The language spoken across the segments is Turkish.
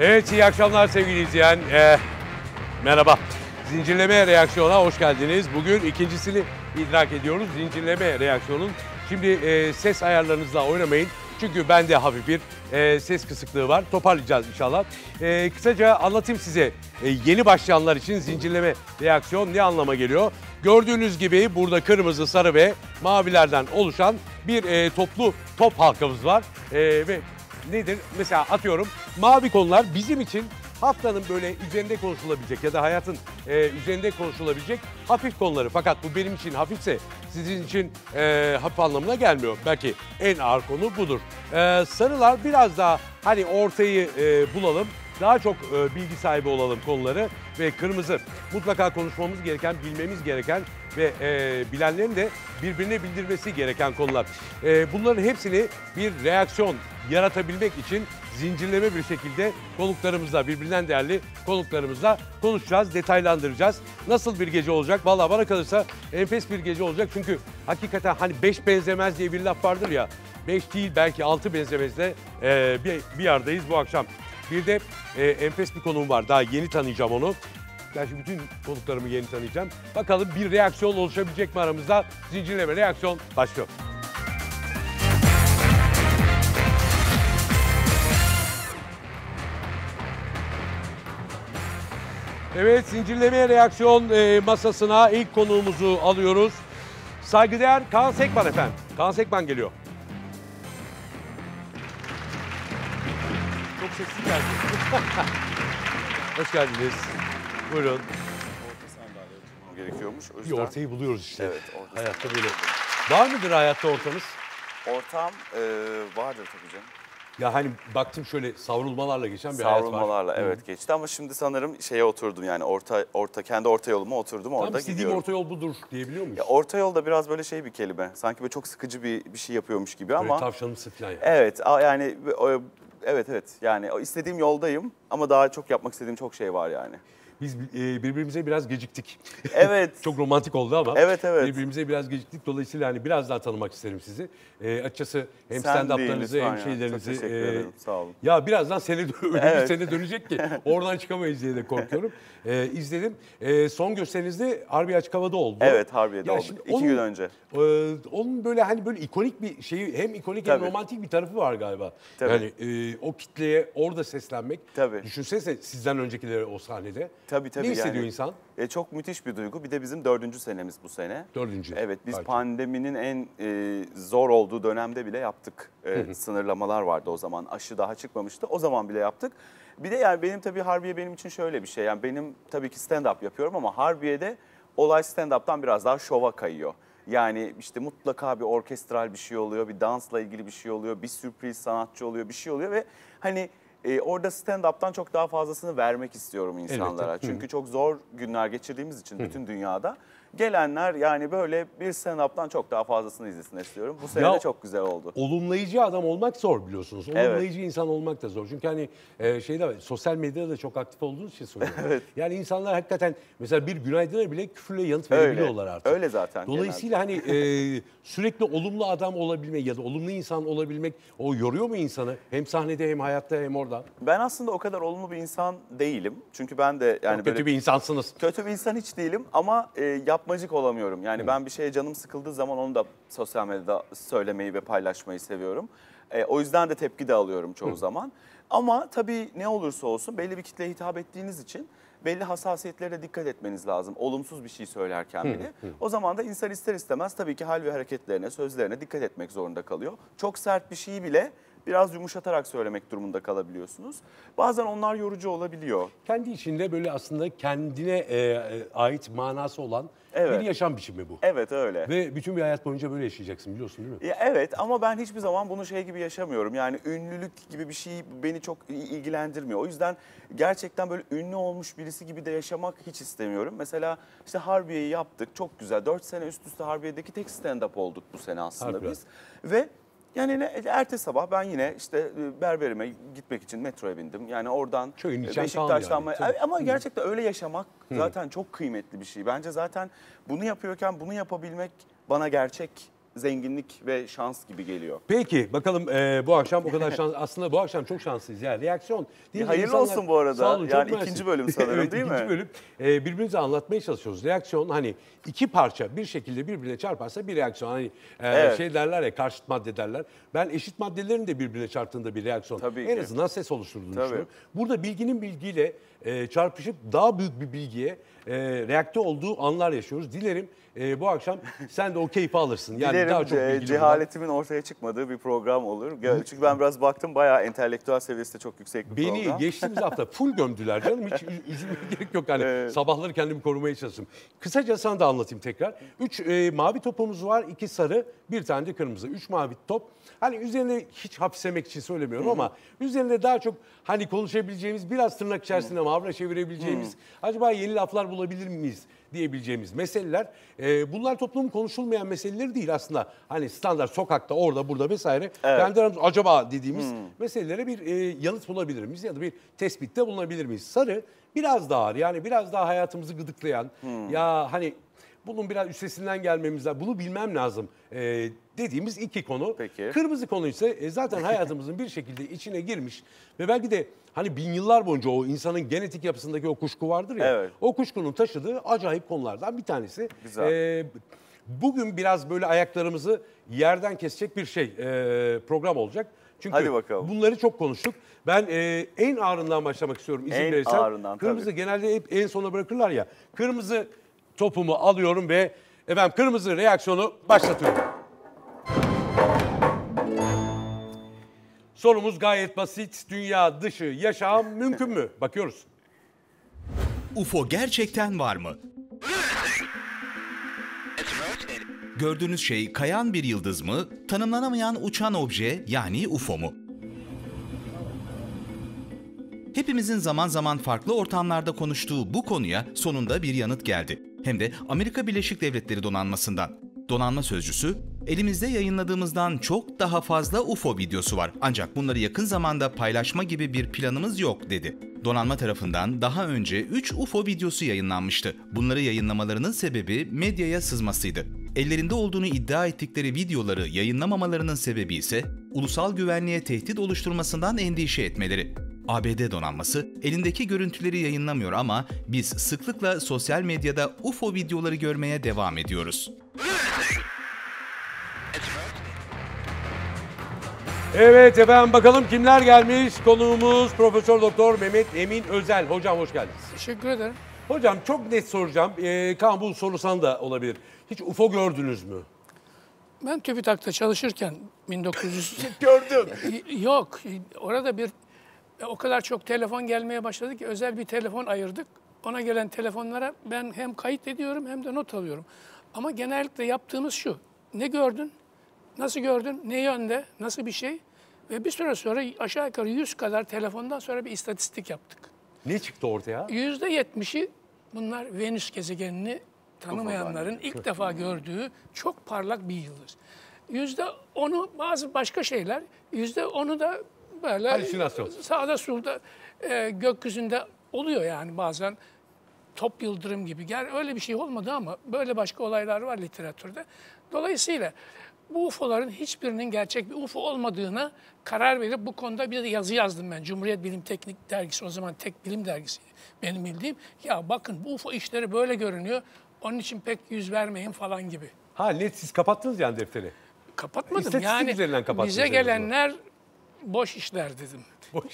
Evet, iyi akşamlar sevgili izleyen. Merhaba. Zincirleme reaksiyona hoş geldiniz. Bugün ikincisini idrak ediyoruz. Zincirleme reaksiyonun. Şimdi ses ayarlarınızla oynamayın. Çünkü bende hafif bir ses kısıklığı var. Toparlayacağız inşallah. Kısaca anlatayım size. Yeni başlayanlar için zincirleme reaksiyon ne anlama geliyor? Gördüğünüz gibi burada kırmızı, sarı ve mavilerden oluşan bir toplu top halkamız var. Ve nedir? Mesela atıyorum mavi konular bizim için haftanın böyle üzerinde konuşulabilecek ya da hayatın üzerinde konuşulabilecek hafif konuları. Fakat bu benim için hafifse sizin için hafif anlamına gelmiyor. Belki en ağır konu budur. Sarılar biraz daha hani ortayı bulalım. Daha çok bilgi sahibi olalım konuları ve kırmızı mutlaka konuşmamız gereken, bilmemiz gereken ve bilenlerin de birbirine bildirmesi gereken konular. Bunların hepsini bir reaksiyon yaratabilmek için zincirleme bir şekilde konuklarımızla, birbirinden değerli konuklarımızla konuşacağız, detaylandıracağız. Nasıl bir gece olacak? Vallahi bana kalırsa enfes bir gece olacak. Çünkü hakikaten hani 5 benzemez diye bir laf vardır ya. 5 değil belki 6 benzemezle bir yerdayız bu akşam. Bir de enfes bir konuğum var. Daha yeni tanıyacağım onu. Gerçi bütün konuklarımı yeni tanıyacağım. Bakalım bir reaksiyon oluşabilecek mi aramızda? Zincirleme reaksiyon başlıyor. Evet, zincirleme reaksiyon masasına ilk konuğumuzu alıyoruz. Saygıdeğer Kaan Sekban efendim. Kaan Sekban geliyor. Çok sesli geldi. Hoş geldiniz. Buyurun. Orta sandalye oturmam gerekiyormuş. O Bir yüzden... ortayı buluyoruz işte. Evet, orta hayatta sandalye. böyle. Var mıdır hayatta ortamız? Ortam vardır tabii canım. Ya hani baktım şöyle savrulmalarla geçen bir hayat var. Savrulmalarla evet geçti ama şimdi sanırım şeye oturdum yani kendi orta yoluma oturdum orada istediğim gidiyorum. orta yol budur diyebiliyor muyuz? Ya orta yol da biraz böyle şey bir kelime. Sanki böyle çok sıkıcı bir şey yapıyormuş gibi ama. Böyle tavşanımsı falan. Evet yani evet yani istediğim yoldayım ama daha çok yapmak istediğim çok şey var yani. Biz birbirimize biraz geciktik. Evet. Çok romantik oldu ama Evet. birbirimize biraz geciktik. Dolayısıyla hani biraz daha tanımak isterim sizi. Açıkçası hem Sen stand-up'larınızı değil, hem lütfen ya. şeylerinizi. Çok teşekkür ederim. Sağ olun. Ya birazdan öyle Evet. bir sene dönecek ki oradan çıkamayız diye de korkuyorum. İzledim. Son gösterinizde Harbiye Açık Hava'da oldu. Evet, Harbiye'de Ya oldu. 2 gün önce. Onun böyle hani böyle ikonik bir şeyi, hem ikonik hem Tabii. romantik bir tarafı var galiba. Tabii. Yani o kitleye orada seslenmek. Tabii. Düşünsene sizden öncekileri o sahnede. Tabii Ne hissediyor yani, insan? Çok müthiş bir duygu. Bir de bizim 4. senemiz bu sene. 4. Evet, biz Belki. pandeminin en zor olduğu dönemde bile yaptık. Sınırlamalar vardı o zaman. Aşı daha çıkmamıştı. O zaman bile yaptık. Bir de yani benim tabii Harbiye benim için şöyle bir şey. Yani benim tabii ki stand-up yapıyorum ama Harbiye'de olay stand-up'tan biraz daha şova kayıyor. Yani işte mutlaka bir orkestral bir şey oluyor, bir dansla ilgili bir şey oluyor, bir sürpriz sanatçı oluyor, bir şey oluyor ve hani orada stand-up'tan çok daha fazlasını vermek istiyorum insanlara. Elbette. Çünkü çok zor günler geçirdiğimiz için bütün dünyada gelenler yani böyle bir stand-up'tan çok daha fazlasını izlesin istiyorum. Bu sene Ya, de çok güzel oldu. Olumlayıcı adam olmak zor biliyorsunuz. Evet. Olumlayıcı insan olmak da zor. Çünkü hani sosyal medyada da çok aktif olduğunuz için söylüyorum. Evet. Yani insanlar hakikaten mesela bir günaydına bile küfürle yanıt verebiliyorlar artık. Öyle zaten. Dolayısıyla hani sürekli olumlu adam olabilmek ya da olumlu insan olabilmek o yoruyor mu insanı? Hem sahnede hem hayatta hem orada. Ben aslında o kadar olumlu bir insan değilim. Çünkü ben de yani Çok böyle kötü bir insansınız. kötü bir insan hiç değilim ama yapmacık olamıyorum. Yani ben bir şeye canım sıkıldığı zaman onu da sosyal medyada söylemeyi ve paylaşmayı seviyorum. O yüzden de tepki de alıyorum çoğu zaman. Ama tabii ne olursa olsun belli bir kitleye hitap ettiğiniz için belli hassasiyetlere dikkat etmeniz lazım. Olumsuz bir şey söylerken bile. O zaman da insan ister istemez tabii ki hal ve hareketlerine, sözlerine dikkat etmek zorunda kalıyor. Çok sert bir şeyi bile biraz yumuşatarak söylemek durumunda kalabiliyorsunuz. Bazen onlar yorucu olabiliyor. Kendi içinde böyle aslında kendine ait manası olan Evet. bir yaşam biçimi bu. Evet öyle. Ve bütün bir hayat boyunca böyle yaşayacaksın biliyorsun değil mi? Ya evet ama ben hiçbir zaman bunu şey gibi yaşamıyorum. Yani ünlülük gibi bir şey beni çok ilgilendirmiyor. O yüzden gerçekten böyle ünlü olmuş birisi gibi de yaşamak hiç istemiyorum. Mesela işte Harbiye'yi yaptık. Çok güzel. 4 sene üst üste Harbiye'deki tek stand-up olduk bu sene aslında Harbiden. biz. Ve yani ertesi sabah ben yine işte berberime gitmek için metroya bindim. Yani oradan Köyün içen Beşiktaş'tan yani, tabii. ama gerçekten öyle yaşamak zaten çok kıymetli bir şey. Bence zaten bunu yapıyorken bunu yapabilmek bana gerçek zenginlik ve şans gibi geliyor. Peki bakalım bu akşam o kadar şans, aslında bu akşam çok şanslıyız ya. Reaksiyon deyince Hayırlı insanlar, olsun bu arada. sağ olun, çok Yani mersi. ikinci bölüm sanırım Evet, değil mi? ikinci bölüm. Birbirimize anlatmaya çalışıyoruz. Reaksiyon hani iki parça bir şekilde birbirine çarparsa bir reaksiyon. Hani Evet. şey derler ya, karşıt madde derler. Ben eşit maddelerin de birbirine çarptığında bir reaksiyon. Tabii en ki. azından ses oluşturduğunu Tabii. düşünüyorum. Burada bilginin bilgiyle çarpışıp daha büyük bir bilgiye reakte olduğu anlar yaşıyoruz. Dilerim bu akşam sen de o keyfi alırsın. Yani Dilerim daha çok bilgili cehaletimin ortaya çıkmadığı bir program olur. Çünkü ben biraz baktım, bayağı entelektüel seviyesi de çok yüksek bir Beni program. geçtiğimiz hafta full gömdüler canım. Hiç üzülmeye gerek yok. Yani sabahları kendimi korumaya çalıştım. Kısaca sana da anlatayım tekrar. 3 mavi topumuz var. 2 sarı, bir tane de kırmızı. 3 mavi top. Hani üzerine hiç hapsemek için söylemiyorum ama üzerinde daha çok hani konuşabileceğimiz, biraz tırnak içerisinde mavra çevirebileceğimiz, acaba yeni laflar bulabilir miyiz diyebileceğimiz meseleler. Bunlar toplumun konuşulmayan meseleleri değil aslında. Hani standart sokakta, orada, burada vesaire. Kendi aramızda acaba dediğimiz meselelere bir yanıt bulabilir miyiz ya da bir tespitte bulunabilir miyiz? Sarı biraz daha ağır, yani biraz daha hayatımızı gıdıklayan, ya hani bunun biraz üstesinden gelmemiz lazım, bunu bilmem lazım dediğimiz iki konu. Peki. Kırmızı konu ise zaten hayatımızın bir şekilde içine girmiş ve belki de hani bin yıllar boyunca o insanın genetik yapısındaki o kuşku vardır ya. Evet. O kuşkunun taşıdığı acayip konulardan bir tanesi. Güzel. Bugün biraz böyle ayaklarımızı yerden kesecek bir program olacak. Çünkü Hadi bakalım. bunları çok konuştuk. Ben en ağırından başlamak istiyorum izin En verirsen. ağırından, Kırmızı tabii. genelde hep en sona bırakırlar ya. Kırmızı topumu alıyorum ve efendim kırmızı reaksiyonu başlatıyorum. Sorumuz gayet basit. Dünya dışı yaşam mümkün mü? Bakıyoruz. UFO gerçekten var mı? Gördüğünüz şey kayan bir yıldız mı, tanımlanamayan uçan obje yani UFO mu? Hepimizin zaman zaman farklı ortamlarda konuştuğu bu konuya sonunda bir yanıt geldi. Hem de Amerika Birleşik Devletleri donanmasından. Donanma sözcüsü, elimizde yayınladığımızdan çok daha fazla UFO videosu var. Ancak bunları yakın zamanda paylaşma gibi bir planımız yok dedi. Donanma tarafından daha önce 3 UFO videosu yayınlanmıştı. Bunları yayınlamalarının sebebi medyaya sızmasıydı. Ellerinde olduğunu iddia ettikleri videoları yayınlamamalarının sebebi ise ulusal güvenliğe tehdit oluşturmasından endişe etmeleri. ABD donanması elindeki görüntüleri yayınlamıyor ama biz sıklıkla sosyal medyada UFO videoları görmeye devam ediyoruz. Evet efendim, bakalım kimler gelmiş? Konuğumuz Profesör Doktor Mehmet Emin Özel. Hocam hoş geldiniz. Teşekkür ederim. Hocam çok net soracağım. Kaan, bu soru sana da olabilir. Hiç UFO gördünüz mü? Ben TÜBİTAK'ta çalışırken 1900... Gördüm. Yok, orada o kadar çok telefon gelmeye başladı ki özel bir telefon ayırdık. Ona gelen telefonlara ben hem kayıt ediyorum hem de not alıyorum. Ama genellikle yaptığımız şu: ne gördün, nasıl gördün, ne yönde, nasıl bir şey? Ve bir süre sonra aşağı yukarı 100 kadar telefondan sonra bir istatistik yaptık. Ne çıktı ortaya? %70'i bunlar Venüs gezegenini tanımayanların ilk defa gördüğü çok parlak bir yıldız. %10'u bazı başka şeyler, %10'u da böyle Halüsinasyon. sağda solda gökyüzünde oluyor yani bazen top yıldırım gibi. Yani öyle bir şey olmadı ama böyle başka olaylar var literatürde. Dolayısıyla bu UFO'ların hiçbirinin gerçek bir UFO olmadığına karar verip bu konuda bir yazı yazdım ben. Cumhuriyet Bilim Teknik Dergisi, o zaman tek bilim dergisiydi benim bildiğim. Ya bakın, bu UFO işleri böyle görünüyor, onun için pek yüz vermeyin falan gibi. Ha, net siz kapattınız yani defteri. Kapatmadım. İstatistik Yani üzerinden kapattınız bize en azından. gelenler boş işler dedim. Boş.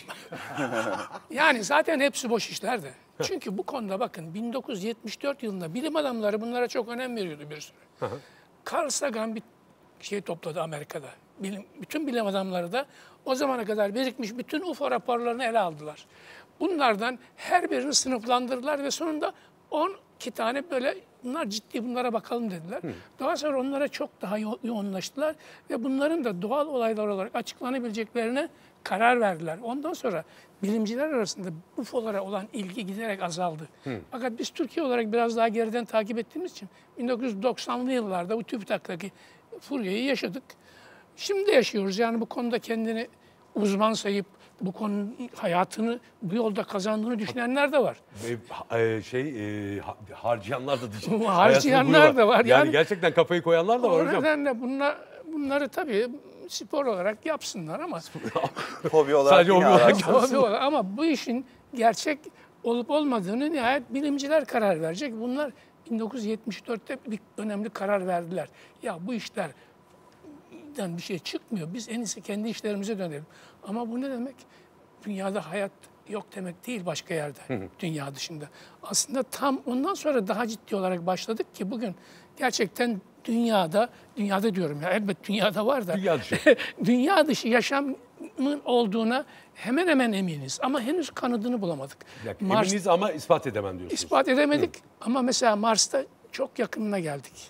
Yani zaten hepsi boş işler de. Çünkü bu konuda bakın 1974 yılında bilim adamları bunlara çok önem veriyordu bir sürü. Carl Sagan bir şey topladı Amerika'da. Bütün bilim adamları da o zamana kadar birikmiş bütün UFO raporlarını ele aldılar. Bunlardan her birini sınıflandırdılar ve sonunda 12 tane böyle, bunlar ciddi, bunlara bakalım dediler. Daha sonra onlara çok daha yoğunlaştılar ve bunların da doğal olaylar olarak açıklanabileceklerine karar verdiler. Ondan sonra bilimciler arasında UFO'lara olan ilgi giderek azaldı. Fakat biz Türkiye olarak biraz daha geriden takip ettiğimiz için 1990'lı yıllarda bu TÜBİTAK'taki furyayı yaşadık. Şimdi de yaşıyoruz. Yani bu konuda kendini uzman sayıp bu konunun hayatını bu yolda kazandığını düşünenler de var. Harcayanlar da Harcayanlar da var. Yani gerçekten kafayı koyanlar da var O hocam. nedenle bunları tabii spor olarak yapsınlar ama Hobi olarak Sadece yine hobi olarak araştırın. hobi olarak, ama bu işin gerçek olup olmadığını nihayet bilimciler karar verecek. Bunlar 1974'te bir önemli karar verdiler. Ya bu işlerden bir şey çıkmıyor. Biz en iyisi kendi işlerimize dönelim. Ama bu ne demek? Dünyada hayat yok demek değil başka yerde, dünya dışında. Aslında tam ondan sonra daha ciddi olarak başladık ki bugün gerçekten dünyada diyorum ya, elbet dünyada var da Dünya dışı. dünya dışı yaşamın olduğuna hemen hemen eminiz. Ama henüz kanıtını bulamadık. Eminiz ama ispat edemem diyorsunuz. İspat edemedik ama mesela Mars'ta çok yakınına geldik.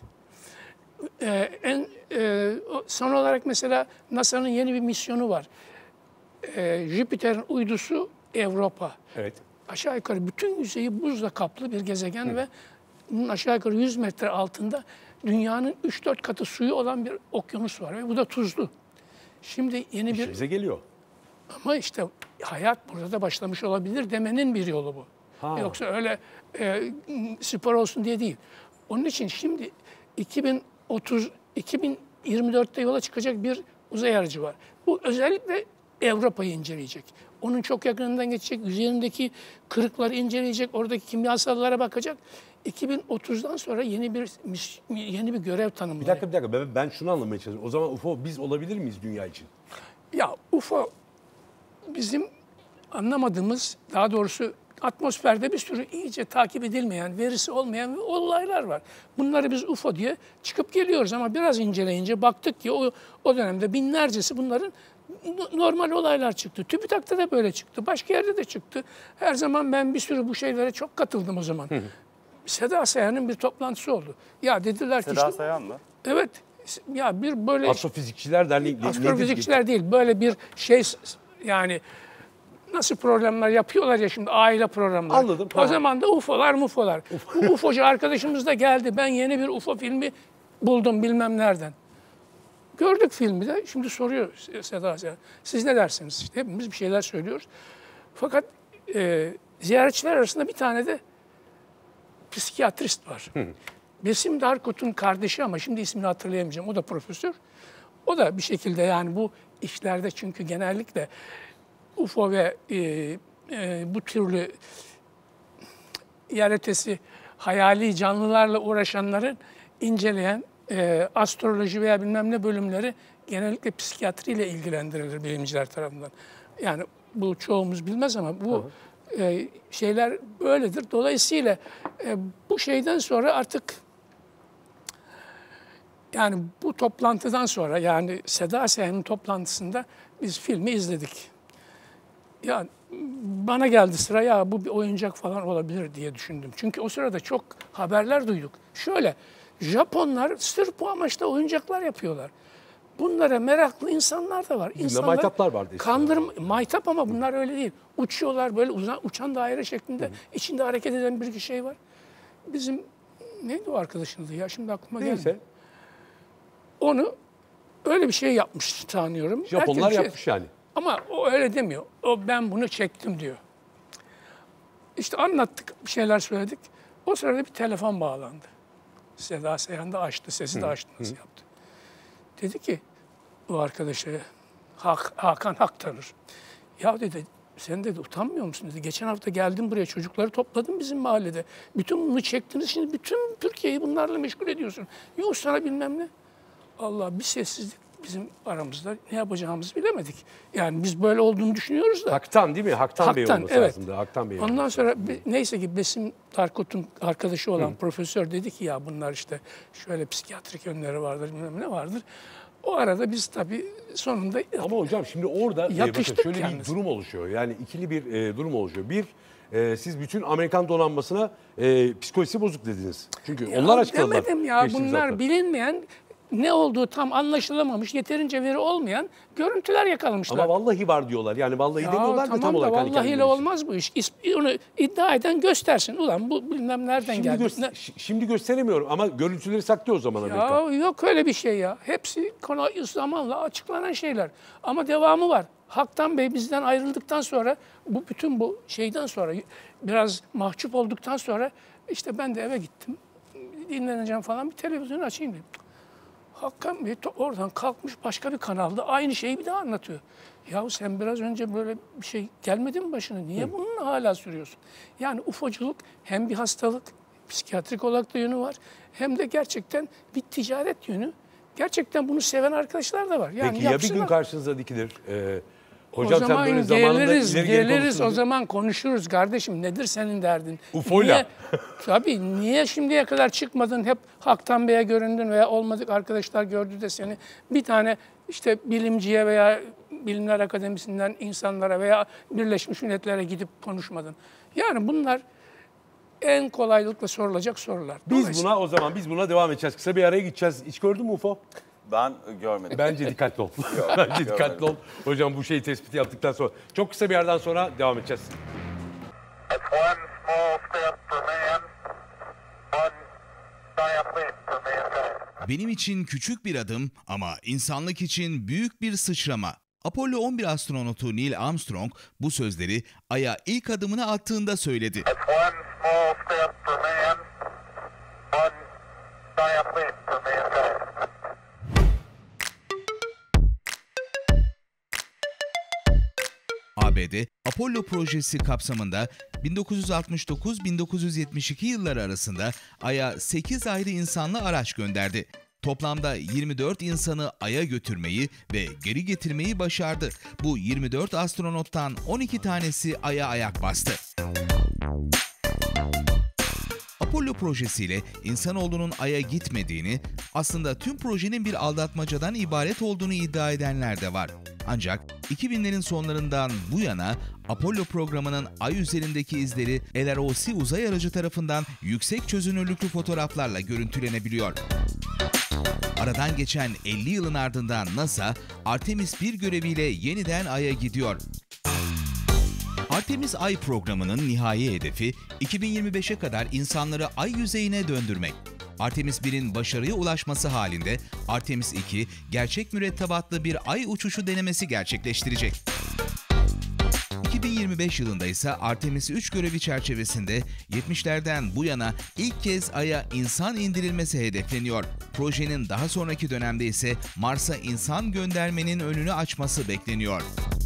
Son olarak mesela NASA'nın yeni bir misyonu var. Jüpiter'in uydusu Europa. Evet. Aşağı yukarı bütün yüzeyi buzla kaplı bir gezegen ve bunun aşağı yukarı 100 metre altında dünyanın 3-4 katı suyu olan bir okyanus var ve bu da tuzlu. Şimdi yeni bir... İşimize geliyor. Ama işte hayat burada da başlamış olabilir demenin bir yolu bu. Ha. Yoksa öyle spor olsun diye değil. Onun için şimdi 2024'te yola çıkacak bir uzay aracı var. Bu özellikle Avrupa'yı inceleyecek. Onun çok yakınından geçecek, üzerindeki kırıkları inceleyecek, oradaki kimyasallara bakacak. 2030'dan sonra yeni bir görev tanımlayacak. Bir dakika ben şunu anlamaya çalışıyorum. O zaman UFO biz olabilir miyiz dünya için? Ya UFO bizim anlamadığımız, daha doğrusu atmosferde bir sürü iyice takip edilmeyen, verisi olmayan olaylar var. Bunları biz UFO diye çıkıp geliyoruz ama biraz inceleyince baktık ki o dönemde binlercesi bunların normal olaylar çıktı. TÜBİTAK'ta da böyle çıktı. Başka yerde de çıktı. Her zaman ben bir sürü bu şeylere çok katıldım o zaman. Seda Sayan'ın bir toplantısı oldu. Ya dediler ki Seda Sayan mı? evet. Ya bir böyle Astrofizikçiler Derneği astrofizikçiler değil, böyle bir şey, yani nasıl programlar yapıyorlar ya şimdi, aile programları. Anladım, O tamam. zaman da UFO'lar mufolar. Bu UFO'cu arkadaşımız da geldi. Ben yeni bir UFO filmi buldum bilmem nereden. Gördük filmi de. Şimdi soruyor Seda Sayan. Siz ne dersiniz? İşte hepimiz bir şeyler söylüyoruz. Fakat ziyaretçiler arasında bir tane de psikiyatrist var. Besim Darkut'un kardeşi ama şimdi ismini hatırlayamayacağım. O da profesör. O da bir şekilde, yani bu işlerde, çünkü genellikle UFO ve bu türlü yer ötesi hayali canlılarla uğraşanların inceleyen astroloji veya bilmem ne bölümleri genellikle psikiyatriyle ilgilendirilir bilimciler tarafından. Yani bu çoğumuz bilmez ama bu şeyler böyledir. Dolayısıyla bu şeyden sonra artık, yani bu toplantıdan sonra, yani Seda Sayan'ın toplantısında biz filmi izledik. Ya bana geldi sıra, ya bu bir oyuncak falan olabilir diye düşündüm. Çünkü o sırada çok haberler duyduk. Şöyle, Japonlar sırf bu amaçla oyuncaklar yapıyorlar. Bunlara meraklı insanlar da var. İnsanlar maytaplar vardı eskiden. Maytap ama bunlar öyle değil. Uçuyorlar böyle uçan daire şeklinde. İçinde hareket eden bir şey var. Bizim neydi o arkadaşın adı ya? Şimdi aklıma geldi. Neyse. Onu öyle bir şey yapmış sanıyorum. Japonlar Belki bir şey- yapmış yani. Ama o öyle demiyor. O ben bunu çektim diyor. İşte anlattık, bir şeyler söyledik. O sırada bir telefon bağlandı. Seda Sayan da açtı, sesi de açtı, nasıl yaptı. Dedi ki o arkadaşa, Hakan Haktanır. Ya dedi, sen dedi utanmıyor musun dedi. Geçen hafta geldim buraya, çocukları topladım bizim mahallede. Bütün bunu çektiniz, şimdi bütün Türkiye'yi bunlarla meşgul ediyorsun. Yok sana bilmem ne. Allah, bir sessizlik bizim aramızda, ne yapacağımızı bilemedik. Yani biz böyle olduğunu düşünüyoruz da. Haktan değil mi? Haktan Bey olması evet. aslında. Haktan Bey. Ondan sonra neyse ki Besim Darkut'un arkadaşı olan profesör dedi ki ya bunlar işte şöyle psikiyatrik yönleri vardır, bilmem ne vardır. O arada biz tabii sonunda Ama hocam şimdi orada bakın Yatıştık şöyle yalnız. bir durum oluşuyor. Yani ikili bir durum oluşuyor. Bir, siz bütün Amerikan donanmasına psikolojisi bozuk dediniz. Çünkü onlar açıkladılar. Demedim ya, geçtiğimiz bunlar hafta. bilinmeyen ne olduğu tam anlaşılamamış, yeterince veri olmayan görüntüler yakalamışlar. Ama vallahi var diyorlar. Yani vallahi demiyorlar da tam tamam olarak. da hani vallahi ile kendileri. olmaz bu iş. Onu iddia eden göstersin. Ulan bu bilmem nereden Şimdi, geldi. şimdi gösteremiyorum ama görüntüleri saklıyor o zaman Amerika. Ya yok öyle bir şey ya. Hepsi zamanla açıklanan şeyler. Ama devamı var. Haktan Bey bizden ayrıldıktan sonra, bütün bu şeyden sonra, biraz mahcup olduktan sonra işte ben de eve gittim. Dinleneceğim falan, bir televizyon açayım dedim. Hakan Bey oradan kalkmış başka bir kanalda aynı şeyi bir daha anlatıyor. Yahu sen biraz önce böyle bir şey gelmedi mi başına? Niye bununla hala sürüyorsun? Yani UFO'culuk hem bir hastalık, psikiyatrik olarak da yönü var. Hem de gerçekten bir ticaret yönü. Gerçekten bunu seven arkadaşlar da var. Yani Peki ya bir gün karşınıza dikilir? Hocam o sen böyle zaman zamanında geliriz, ileri geri o konuştun. zaman konuşuruz kardeşim. Nedir senin derdin? UFO'yla. Tabii niye şimdiye kadar çıkmadın? Hep Haktan Bey'e göründün veya olmadık arkadaşlar gördü de seni. Bir tane işte bilimciye veya Bilimler Akademisi'nden insanlara veya Birleşmiş Milletler'e gidip konuşmadın. Yani bunlar en kolaylıkla sorulacak sorular. Biz buna devam edeceğiz. Kısa bir araya gideceğiz. Hiç gördün mü UFO? Ben görmedim. Bence dikkatli ol. Bence dikkatli ol. Hocam bu şeyi tespiti yaptıktan sonra. Çok kısa bir yerden sonra devam edeceğiz. It's one small step for man, one giant leap for mankind. Benim için küçük bir adım ama insanlık için büyük bir sıçrama. Apollo 11 astronotu Neil Armstrong bu sözleri Ay'a ilk adımını attığında söyledi. It's one small step for man, one giant leap for mankind. ABD, Apollo projesi kapsamında 1969-1972 yılları arasında Ay'a 8 ayrı insanlı araç gönderdi. Toplamda 24 insanı Ay'a götürmeyi ve geri getirmeyi başardı. Bu 24 astronottan 12 tanesi Ay'a ayak bastı. Apollo projesiyle insanoğlunun Ay'a gitmediğini, aslında tüm projenin bir aldatmacadan ibaret olduğunu iddia edenler de var. Ancak 2000'lerin sonlarından bu yana Apollo programının Ay üzerindeki izleri LROC uzay aracı tarafından yüksek çözünürlüklü fotoğraflarla görüntülenebiliyor. Aradan geçen 50 yılın ardından NASA, Artemis 1 göreviyle yeniden Ay'a gidiyor. Artemis Ay programının nihai hedefi 2025'e kadar insanları Ay yüzeyine döndürmek. Artemis 1'in başarıya ulaşması halinde Artemis 2 gerçek mürettebatlı bir Ay uçuşu denemesi gerçekleştirecek. 2025 yılında ise Artemis 3 görevi çerçevesinde 70'lerden bu yana ilk kez Ay'a insan indirilmesi hedefleniyor. Projenin daha sonraki dönemde ise Mars'a insan göndermenin önünü açması bekleniyor.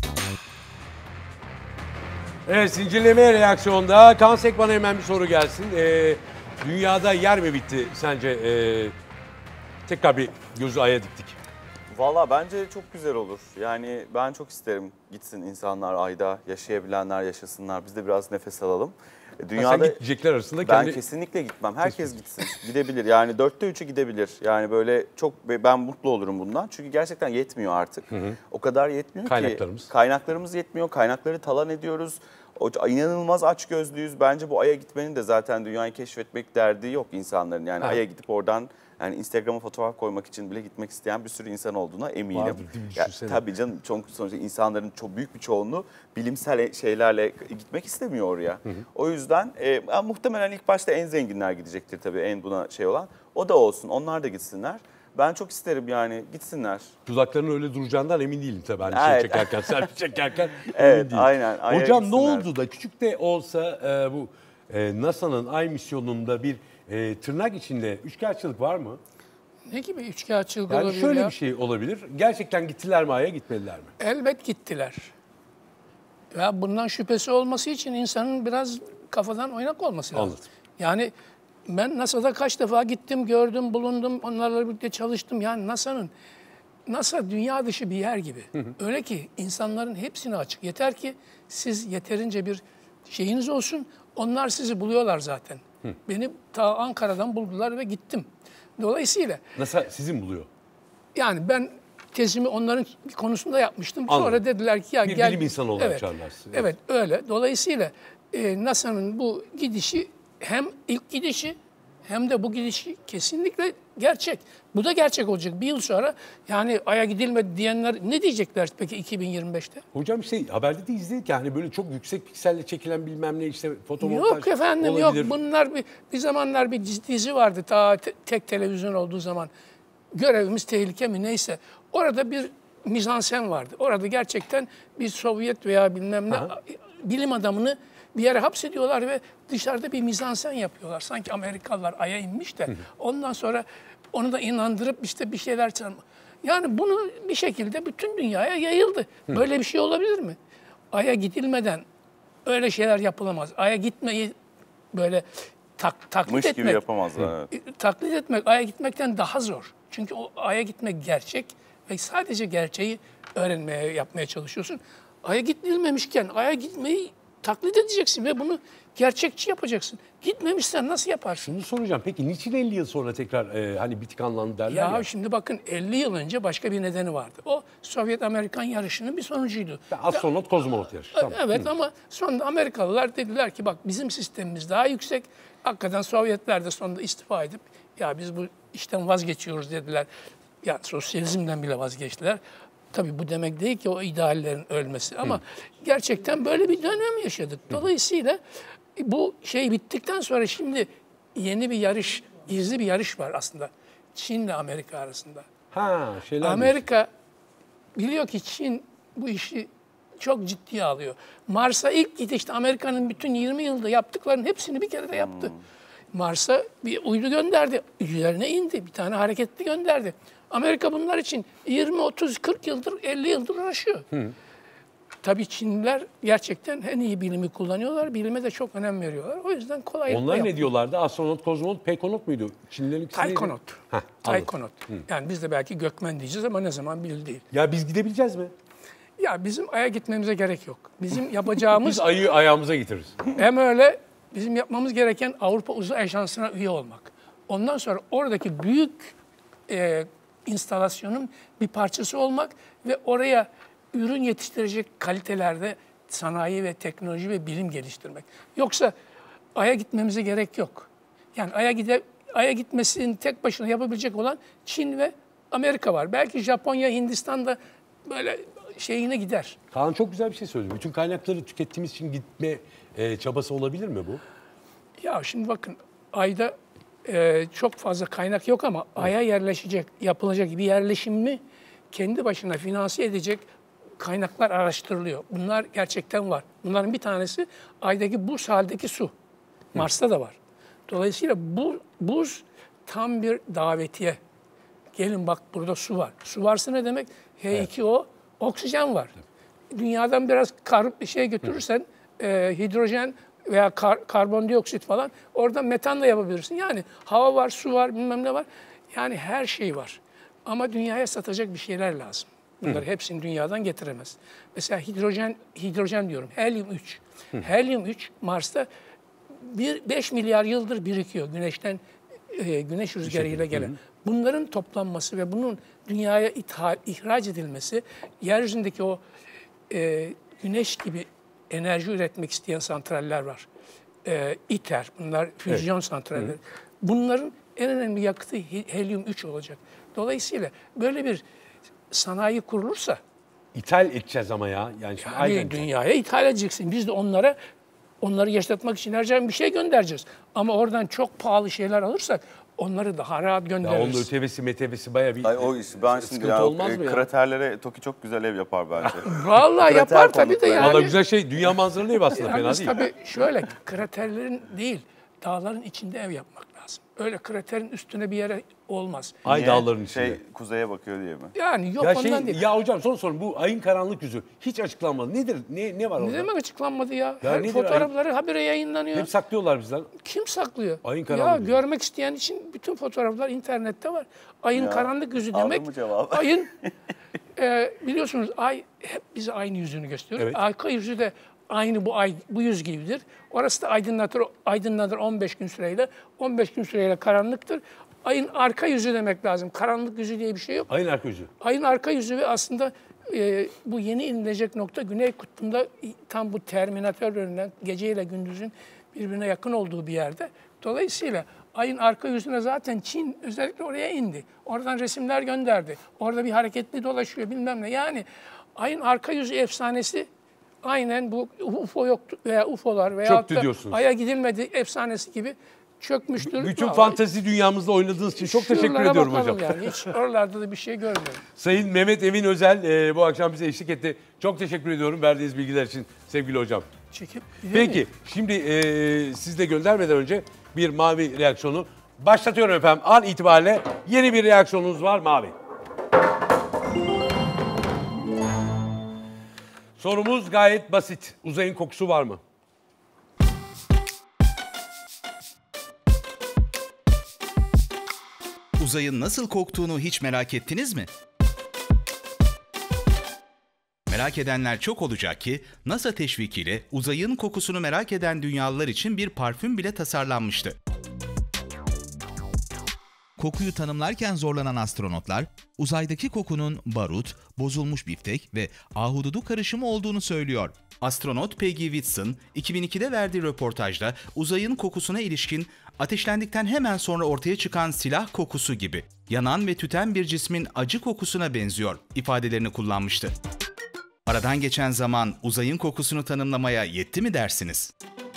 Evet, zincirleme reaksiyonda Kaan Sekban'a hemen bir soru gelsin. Dünyada yer mi bitti sence? Tekrar bir gözü Ay'a diktik. Valla bence çok güzel olur. Yani ben çok isterim gitsin insanlar Ay'da, yaşayabilenler yaşasınlar. Biz de biraz nefes alalım. Sen gidecekler arasında ben kendi... kesinlikle gitmem. Herkes gitsin. Gidebilir. Yani 4'te 3'ü gidebilir. Yani böyle çok ben mutlu olurum bundan. Çünkü gerçekten yetmiyor artık. O kadar yetmiyor Kaynaklarımız. ki. Kaynaklarımız yetmiyor. Kaynakları talan ediyoruz. İnanılmaz açgözlüyüz. Bence bu Ay'a gitmenin de zaten dünyayı keşfetmek derdi yok insanların. Yani Ay'a gidip oradan yani Instagram'a fotoğraf koymak için bile gitmek isteyen bir sürü insan olduğuna eminim. Vardır, değil mi? Ya, Düşünsene. tabii canım, sonuçta insanların çok büyük bir çoğunluğu bilimsel şeylerle gitmek istemiyor oraya. O yüzden muhtemelen ilk başta en zenginler gidecektir tabii, en buna şey olan. O da olsun, onlar da gitsinler. Ben çok isterim yani, gitsinler. Dudaklarının öyle duracağından emin değilim tabii. Hani Evet. şey çekerken, selfie çekerken Evet, emin değilim. aynen. Ay'a Hocam ne gitsinler. oldu da küçük de olsa bu NASA'nın Ay misyonunda bir tırnak içinde üçkağıtçılık var mı? Ne gibi üçkağıtçılık Yani olabilir şöyle ya? bir şey olabilir. Gerçekten gittiler mi Ay'a, gitmediler mi? Elbet gittiler. Ya bundan şüphesi olması için insanın biraz kafadan oynak olması lazım. Anladım. Yani ben NASA'da kaç defa gittim, gördüm, bulundum, onlarla birlikte çalıştım. Yani NASA dünya dışı bir yer gibi. Öyle ki insanların hepsine açık. Yeter ki siz yeterince bir şeyiniz olsun, onlar sizi buluyorlar zaten. Beni ta Ankara'dan buldular ve gittim. Dolayısıyla NASA sizin buluyor. yani ben tezimi onların konusunda yapmıştım. Anladım. Sonra dediler ki ya Bir gel. bilim insanı olarak çağırdılar sizi. Evet öyle. Dolayısıyla NASA'nın bu gidişi hem ilk gidişi hem de bu gidiş kesinlikle gerçek. Bu da gerçek olacak. Bir yıl sonra yani Ay'a gidilmedi diyenler ne diyecekler peki 2025'te? Hocam işte haberde de izledik ya hani böyle çok yüksek pikselle çekilen bilmem ne işte fotomontaj Yok efendim olabilir. yok. Bunlar bir zamanlar bir dizi vardı. Ta tek televizyon olduğu zaman. Görevimiz tehlike mi neyse. Orada bir mizansen vardı. Orada gerçekten bir Sovyet veya bilmem ne bilim adamını bir yere hapsediyorlar ve dışarıda bir mizansen yapıyorlar. Sanki Amerikalılar Ay'a inmiş de ondan sonra onu da inandırıp işte bir şeyler çalma. Yani bunu bir şekilde bütün dünyaya yayıldı. Böyle bir şey olabilir mi? Ay'a gidilmeden öyle şeyler yapılamaz. Ay'a gitmeyi böyle taklit Mış etmek. gibi yapamazlar. Evet. Taklit etmek Ay'a gitmekten daha zor. Çünkü o Ay'a gitmek gerçek ve sadece gerçeği yapmaya çalışıyorsun. Ay'a gidilmemişken Ay'a gitmeyi taklit edeceksin ve bunu gerçekçi yapacaksın. Gitmemişsen nasıl yaparsın? Şunu soracağım peki niçin 50 yıl sonra tekrar hani bitik anlandı derler ya? Ya şimdi bakın 50 yıl önce başka bir nedeni vardı. O Sovyet-Amerikan yarışının bir sonucuydu. Astronot kozmonot yarışı. Tamam. Evet ama sonunda Amerikalılar dediler ki bak bizim sistemimiz daha yüksek. Hakikaten Sovyetler de sonunda istifa edip ya biz bu işten vazgeçiyoruz dediler. Ya sosyalizmden bile vazgeçtiler. Tabii bu demek değil ki o ideallerin ölmesi ama gerçekten böyle bir dönem yaşadık. Dolayısıyla bu şey bittikten sonra şimdi yeni bir yarış, gizli bir yarış var aslında. Çin ile Amerika arasında. Amerika biliyor ki Çin bu işi çok ciddiye alıyor. Mars'a ilk gidişte Amerika'nın bütün 20 yılda yaptıklarının hepsini bir kere de yaptı. Mars'a bir uydu gönderdi, üzerine indi, bir tane hareketli gönderdi. Amerika bunlar için 20, 30, 40 yıldır, 50 yıldır uğraşıyor. Tabii Çinliler gerçekten en iyi bilimi kullanıyorlar, bilime de çok önem veriyorlar. O yüzden kolaylıkla Onlar ne yapıyor. diyorlardı? Astronot, kozmonot, pekonot muydu? Çinlilerin ikisi neydi? Taykonot. Heh, Taykonot. Yani biz de belki gökmen diyeceğiz ama ne zaman belli değil. Ya biz gidebileceğiz mi? Ya bizim Ay'a gitmemize gerek yok. Bizim yapacağımız Biz ayı ayağımıza getiririz. hem öyle bizim yapmamız gereken Avrupa Uzay Ajansı'na üye olmak. Ondan sonra oradaki büyük instalasyonun bir parçası olmak ve oraya ürün yetiştirecek kalitelerde sanayi ve teknoloji ve bilim geliştirmek. Yoksa Ay'a gitmemize gerek yok. Yani Ay'a gitmesini tek başına yapabilecek olan Çin ve Amerika var. Belki Japonya, Hindistan da böyle şeyine gider. Kaan çok güzel bir şey söyledi. Bütün kaynakları tükettiğimiz için gitme çabası olabilir mi bu? Ya şimdi bakın Ay'da çok fazla kaynak yok ama Ay'a yapılacak bir yerleşimi kendi başına finanse edecek kaynaklar araştırılıyor. Bunlar gerçekten var. Bunların bir tanesi Ay'daki buz haldeki su. Mars'ta da var. Dolayısıyla bu buz tam bir davetiye. Gelin bak burada su var. Su varsa ne demek? H2O, oksijen var. Dünyadan biraz götürürsen hidrojen veya karbondioksit falan oradan metan da yapabilirsin. Yani hava var, su var, bilmem ne var. Yani her şey var. Ama dünyaya satacak bir şeyler lazım. Bunları hepsini dünyadan getiremez. Mesela hidrojen diyorum, helyum 3. Helyum 3 Mars'ta 5 milyar yıldır birikiyor güneş rüzgarıyla gelen. Bunların toplanması ve bunun dünyaya ihraç edilmesi, yeryüzündeki o güneş gibi enerji üretmek isteyen santraller var. İTER, bunlar füzyon santralleri. Bunların en önemli yakıtı helyum 3 olacak. Dolayısıyla böyle bir sanayi kurulursa İthal edeceğiz ama ya. Yani şimdi dünyaya ithal edeceksin. Biz de onları yaşatmak için her zaman bir şey göndereceğiz. Ama oradan çok pahalı şeyler alırsak onları daha rahat ya göndeririz. onun ötebesi metebesi bayağı bir O iş ben şimdi sıkıntı olmaz mı ya? kraterlere TOKİ çok güzel ev yapar bence. Vallahi Krater yapar tabii de konutları. yani. Valla güzel şey. Dünya manzaralı ev aslında fena Yalnız değil. tabii şöyle kraterlerin değil dağların içinde ev yapmak lazım. Öyle kraterin üstüne bir yere olmaz. Ay Niye? dağların içinde. Kuzeye bakıyor diye mi? Yani yok Ya ondan değil. ya hocam son sorun bu ayın karanlık yüzü hiç açıklanmadı. Nedir? Ne var Ne orada? demek açıklanmadı ya? Ya Her nedir fotoğrafları habire yayınlanıyor. Hep saklıyorlar bizden. Kim saklıyor? Ayın Ya karanlık yüzü. görmek isteyen için bütün fotoğraflar internette var. Ayın karanlık yüzü aldın demek. mı cevabı? Ayın biliyorsunuz ay hep bize aynı yüzünü gösteriyor. Evet. Arka yüzü de aynı bu yüz gibidir. Orası da aydınlatır 15 gün süreyle. 15 gün süreyle karanlıktır. Ayın arka yüzü demek lazım. Karanlık yüzü diye bir şey yok. Ayın arka yüzü. Ayın arka yüzü ve aslında bu yeni inilecek nokta Güney Kutbu'nda tam bu terminatör denilen geceyle gündüzün birbirine yakın olduğu bir yerde. Dolayısıyla Ayın arka yüzüne zaten Çin özellikle oraya indi. Oradan resimler gönderdi. Orada bir hareketli dolaşıyor bilmem ne. Yani ayın arka yüzü efsanesi aynen bu UFO yoktu veya UFO'lar veya Çöktü diyorsunuz. Ay'a gidilmedi efsanesi gibi çökmüştür. Bütün Vallahi fantezi dünyamızda oynadığınız için çok teşekkür şuralara ediyorum bakalım hocam. Yani. Hiç oralarda da bir şey görmedim. Sayın Mehmet Emin Özel bu akşam bize eşlik etti. Çok teşekkür ediyorum verdiğiniz bilgiler için sevgili hocam. Çekip gidelim Peki mi? şimdi siz de göndermeden önce bir mavi reaksiyonu başlatıyorum efendim. An itibariyle yeni bir reaksiyonunuz var mavi. Sorumuz gayet basit. Uzayın kokusu var mı? Uzayın nasıl koktuğunu hiç merak ettiniz mi? Merak edenler çok olacak ki NASA teşvikiyle uzayın kokusunu merak eden dünyalılar için bir parfüm bile tasarlanmıştı. Kokuyu tanımlarken zorlanan astronotlar, uzaydaki kokunun barut, bozulmuş biftek ve ahududu karışımı olduğunu söylüyor. Astronot Peggy Whitson, 2002'de verdiği röportajda uzayın kokusuna ilişkin ateşlendikten hemen sonra ortaya çıkan silah kokusu gibi yanan ve tüten bir cismin acı kokusuna benziyor ifadelerini kullanmıştı. Aradan geçen zaman uzayın kokusunu tanımlamaya yetti mi dersiniz?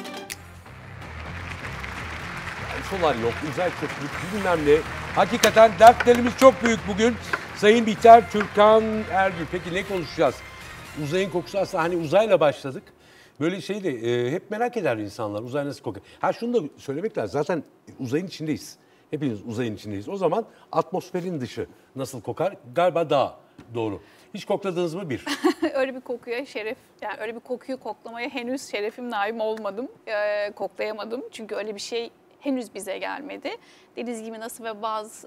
Solar yok, uzay köprü, bilmem ne. Hakikaten dertlerimiz çok büyük bugün. Sayın Bihter Türkan Ergül. Peki ne konuşacağız? Uzayın kokusu aslında hani uzayla başladık. Böyle şey de hep merak eder insanlar uzay nasıl kokuyor. Ha şunu da söylemek lazım. Zaten uzayın içindeyiz. Hepimiz uzayın içindeyiz. O zaman atmosferin dışı nasıl kokar? Galiba daha doğru. Hiç kokladınız mı bir? Öyle bir kokuya yani öyle bir kokuyu koklamaya henüz şerefim naim olmadım, koklayamadım. Çünkü öyle bir şey henüz bize gelmedi. Dediğiniz gibi NASA ve bazı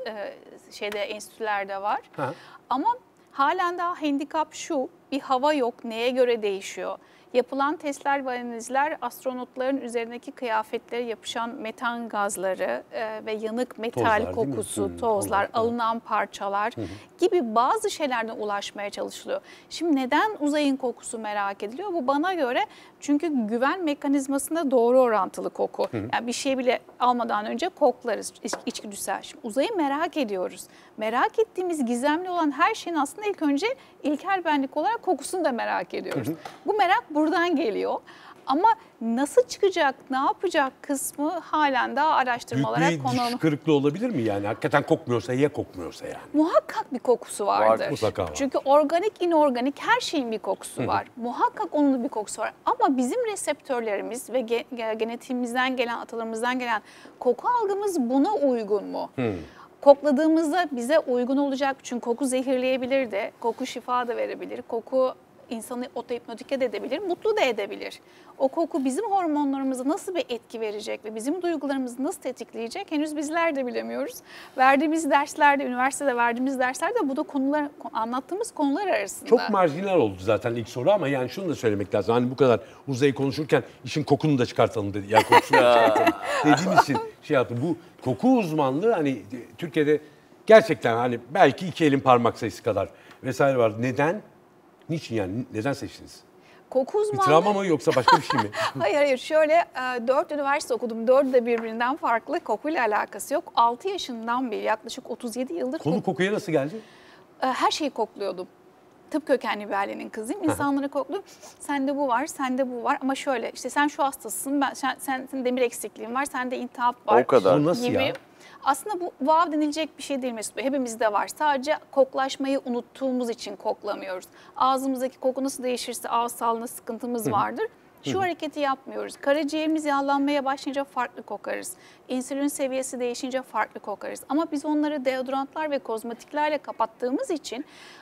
enstitülerde var. Ha. Ama halen daha handikap şu, bir hava yok, neye göre değişiyor? Yapılan testler ve analizler astronotların üzerindeki kıyafetlere yapışan metan gazları ve yanık metal Tozlar, değil mi? kokusu, Hı, tozlar, evet. alınan parçalar gibi bazı şeylerden ulaşmaya çalışılıyor. Şimdi neden uzayın kokusu merak ediliyor? Bu bana göre çünkü güven mekanizmasında doğru orantılı koku. Yani bir şey bile almadan önce koklarız içgüdüsel. Şimdi uzayı merak ediyoruz. Merak ettiğimiz gizemli olan her şeyin aslında ilk önce ilkel benlik olarak kokusunu da merak ediyoruz. Bu merak buradan geliyor. Ama nasıl çıkacak, ne yapacak kısmı halen daha araştırmalara Büyük bir diş konu. kırıklığı olabilir mi yani? Hakikaten kokmuyorsa ya kokmuyorsa yani. Muhakkak bir kokusu vardır. Mutlaka var. Çünkü organik, inorganik her şeyin bir kokusu var. Muhakkak onun bir kokusu var. Ama bizim reseptörlerimiz ve genetiğimizden gelen, atalarımızdan gelen koku algımız buna uygun mu? Kokladığımızda bize uygun olacak. Çünkü koku zehirleyebilir de, koku şifa da verebilir, koku insanı otohipnotik de edebilir, mutlu da edebilir. O koku bizim hormonlarımıza nasıl bir etki verecek ve bizim duygularımızı nasıl tetikleyecek henüz bizler de bilemiyoruz. Verdiğimiz derslerde, üniversitede verdiğimiz derslerde bu da konular, anlattığımız konular arasında. Çok marjinal oldu zaten ilk soru ama yani şunu da söylemek lazım. Hani bu kadar uzayı konuşurken işin kokunu da çıkartalım dedi. Yani kokusunu da çıkartalım dediğim için şey yaptım. Bu koku uzmanlığı hani Türkiye'de gerçekten hani belki 2 elin parmak sayısı kadar vesaire var. Neden? Niçin yani? Neden seçtiniz? Koku Bir uzmanlığı... travma mı yoksa başka bir şey mi? Hayır şöyle 4 üniversite okudum. 4'ü de birbirinden farklı. Kokuyla alakası yok. 6 yaşından beri yaklaşık 37 yıldır Konu kokuya nasıl geldi? her şeyi kokluyordum. Tıp kökenli bir ailenin kızıyım. İnsanları kokluyorum. Sende bu var, sende bu var. Ama şöyle işte sen şu hastasın, sen demir eksikliğin var, sende iltihap var. O kadar. Bu nasıl gibi. ya? Aslında bu wow denilecek bir şey değil Mesut Bey. Hepimizde var. Sadece koklaşmayı unuttuğumuz için koklamıyoruz. Ağzımızdaki koku nasıl değişirse ağız sağlığına sıkıntımız vardır. Şu hareketi yapmıyoruz. Karaciğerimiz yağlanmaya başlayınca farklı kokarız. İnsülin seviyesi değişince farklı kokarız. Ama biz onları deodorantlar ve kozmetiklerle kapattığımız için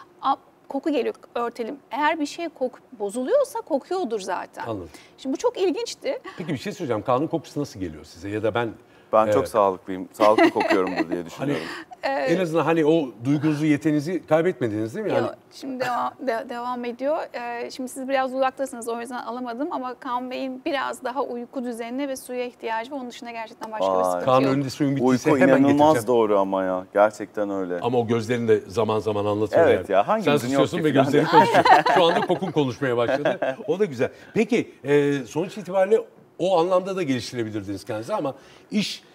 koku geliyor, örtelim. Eğer bir şey bozuluyorsa kokuyordur zaten. Anladım. Şimdi bu çok ilginçti. Peki bir şey söyleyeceğim. Kaan'ın kokusu nasıl geliyor size? Ya da ben Çok sağlıklıyım. Sağlıklı kokuyorumdur diye düşünüyorum. en azından hani o duygunuzu, yeteneğinizi kaybetmediniz değil mi? Yani Yok, şimdi devam ediyor. Şimdi siz biraz uzaktasınız o yüzden alamadım ama Kaan Bey'in biraz daha uyku düzenine ve suya ihtiyacı var. Onun dışında gerçekten başka bir Vay. sıkıntı Kaan'ın yok. önünde suyun bittiyse Uyku hemen inanılmaz getireceğim. doğru ama ya. Gerçekten öyle. Ama o gözlerini de zaman zaman anlatıyor Evet yani. ya, hangimizin Sen yok susuyorsun ki ve falan gözlerin konuşuyor. Şu anda kokun konuşmaya başladı. O da güzel. Peki sonuç itibariyle o anlamda da geliştirebilirdiniz kendinizi ama iş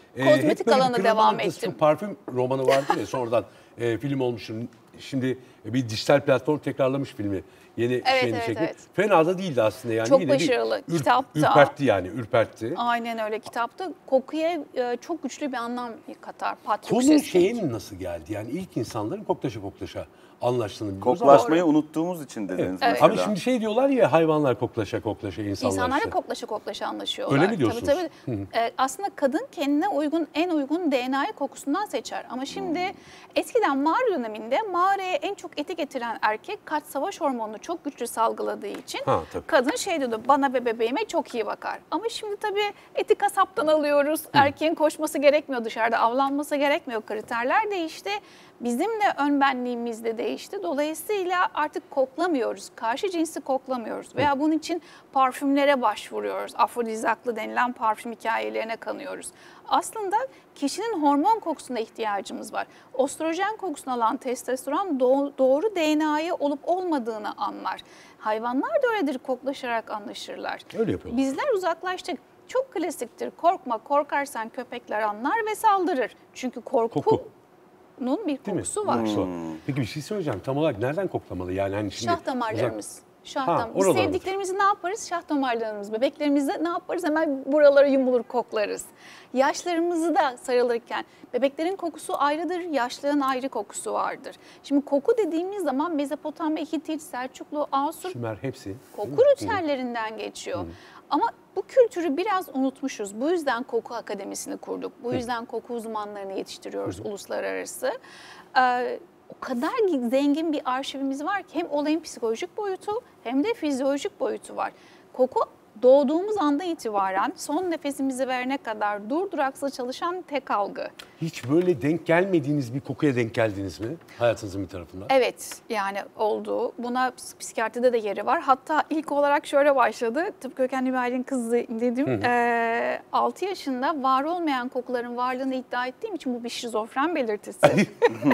Kozmetik hep böyle alana bir devam Kırılmanın ettim. Parfüm romanı vardı ya sonradan film olmuş. Şimdi bir dijital platform tekrarlamış filmi. Yeni şeyini evet, çekti. evet. Fena da değildi aslında yani. Çok Yine başarılı. Kitapta. Ürpertti yani, ürpertti. Aynen öyle. Kitapta kokuya çok güçlü bir anlam katar. Patrick Konu Süskind. şeye mi nasıl geldi? Yani ilk insanların koklaşa anlaştığını biliyoruz Koklaşmayı unuttuğumuz için dediniz ama... mesela. Ama şimdi şey diyorlar ya hayvanlar koklaşa insanlar İnsanlar işte. da koklaşa anlaşıyorlar. Öyle mi diyorsunuz? Tabii. Aslında kadın kendine en uygun DNA'yı kokusundan seçer. Ama şimdi eskiden mağara döneminde mağaraya en çok eti getiren erkek kaç savaş hormonunu çok güçlü salgıladığı için kadın şey diyordu, bana ve bebeğime çok iyi bakar. Ama şimdi tabii eti kasaptan alıyoruz. Erkeğin koşması gerekmiyor, dışarıda avlanması gerekmiyor. Kriterler değişti. Bizim de ön benliğimiz de değişti. Dolayısıyla artık koklamıyoruz. Karşı cinsi koklamıyoruz. Veya bunun için parfümlere başvuruyoruz. Afrodizaklı denilen parfüm hikayelerine kanıyoruz. Aslında kişinin hormon kokusuna ihtiyacımız var. Östrojen kokusunu alan testosteron doğru DNA'yı olup olmadığını anlar. Hayvanlar da öyledir, koklaşarak anlaşırlar. Öyle yapıyorlar. Bizler uzaklaştık. Çok klasiktir. Korkma, korkarsan köpekler anlar ve saldırır. Çünkü korku. Nun bir kokusu var. Peki bir şey söyleyeceğim. Tam olarak nereden koklamalı? Yani hani şimdi şah damarlarımız. Biz oralar sevdiklerimizi ne yaparız? Şah damarlarımız. Bebeklerimizi ne yaparız? Hemen buralara yumulur koklarız. Yaşlarımızı da sarılırken bebeklerin kokusu ayrıdır, yaşlıların ayrı kokusu vardır. Şimdi koku dediğimiz zaman Mezopotamya, Hitit, Selçuklu, Asur Sümer hepsi. koku ritüellerinden geçiyor. Ama bu kültürü biraz unutmuşuz. Bu yüzden koku akademisini kurduk. Bu yüzden koku uzmanlarını yetiştiriyoruz uluslararası. O kadar zengin bir arşivimiz var ki hem olayın psikolojik boyutu hem de fizyolojik boyutu var. Koku doğduğumuz anda itibaren son nefesimizi verene kadar durduraksız çalışan tek algı. Hiç böyle denk gelmediğiniz bir kokuya denk geldiniz mi hayatınızın bir tarafında? Evet, yani oldu. Buna psikiyatride de yeri var. Hatta ilk olarak şöyle başladı. Tıp kökenli bir ailenin kızı dedim. 6 yaşında var olmayan kokuların varlığını iddia ettiğim için bu bir şizofren belirtisi.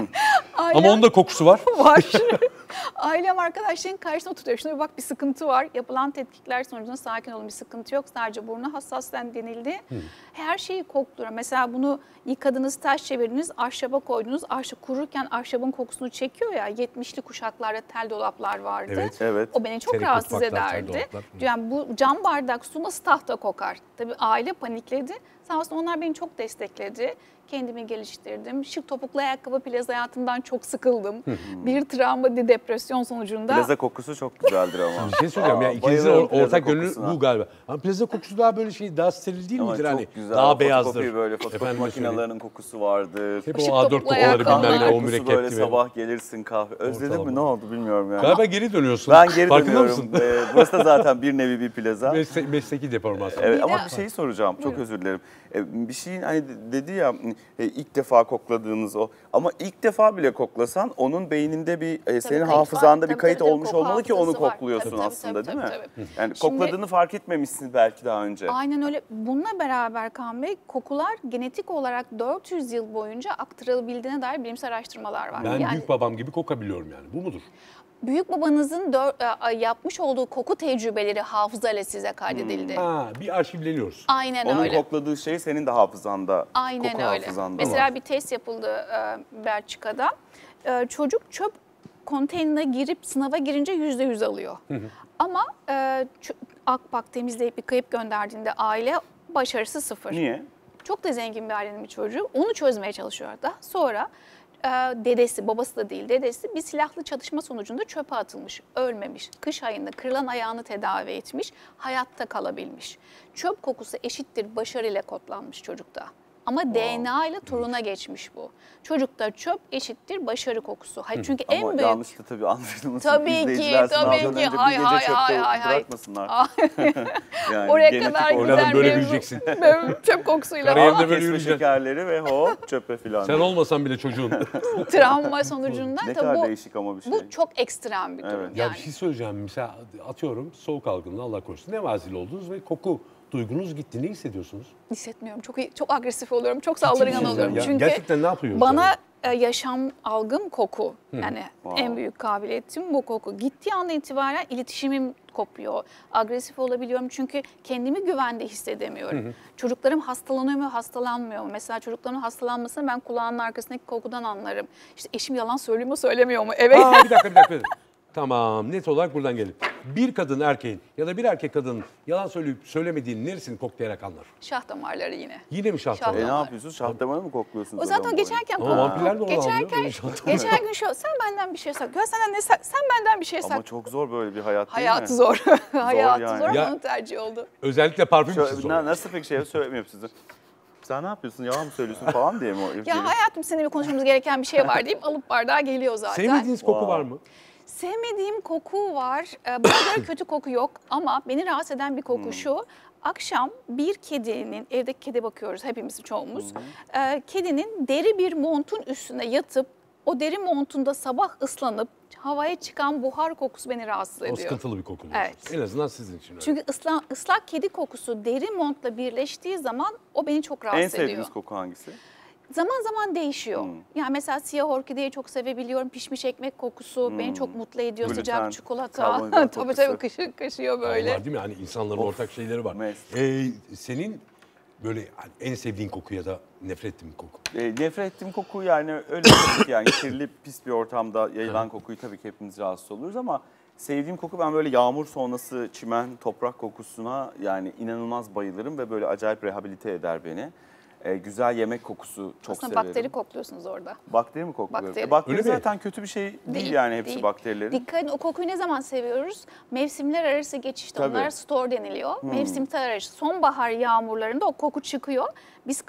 Ama onun da kokusu var. Var. Ailem arkadaşların karşısına oturuyor. Şuna bir bak, bir sıkıntı var. Yapılan tetkikler sonucunda sakin olun, bir sıkıntı yok. Sadece burnu hassaslen denildi. Her şeyi kokluyor. Mesela bunu yıkadınız, ters çevirdiniz, ahşaba koydunuz. Ahşap kururken ahşabın kokusunu çekiyor ya. 70'li kuşaklarda tel dolaplar vardı. Evet. O beni çok Çelik rahatsız mutfaklar, tel ederdi. dolaplar. Yani bu cam bardak su nasıl tahta kokar? Tabii aile panikledi. Sağ olsun onlar beni çok destekledi. Kendimi geliştirdim. Şık topuklu ayakkabı plaza hayatından çok sıkıldım. Bir travma, depresyon sonucunda. Plaza kokusu çok güzeldir ama. Bir şey söyleyeceğim ya ikinizin bayılıyorum plaza ortak yönü kokusuna. bu galiba. Ama plaza kokusu daha böyle daha steril değil Ama midir? çok Hani güzel. daha beyazdır. Fotokopi böyle fotokopi Efendime söyleyeyim. makinelerinin kokusu vardır. Hep Işık o A4 topuklu kokuları ayakkabılar. bilmem ne o Kokusu mürekkep böyle gibi. sabah gelirsin kahve. Özledin Ortalama. mi? Ne oldu bilmiyorum yani. Galiba geri dönüyorsun. Ben geri Farkında dönüyorum. mısın? Burası da zaten bir nevi bir plaza. Mesleki deformasyon. Evet, Bir ama de- bir şeyi soracağım. Çok özür dilerim. Bir şeyin hani dedi ya ilk defa kokladığınız o. Ama ilk defa bile koklasan onun beyninde bir senin kayıt hafızanda var. bir Tabii, kayıt tabii, olmuş koku olmalı ki onu hafızası var. kokluyorsun Tabii, aslında tabii, değil mi? tabii. Yani Şimdi- kokladığını fark etmemişsin belki daha önce. Aynen öyle. Bununla beraber Kaan Bey, kokular genetik olarak 400 yıl boyunca aktarılabildiğine dair bilimsel araştırmalar var. Ben Yani büyük babam gibi kokabiliyorum yani. Bu mudur? büyük babanızın yapmış olduğu koku tecrübeleri hafızayla size kaydedildi. Bir arşivleniyoruz. Aynen Onun öyle. kokladığı şey senin de hafızanda. Aynen koku öyle. hafızanda Mesela var. bir test yapıldı Belçika'da. Çocuk çöp konteynerine girip sınava girince %100 alıyor. Ama Akbak temizleyip bir kayıp gönderdiğinde aile başarısı 0. Niye? Çok da zengin bir ailenin bir çocuğu. Onu çözmeye çalışıyor. Daha sonra dedesi, babası da değil dedesi bir silahlı çatışma sonucunda çöpe atılmış, ölmemiş. Kış ayında kırılan ayağını tedavi etmiş, hayatta kalabilmiş. Çöp kokusu eşittir başarıyla kodlanmış çocukta. Ama DNA ile toruna geçmiş bu. Çocukta çöp eşittir başarı kokusu. Hayır, çünkü Ama en büyük... yanlış da tabii anlaşılmasın. Tabii ki, İzleyiciler tabii sınavdan ki. önce bir Hay, gece hay, çöpte hay, hay, hay. bırakmasınlar. Yani Oraya genetik kadar olarak Oradan gider böyle mevzu. büyüyeceksin. Böyle çöp kokusuyla Kariyerinde ama böyle kesme yürüyeceksin. şekerleri ve hop çöpe filan. Sen olmasan bile çocuğun. travma sonucunda Ne tabii kadar bu, değişik ama bir şey. bu çok ekstrem bir durum. Evet. Ya Yani. bir şey söyleyeceğim. Mesela atıyorum soğuk algınlığı Allah korusun. Nevazil oldunuz ve koku duygunuz gitti. Ne hissediyorsunuz? Hissetmiyorum. Çok agresif oluyorum. Çok saldırgan misiniz oluyorum. ya? Çünkü Gerçekten ne yapıyoruz bana yani? yaşam algım koku. Yani en büyük kabiliyetim bu koku. Gittiği anda itibaren iletişimim kopuyor. Agresif olabiliyorum çünkü kendimi güvende hissedemiyorum. Çocuklarım hastalanıyor mu, hastalanmıyor mu? Mesela çocukların hastalanmasını ben kulağının arkasındaki kokudan anlarım. İşte eşim yalan söylüyor mu, söylemiyor mu? Evet. Bir dakika. Tamam, net olarak buradan gelin. Bir kadın erkeğin ya da bir erkek kadının yalan söyleyip söylemediğini neresini koklayarak anlar? Şah damarları yine. Yine mi şah Şah damarı? Ne yapıyorsunuz? Şah damarı mı kokluyorsunuz? O zaten adam geçerken Ama vampirler de onu anlıyor. geçen gün şu sen benden bir şey sakla. Sen benden bir şey Ama sakla. çok zor böyle bir hayat değil Hayatı mi? zor. Hayatı yani. zor ama Ya- onun tercihi oldu. Özellikle parfüm için zor. Nasıl peki şey söylemiyor musunuz? Sen ne yapıyorsun? Yalan mı söylüyorsun falan diye mi o? Ya hayatım seninle konuşmamız gereken bir şey var deyip alıp bardağa geliyor zaten. Sevmediğiniz koku var mı? Sevmediğim koku var. Bana göre kötü koku yok ama beni rahatsız eden bir koku şu. Akşam bir kedinin, evdeki kedi bakıyoruz hepimiz çoğumuz. Kedinin deri bir montun üstüne yatıp o deri montunda sabah ıslanıp havaya çıkan buhar kokusu beni rahatsız ediyor. O sıkıntılı bir koku. Evet. En azından sizin için öyle. Çünkü ıslak kedi kokusu deri montla birleştiği zaman o beni çok rahatsız En ediyor. sevdiğiniz koku hangisi? Zaman zaman değişiyor. Yani mesela siyah orkideyi çok sevebiliyorum. Pişmiş ekmek kokusu beni çok mutlu ediyor. Gluten, Sıcak çikolata. karbonhidrat Tabii kokusu. kaşıyor böyle. Var değil mi? Hani insanların ortak şeyleri var. mes. Senin böyle hani en sevdiğin koku ya da nefret ettiğin koku? Nefret ettiğim koku yani öyle tabii ki yani kirli pis bir ortamda yayılan kokuyu tabii ki hepimiz rahatsız oluruz ama sevdiğim koku ben böyle yağmur sonrası çimen, toprak kokusuna yani inanılmaz bayılırım ve böyle acayip rehabilite eder beni. Güzel yemek kokusu çok Aslında severim. bakteri kokluyorsunuz orada. Bakteri mi kokluyorum? Bakteri. Bakteri Öyle mi? zaten kötü bir şey değil yani hepsi değil. bakterilerin. Dikkat edin, o kokuyu ne zaman seviyoruz? Mevsimler arası geçişte Tabii. onlara store deniliyor. Mevsimler arası. Sonbahar yağmurlarında o koku çıkıyor. Biz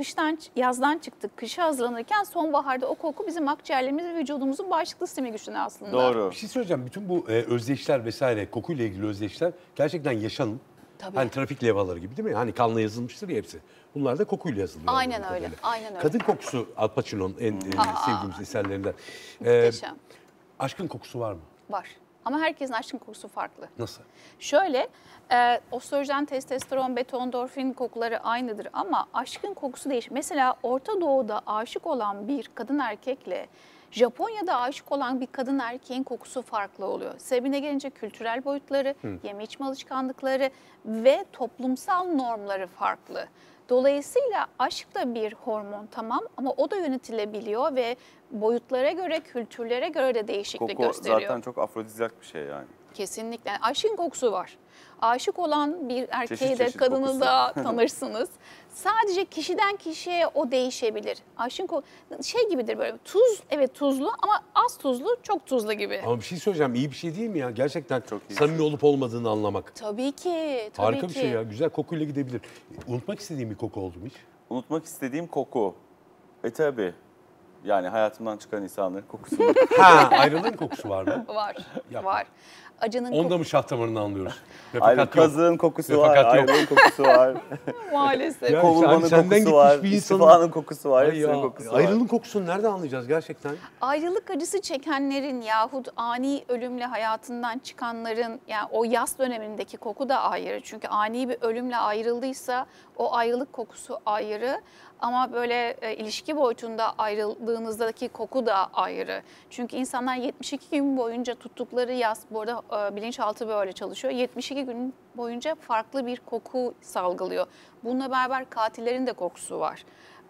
yazdan çıktık. Kışa hazırlanırken sonbaharda o koku bizim akciğerlerimiz ve vücudumuzun bağışıklık sistemi güçleniyor aslında. Doğru. Bir şey söyleyeceğim. Bütün bu özdeşler vesaire kokuyla ilgili özdeşler gerçekten yaşanın. Tabii. Hani trafik levhaları gibi değil mi? Hani kanla yazılmıştır ya hepsi. Bunlar da kokuyla yazılıyor. Aynen anladığım öyle, kadarıyla. aynen öyle. Kadın kokusu Al Pacino'nun en sevdiğimiz eserlerinden. Muhteşem. Aşkın kokusu var mı? Var. Ama herkesin aşkın kokusu farklı. Nasıl? Şöyle, östrojen, testosteron, betondorfin kokuları aynıdır ama aşkın kokusu değişir. Mesela Orta Doğu'da aşık olan bir kadın erkekle Japonya'da aşık olan bir kadın erkeğin kokusu farklı oluyor. Sebebine gelince kültürel boyutları, yeme içme alışkanlıkları ve toplumsal normları farklı. Dolayısıyla aşk da bir hormon tamam ama o da yönetilebiliyor ve boyutlara göre, kültürlere göre de değişiklik Koku gösteriyor. zaten çok afrodizyak bir şey yani. Kesinlikle. Yani aşkın kokusu var. Aşık olan bir erkeği de çeşit kadını kokusu. da tanırsınız. Sadece kişiden kişiye o değişebilir. Aşkın şey gibidir böyle tuz, evet tuzlu ama az tuzlu, çok tuzlu gibi. Ama bir şey söyleyeceğim. İyi bir şey değil mi ya? Gerçekten Çok iyi. samimi olup olmadığını anlamak. Tabii ki, tabii Harika ki. bir şey ya. Güzel kokuyla gidebilir. Unutmak istediğim bir koku oldu mu hiç? Unutmak istediğim koku. Tabii. Yani hayatımdan çıkan insanların kokusunu. Ha, ayrılığın kokusu var mı? Var, Yapma. var. Acının Onda mı şah damarını anlıyoruz? Ayrı Refakat yok. kazığın kokusu var, Refakat yok. ayrılığın kokusu var, maalesef. Ya kovulmanın işte hani senden kokusu var, gitmiş bir insanın- istifanın kokusu var, Ay hepsinin ya, kokusu var. ayrılığın kokusunu nereden anlayacağız gerçekten? Ayrılık acısı çekenlerin yahut ani ölümle hayatından çıkanların yani o yas dönemindeki koku da ayrı. Çünkü ani bir ölümle ayrıldıysa o ayrılık kokusu ayrı. Ama böyle ilişki boyutunda ayrıldığınızdaki koku da ayrı. Çünkü insanlar 72 gün boyunca tuttukları yas, bu arada bilinçaltı böyle çalışıyor. 72 gün boyunca farklı bir koku salgılıyor. Bununla beraber katillerin de kokusu var.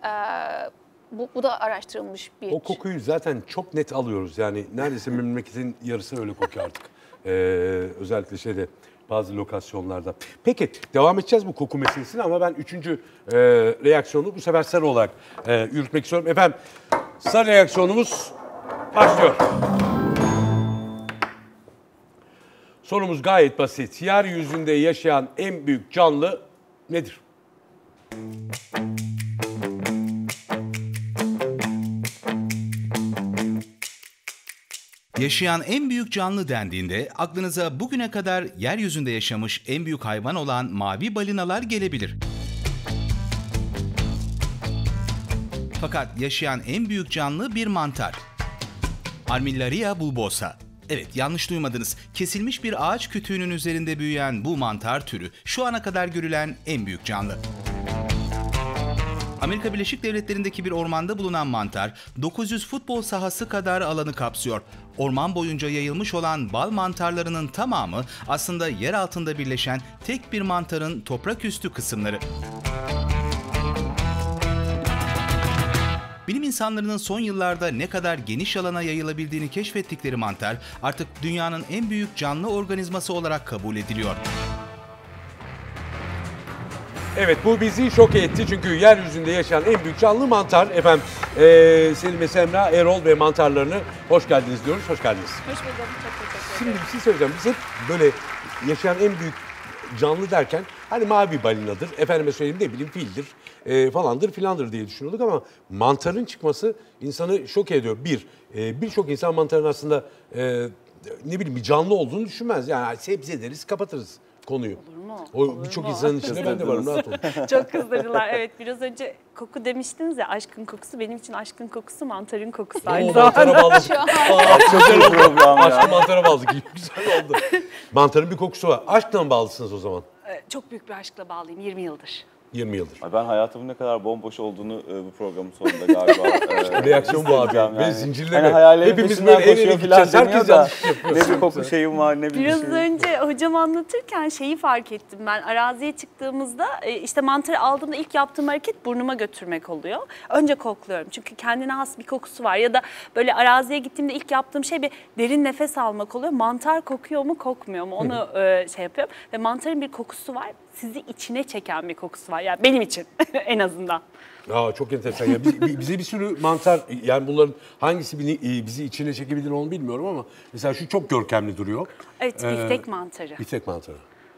Bu da araştırılmış bir... O kokuyu zaten çok net alıyoruz. Yani neredeyse memleketin yarısı öyle kokuyor artık. Özellikle bazı lokasyonlarda. Peki devam edeceğiz bu koku meselesine ama ben üçüncü reaksiyonu bu sefer sarı olarak yürütmek istiyorum. Efendim sarı reaksiyonumuz başlıyor. Sorumuz gayet basit. Yeryüzünde yaşayan en büyük canlı nedir? Yaşayan en büyük canlı dendiğinde aklınıza bugüne kadar yeryüzünde yaşamış en büyük hayvan olan mavi balinalar gelebilir. Fakat yaşayan en büyük canlı bir mantar. Armillaria bulbosa. Evet, yanlış duymadınız. Kesilmiş bir ağaç kütüğünün üzerinde büyüyen bu mantar türü şu ana kadar görülen en büyük canlı. Amerika Birleşik Devletleri'ndeki bir ormanda bulunan mantar 900 futbol sahası kadar alanı kapsıyor. Orman boyunca yayılmış olan bal mantarlarının tamamı aslında yer altında birleşen tek bir mantarın toprak üstü kısımları. Bilim insanlarının son yıllarda ne kadar geniş alana yayılabildiğini keşfettikleri mantar artık dünyanın en büyük canlı organizması olarak kabul ediliyor. Evet, bu bizi şok etti çünkü yeryüzünde yaşayan en büyük canlı mantar. Efendim Selime, Semra, Erol ve mantarlarını hoş geldiniz diyoruz. Hoş geldiniz. Hoş bulduk. Çok teşekkür Şimdi ederim. bir şey söyleyeceğim. Biz hep böyle yaşayan en büyük canlı derken hani mavi balinadır, efendime söyleyeyim ne bileyim fildir falandır filandır diye düşünüyorduk ama mantarın çıkması insanı şok ediyor. Birçok insan mantarın aslında ne bileyim bir canlı olduğunu düşünmez. Yani sebze deriz, kapatırız konuyu. Olur mu? O birçok insanın içinde ben de varım, rahat olun. Çok kızdırdılar. Evet, biraz önce koku demiştiniz ya, aşkın kokusu. Benim için aşkın kokusu mantarın kokusu aynı O zamanda. mantara bağladık. Çok iyi program Aşkı ya. mantara bağladık. Güzel oldu. Mantarın bir kokusu var. Aşkla mı bağlısınız o zaman? Çok büyük bir aşkla bağlıyım 20 yıldır. 20 yıldır. Ay, ben hayatımın ne kadar bomboş olduğunu bu programın sonunda galiba Reaksiyon bu abi. hissedeceğim Ve zincirleme. Hani hayallerin Hepimiz peşinden böyle el ele koşuyor falan gideceğiz. deniyor Herkes da yanlış yapıyor. ne bir koku şeyim var ne bir Biraz şey. önce hocam anlatırken şeyi fark ettim ben. Araziye çıktığımızda işte mantarı aldığımda ilk yaptığım hareket burnuma götürmek oluyor. Önce kokluyorum çünkü kendine has bir kokusu var. Ya da böyle araziye gittiğimde ilk yaptığım şey bir derin nefes almak oluyor. Mantar kokuyor mu kokmuyor mu onu şey yapıyorum. Ve mantarın bir kokusu var. Sizi içine çeken bir kokusu var. Yani benim için en azından. Aa, çok enteresan. Ya bize bir sürü mantar, yani bunların hangisi bizi içine çekebilir onu bilmiyorum ama mesela şu çok görkemli duruyor. Evet, biftek mantarı. Biftek mantarı.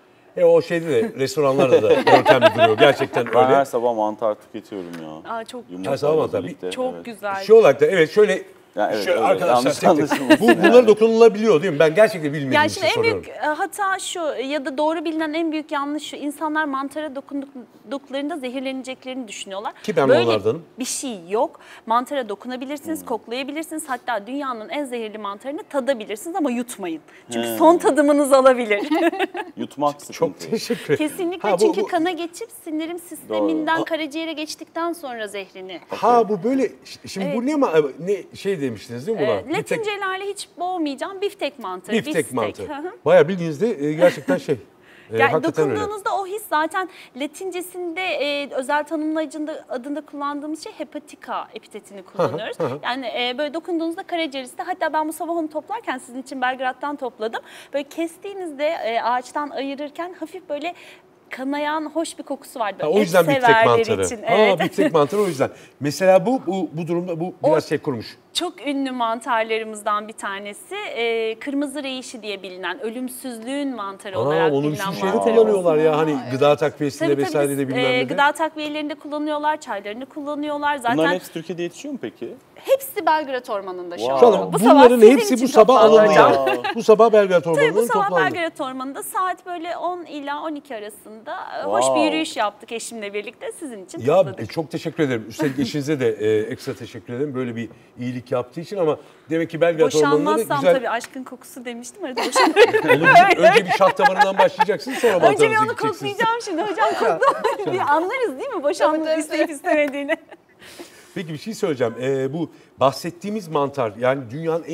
O şeyde de restoranlarda da görkemli duruyor. Gerçekten Ben her öyle. sabah mantar tüketiyorum ya. Aa, çok Yumurtayla sabah mantar. birlikte, çok evet. güzel. Şu olarak da evet şöyle Ya evet, şöyle öyle. arkadaşlar Yanlış tek tek. anlaşılmasın Bunlar yani. dokunulabiliyor değil mi? Ben gerçekten bilmediğim Yani için şimdi en soruyorum. büyük hata şu ya da doğru bilinen en büyük yanlış şu. İnsanlar mantara dokunduklarında zehirleneceklerini düşünüyorlar. Ki ben Böyle onlardanım. bir şey yok. Mantara dokunabilirsiniz, koklayabilirsiniz. Hatta dünyanın en zehirli mantarını tadabilirsiniz ama yutmayın. Çünkü son tadımınız olabilir. Yutmak sıkıntı. Çok teşekkür ederim. Kesinlikle Ha, çünkü kana geçip sindirim sisteminden Doğru. karaciğere geçtikten sonra zehrini. Ha bu böyle, şimdi Evet. bu ne şey demiştiniz değil mi buna? Bir tek Latincelerle hiç boğmayacağım biftek mantarı. biftek mantarı. Hı hı. Bayağı bildiğinizde gerçekten şey. Yani Hakikaten öyle. dokunduğunuzda o his zaten Latincesinde özel tanımlayıcında adında kullandığımız şey hepatica epitetini kullanıyoruz. Yani böyle dokunduğunuzda karaciğeriste, hatta ben bu sabah onu toplarken sizin için Belgrad'dan topladım. Böyle kestiğinizde ağaçtan ayırırken hafif böyle kanayan hoş bir kokusu vardı. Ha, o yüzden Et biftek severler mantarı. için. Ha, Evet. biftek mantarı o yüzden. Mesela bu durumda bu biraz şey kurumuş. Çok ünlü mantarlarımızdan bir tanesi kırmızı reyişi diye bilinen, ölümsüzlüğün mantarı olarak Onu bir bilinen sürü şeyde mantar. kullanıyorlar ya hani gıda takviyesinde Tabii vesaire de bilmem ne de. gıda takviyelerinde kullanıyorlar, çaylarını kullanıyorlar. Zaten Bunların hepsi Türkiye'de yetişiyor mu peki? hepsi Belgrad Ormanı'nda şu Wow. an. Şu an Bu sabah bunların sizin hepsi için bu sabah toplandı alındı hocam. yani. Bu sabah Belgrad Tabii bu Ormanı'nın sabah toplandı. Belgrad Ormanı'nda saat böyle 10 ila 12 arasında hoş bir Wow. yürüyüş yaptık eşimle birlikte. Sizin için Ya topladık. çok teşekkür ederim. Üstelik eşinize de ekstra teşekkür ederim böyle bir iyilik yaptığı için ama demek ki Belgrad Ormanı'nda da Boşanmazsam güzel. tabii aşkın kokusu demiştim. Arada boşanmıyorum. Önce bir şah damarından başlayacaksın sonra Önce bir mantarınızı onu gideceksiniz. koklayacağım şimdi. Hocam kokla. Bir anlarız değil mi boşanmak isteyip istemediğini. Peki bir şey söyleyeceğim. Bu bahsettiğimiz mantar yani dünyanın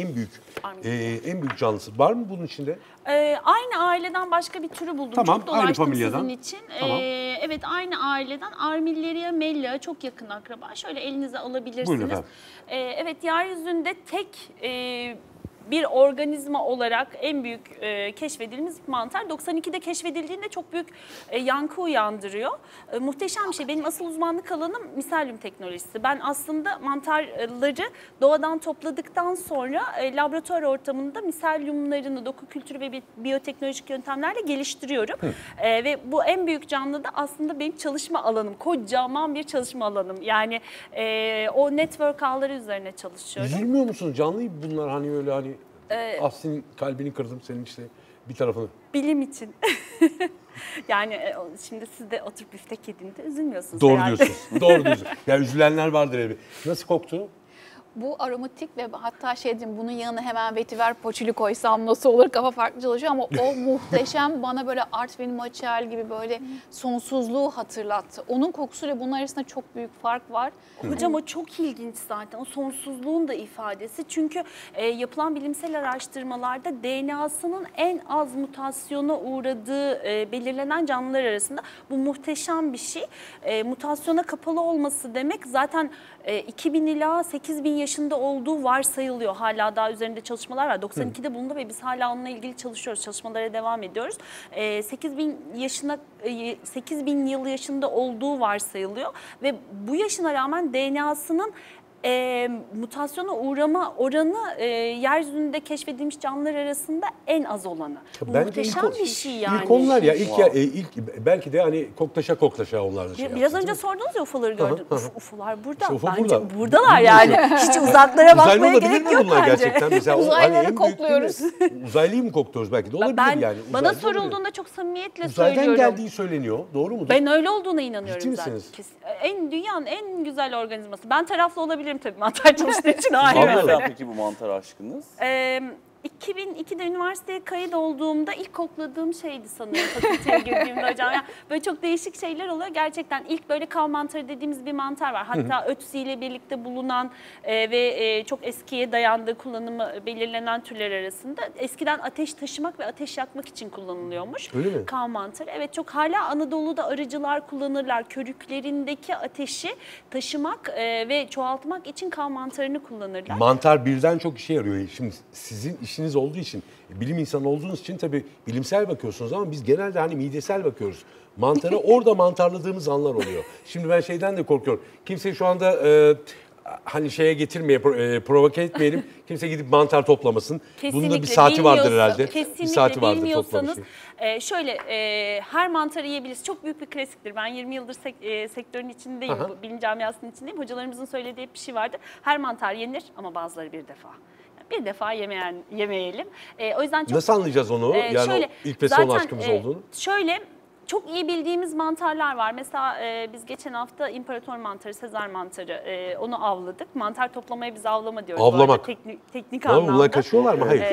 en büyük canlısı. Var mı bunun içinde? Aynı aileden başka bir türü buldum. Tamam, Çok dolaştım aynı familyadan. sizin için. Tamam. Evet, aynı aileden Armilleria mellea çok yakın akraba. Şöyle elinize alabilirsiniz. Buyurun efendim. Evet, yeryüzünde tek bir organizma olarak en büyük keşfedildiğimiz mantar 92'de keşfedildiğinde çok büyük yankı uyandırıyor. Muhteşem bir şey. Benim asıl uzmanlık alanım miselyum teknolojisi. Ben aslında mantarları doğadan topladıktan sonra laboratuvar ortamında miselyumlarını doku kültürü ve biyoteknolojik yöntemlerle geliştiriyorum. Ve bu en büyük canlı da aslında benim çalışma alanım. Kocaman bir çalışma alanım. Yani o network ağları üzerine çalışıyorum. Üzülmüyor musunuz? Canlı bunlar hani öyle hani senin kalbini kırdım senin işte bir tarafını. Bilim için. Yani şimdi siz de oturup biftek yediğinde üzülmüyorsunuz Doğru herhalde. diyorsunuz. Doğru diyorsunuz. Ya üzülenler vardır elbette. Nasıl koktu? Bu aromatik ve hatta şey diyeyim, bunun yanına hemen vetiver poçili koysam nasıl olur, kafa farklı çalışıyor ama o muhteşem bana böyle Artvin Maçel gibi böyle sonsuzluğu hatırlattı. Onun kokusuyla bunun arasında çok büyük fark var. Hocam o çok ilginç zaten. O sonsuzluğun da ifadesi. Çünkü yapılan bilimsel araştırmalarda DNA'sının en az mutasyona uğradığı belirlenen canlılar arasında. Bu muhteşem bir şey. Mutasyona kapalı olması demek zaten 2000 ila 8000 yaşında olduğu varsayılıyor. Hala daha üzerinde çalışmalar var. 92'de bulundu ve biz hala onunla ilgili çalışıyoruz. Çalışmalara devam ediyoruz. 8000 yıl yaşında olduğu varsayılıyor ve bu yaşına rağmen DNA'sının mutasyona uğrama oranı yeryüzünde keşfedilmiş canlılar arasında en az olanı. Bu muhteşem bir şey yani. İlk onlar ya, ilk belki de hani koklaşa onlar da şey Biraz yaptı, önce değil mi? sordunuz ya UFO'ları gördüm. UFO'lar burada. İşte UFO bence burada. buradalar yani. Hiç uzaklara Uzaylı bakmaya olabilir gerek mi yok bunlar bence. gerçekten? Mesela o Uzaylıları hani en büyük kokluyoruz. değil mi? Uzaylıyı mı kokluyoruz belki de olabilir yani. Bana Uzaylı olabilir. sorulduğunda çok samimiyetle Uzaydan söylüyorum. geldiği söyleniyor. Doğru mudur? Ben öyle olduğuna inanıyorum Ciddi zaten. misiniz? Dünyanın en güzel organizması. Ben taraflı olabilirim tabii mantar çalıştığı için ayrı Nereden mesele. peki bu mantar aşkınız? 2002'de üniversiteye kayıt olduğumda ilk kokladığım şeydi sanırım fakülteye girdiğimde hocam. Yani böyle çok değişik şeyler oluyor. Gerçekten ilk böyle kav mantarı dediğimiz bir mantar var. Hatta ötüsüyle birlikte bulunan ve çok eskiye dayandığı kullanımı belirlenen türler arasında. Eskiden ateş taşımak ve ateş yakmak için kullanılıyormuş. Öyle mi? Kav mantarı. Evet, çok hala Anadolu'da arıcılar kullanırlar. Körüklerindeki ateşi taşımak ve çoğaltmak için kav mantarını kullanırlar. Mantar birden çok işe yarıyor. Şimdi sizin işiniz olduğu için, bilim insanı olduğunuz için tabii bilimsel bakıyorsunuz ama biz genelde hani midesel bakıyoruz. Mantara orada mantarladığımız anlar oluyor. Şimdi ben şeyden de korkuyorum. Kimse şu anda hani şeye getirmeye, provoke etmeyelim. Kimse gidip mantar toplamasın. Bunun da bir saati vardır herhalde. Kesinlikle bir saati vardır bilmiyorsanız toplamışı. şöyle her mantarı yiyebilirsiniz. Çok büyük bir klasiktir. Ben 20 yıldır sektörün içindeyim, Aha. bilim camiasının içindeyim. Hocalarımızın söylediği hep bir şey vardı. Her mantar yenir ama bazıları bir defa. Bir defa yemeyelim. O yüzden çok... Nasıl anlayacağız onu? Yani şöyle, o ilk ve son zaten, aşkımız olduğunu. Şöyle... Çok iyi bildiğimiz mantarlar var. Mesela biz geçen hafta imparator mantarı, Sezar mantarı onu avladık. Mantar toplamaya biz avlama diyoruz. Avlamak. Bu arada teknik Ama anlamda. bunlar kaçıyorlar mı? Hayır.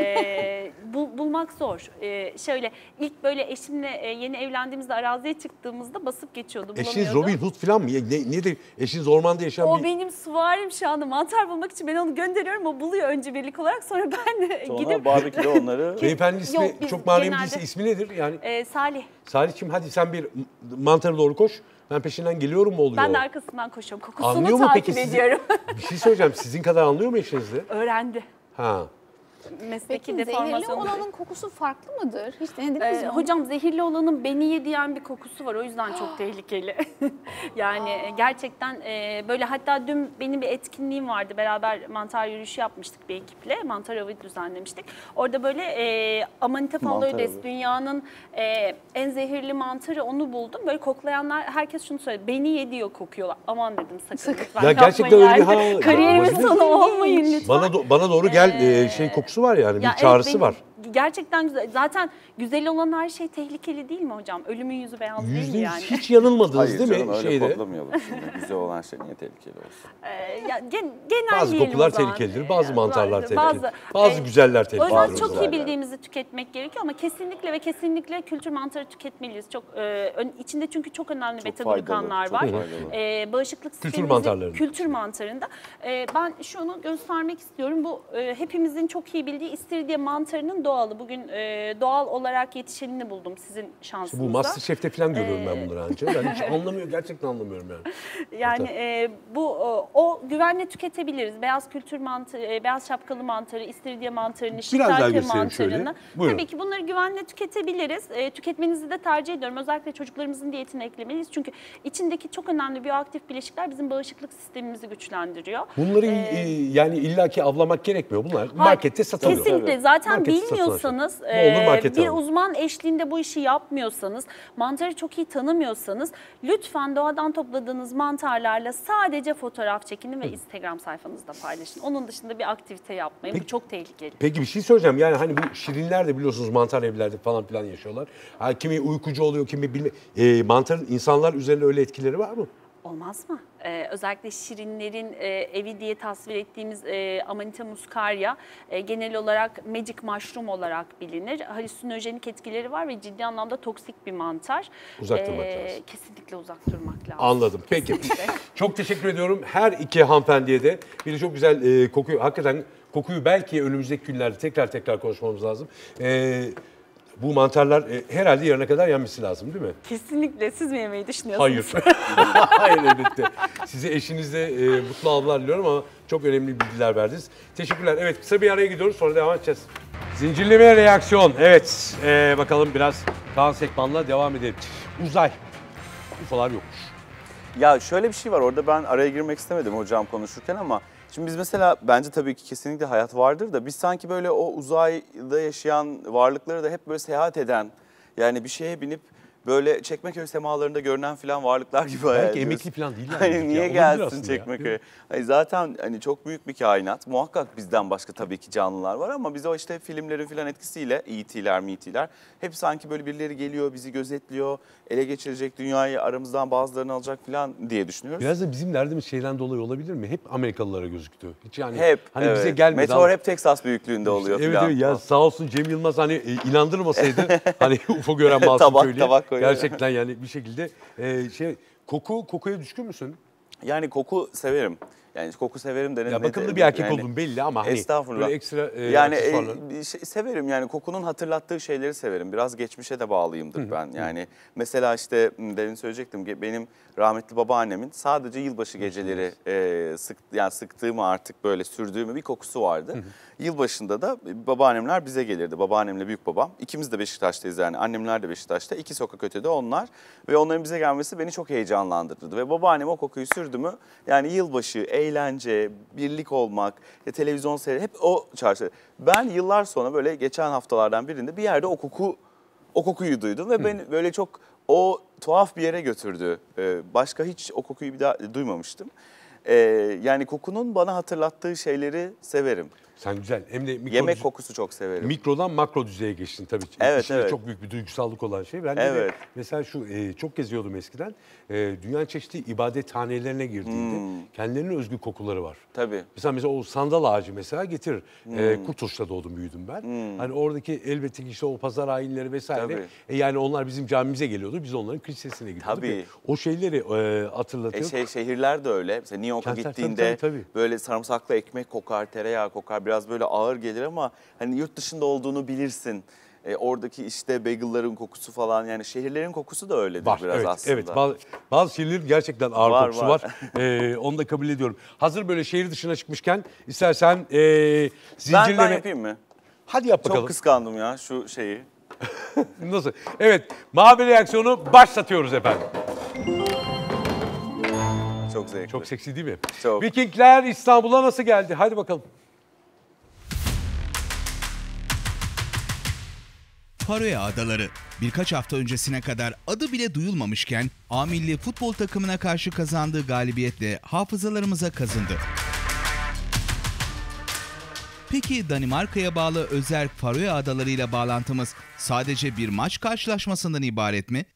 Bulmak zor. Şöyle ilk böyle eşimle yeni evlendiğimizde araziye çıktığımızda basıp geçiyordu. Eşiniz bulamıyordu. Robin Hood falan mı? Nedir? Eşiniz ormanda yaşayan O bir... benim süvarim şu anda. Mantar bulmak için ben onu gönderiyorum. O buluyor önce birlik olarak. Sonra ben Sonra gidip... barbeküde onları... Beyefendi ismi Yok, biz çok manevi genelde- değilse ismi nedir? Yani Salih. Salih'cim hadi sen bir mantara doğru koş. Ben peşinden geliyorum mu oluyor? Ben de arkasından koşuyorum. Kokusunu Anlıyor mu takip peki sizi? ediyorum. Bir şey söyleyeceğim. Sizin kadar anlıyor mu eşiniz de? Öğrendi. Ha. Mesleki Peki zehirli deformasyon. olanın kokusu farklı mıdır? Hiç denediniz mi? Hocam zehirli olanın beni ye diyen bir kokusu var. O yüzden çok tehlikeli. Yani gerçekten böyle, hatta dün benim bir etkinliğim vardı. Beraber mantar yürüyüşü yapmıştık bir ekiple. Mantar avı düzenlemiştik. Orada böyle Amanita phalloides, avı. dünyanın en zehirli mantarı, onu buldum. Böyle koklayanlar herkes şunu söyledi. Beni ye diyor, kokuyorlar. Aman dedim sakın lütfen Ya gerçekten yapmayın öyle bir yani. ha- Kariyerimin olabilir. sonu olmayın lütfen. Bana doğru gel şey kokusu var yani. Ya Bir çağrısı evet, var. Gerçekten güzel. Zaten güzel olan her şey tehlikeli değil mi hocam? Ölümün yüzü beyaz değil mi %100 yani? hiç yanılmadınız Hayır değil canım mi? öyle Şeyde. kodlamayalım şimdi. Güzel olan şey niye tehlikeli olsun? Ya, genel Bazı diyelim kokular o zaman. tehlikelidir, bazı mantarlar tehlikeli. Bazı, Bazı güzeller O tehlikeli. yüzden Bazı çok iyi güzeller. bildiğimizi tüketmek gerekiyor ama kesinlikle ve kesinlikle kültür mantarı tüketmeliyiz. Çok içinde çünkü çok önemli Çok beta-glukanlar faydalı, var. çok faydalı. Bağışıklık Kültür sistemimizin mantarlarının. kültür mantarında. Ben şunu göstermek istiyorum. Bu hepimizin çok iyi bildiği istiridye mantarının doğalı. Bugün doğal olarak yetişenini buldum sizin şansınıza. Bu Masterchef'te falan görüyorum ben bunları anca. Ben hiç anlamıyorum, gerçekten anlamıyorum yani. Yani o güvenle tüketebiliriz. Beyaz kültür mantarı, beyaz şapkalı mantarı, istiridye mantarını, daha şiftake gösterelim şöyle. mantarını. Buyurun. Tabii ki bunları güvenle tüketebiliriz. Tüketmenizi de tercih ediyorum. Özellikle çocuklarımızın diyetine eklemeliyiz. Çünkü içindeki çok önemli biyoaktif bileşikler bizim bağışıklık sistemimizi güçlendiriyor. Bunları yani illaki avlamak gerekmiyor. Bunlar markette satılıyor. Kesinlikle. Tabii. Zaten Markette satılan bilmiyorsanız, şey. Ne olur markete bir alın. uzman eşliğinde bu işi yapmıyorsanız, mantarı çok iyi tanımıyorsanız lütfen doğadan topladığınız mantarlarla sadece fotoğraf çekinin ve Instagram sayfanızda paylaşın. Onun dışında bir aktivite yapmayın. Bu çok tehlikeli. Peki bir şey söyleyeceğim. Yani hani bu şirinler de biliyorsunuz mantar evlerde falan filan yaşıyorlar. Ha, kimi uykucu oluyor, kimi bilme. Mantarın insanlar üzerinde öyle etkileri var mı? Olmaz mı? Özellikle şirinlerin evi diye tasvir ettiğimiz Amanita muscaria genel olarak magic mushroom olarak bilinir. Halüsinojenik etkileri var ve ciddi anlamda toksik bir mantar. Uzak durmak lazım. Kesinlikle uzak durmak lazım. Anladım. Peki. Kesinlikle. Çok teşekkür ediyorum her iki hanımefendiye de. Bir de çok güzel kokuyu, hakikaten kokuyu belki önümüzdeki günlerde tekrar konuşmamız lazım. Bu mantarlar herhalde yarına kadar yenmesi lazım değil mi? Kesinlikle. Siz mi yemeyi düşünüyorsunuz? Hayır. Hayır elbette. Size eşinizle mutlu avlar diliyorum ama çok önemli bilgiler verdiniz. Teşekkürler. Evet, kısa bir araya gidiyoruz, sonra devam edeceğiz. Zincirleme reaksiyon. Evet, bakalım biraz Kaan Sekman'la devam edelim. Uzay. UFO'lar yokmuş. Ya şöyle bir şey var, orada ben araya girmek istemedim hocam konuşurken ama şimdi biz mesela bence tabii ki kesinlikle hayat vardır da biz sanki böyle o uzayda yaşayan varlıkları da hep böyle seyahat eden, yani bir şeye binip böyle Çekmeköy semalarında görünen falan varlıklar gibi hayal Belki ediyoruz. emekli falan değiller. Hani niye Olabilir gelsin aslında ya. Çekmeköy'e? Hani zaten hani çok büyük bir kainat. Muhakkak bizden başka tabii ki canlılar var ama biz o işte filmlerin falan etkisiyle E.T.'ler hep sanki böyle birileri geliyor, bizi gözetliyor, ele geçirecek dünyayı, aramızdan bazılarını alacak falan diye düşünüyoruz. Biraz da bizim derdimiz şeyden dolayı olabilir mi? Hep Amerikalılara gözüktü. Hiç yani Hep, hani evet. bize gelmedi. Meteor ama... hep Texas büyüklüğünde oluyor Evet, falan. evet ya sağ olsun Cem Yılmaz hani inandırmasaydı hani UFO gören masum Tabak köylüye. koyuyor. Gerçekten yani bir şekilde kokuya düşkün müsün? Yani koku severim. Yani koku severim de Ya bakımlı bir erkek oldun belli ama hani estağfurullah. böyle ekstra yani aksesuarlar. severim yani kokunun hatırlattığı şeyleri severim. Biraz geçmişe de bağlıyımdır ben. Yani mesela işte demin söyleyecektim benim rahmetli babaannemin sadece yılbaşı geceleri sıktığımı artık böyle sürdüğümü bir kokusu vardı. Yılbaşında da babaannemler bize gelirdi. Babaannemle büyük babam. İkimiz de Beşiktaş'tayız yani. Annemler de Beşiktaş'ta. 2 sokak ötede onlar. Ve onların bize gelmesi beni çok heyecanlandırdı. Ve babaannem o kokuyu sürdü mü yani yılbaşı, eğlence, birlik olmak, televizyon seyri hep o çarşı. Ben yıllar sonra böyle geçen haftalardan birinde bir yerde o kokuyu duydum ve beni böyle çok o tuhaf bir yere götürdü. Başka hiç o kokuyu bir daha duymamıştım. Yani kokunun bana hatırlattığı şeyleri severim. Sen güzel. Hem de Yemek kokusu çok severim. Mikrodan makro düzeye geçtin tabii. Evet, İçinde evet. çok büyük bir duygusallık olan şey. Ben de Evet. mesela çok geziyordum eskiden. Dünyanın çeşitli ibadethanelerine girdiğinde kendilerine özgü kokuları var. Tabii. Mesela o sandal ağacı mesela getirir. Kurtuluş'ta doğdum büyüdüm ben. Hani oradaki elbette ki işte o pazar ayinleri vesaire. Yani onlar bizim camimize geliyordu. Biz onların kilisesine gidiyorduk. Tabii. O şeyleri hatırlatıyor. Şehirler de öyle. Mesela New York'a Kentler, gittiğinde tabii. böyle sarımsaklı ekmek kokar, tereyağı kokar. Biraz böyle ağır gelir ama hani yurt dışında olduğunu bilirsin. Oradaki işte bagel'ların kokusu falan yani şehirlerin kokusu da öyledir Var, biraz evet, aslında. evet. Bazı şehirlerin gerçekten ağır Var, kokusu var. var. Onu da kabul ediyorum. Hazır böyle şehir dışına çıkmışken istersen Ben zincirleme... yapayım mı? Hadi yap bakalım. Çok kıskandım ya şu şeyi. Nasıl? Evet, mavi reaksiyonu başlatıyoruz efendim. Çok zevkli. Çok seksi değil mi? Çok. Vikingler İstanbul'a nasıl geldi? Hadi bakalım. Faroe Adaları. Birkaç hafta öncesine kadar adı bile duyulmamışken A milli futbol takımına karşı kazandığı galibiyetle hafızalarımıza kazındı. Peki Danimarka'ya bağlı Özerk Faroe Adaları ile bağlantımız sadece bir maç karşılaşmasından ibaret mi?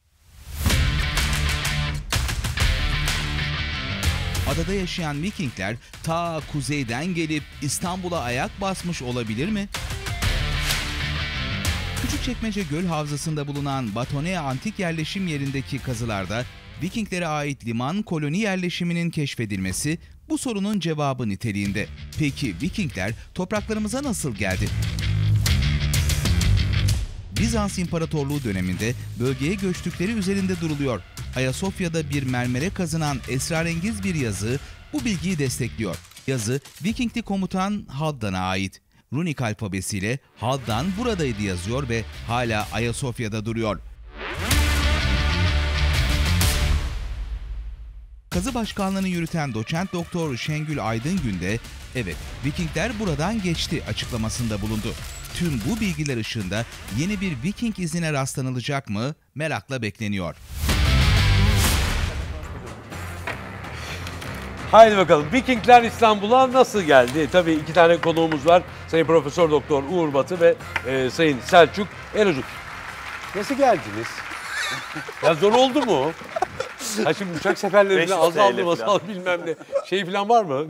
Adada yaşayan Vikingler ta kuzeyden gelip İstanbul'a ayak basmış olabilir mi? Küçükçekmece Göl Havzası'nda bulunan Batonea Antik Yerleşim Yeri'ndeki kazılarda Vikinglere ait liman koloni yerleşiminin keşfedilmesi bu sorunun cevabı niteliğinde. Peki Vikingler topraklarımıza nasıl geldi? Bizans İmparatorluğu döneminde bölgeye göçtükleri üzerinde duruluyor. Ayasofya'da bir mermere kazınan esrarengiz bir yazı bu bilgiyi destekliyor. Yazı Vikingli komutan Halfdan'a ait. Runik alfabesiyle Halfdan buradaydı yazıyor ve hala Ayasofya'da duruyor. Kazı başkanlığını yürüten doçent doktor Şengül Aydıngün de evet Vikingler buradan geçti açıklamasında bulundu. Tüm bu bilgiler ışığında yeni bir Viking izine rastlanılacak mı merakla bekleniyor. Haydi bakalım. Vikingler İstanbul'a nasıl geldi? Tabii iki tane konuğumuz var. Sayın Profesör Doktor Uğur Batı ve Sayın Selçuk Eroğlu. Nasıl geldiniz? Ya zor oldu mu? Ha şimdi uçak seferleri 500 falan azaldı TL masal bilmem ne. Şey falan var mı?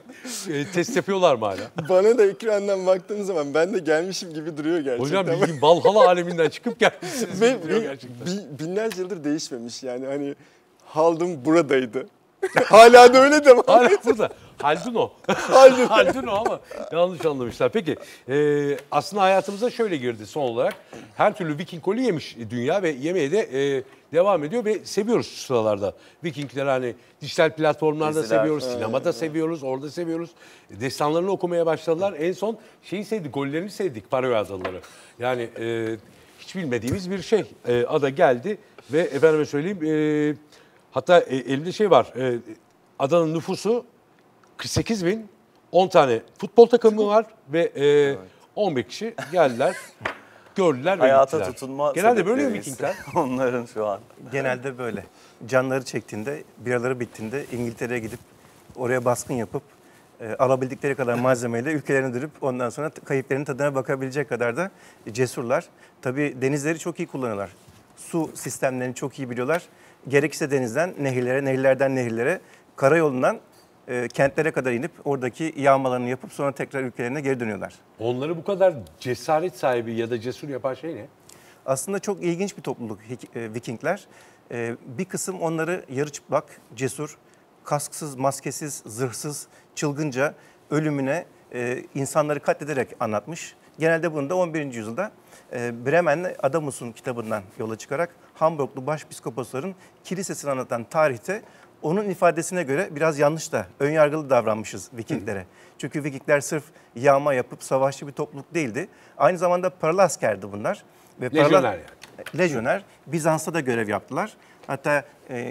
Test yapıyorlar mı hala? Bana da ekrandan baktığınız zaman ben de gelmişim gibi duruyor gerçekten. Hocam bildiğin Valhalla aleminden çıkıp gelmişsiniz. Ve gibi duruyor gerçekten. binlerce yıldır değişmemiş yani hani Haldun buradaydı. Hala da öyle devam Hala ediyor. burada. Haldun o. Haldun o ama yanlış anlamışlar. Peki aslında hayatımıza şöyle girdi son olarak. Her türlü Viking golü yemiş dünya ve yemeye de devam ediyor ve seviyoruz şu sıralarda. Vikingleri hani dijital platformlarda Diziler, seviyoruz, sinemada seviyoruz, orada seviyoruz. Destanlarını okumaya başladılar. En son şeyi sevdik, gollerini sevdik, Faroe Adaları. Yani hiç bilmediğimiz bir şey. Ada geldi ve efendime söyleyeyim hatta elimde şey var. Adanın nüfusu 48 bin, 10 tane futbol takımı var ve 11 kişi geldiler, gördüler ve Hayata gittiler. tutunma Genelde böyle mi sebeplerimiz Vikingler? Onların şu an. Genelde böyle. Canları çektiğinde, biraları bittiğinde İngiltere'ye gidip oraya baskın yapıp alabildikleri kadar malzemeyle ülkelerine dönüp ondan sonra kayıplarının tadına bakabilecek kadar da cesurlar. Tabii denizleri çok iyi kullanıyorlar. Su sistemlerini çok iyi biliyorlar. Gerekirse denizden nehirlere, nehirlerden nehirlere, karayolundan kentlere kadar inip oradaki yağmalarını yapıp sonra tekrar ülkelerine geri dönüyorlar. Onları bu kadar cesaret sahibi ya da cesur yapan şey ne? Aslında çok ilginç bir topluluk Vikingler. Bir kısım onları yarı çıplak, cesur, kasksız, maskesiz, zırhsız, çılgınca ölümüne insanları katlederek anlatmış. Genelde bunu da 11. yüzyılda Bremen'le Adamus'un kitabından yola çıkarak Hamburglu başpiskoposların kilisesini anlatan tarihte onun ifadesine göre biraz yanlış da önyargılı davranmışız Vikinglere. Çünkü Vikingler sırf yağma yapıp savaşçı bir topluluk değildi. Aynı zamanda paralı askerdi bunlar. Ve Lejyoner yani. Lejyoner. Bizans'ta da görev yaptılar. Hatta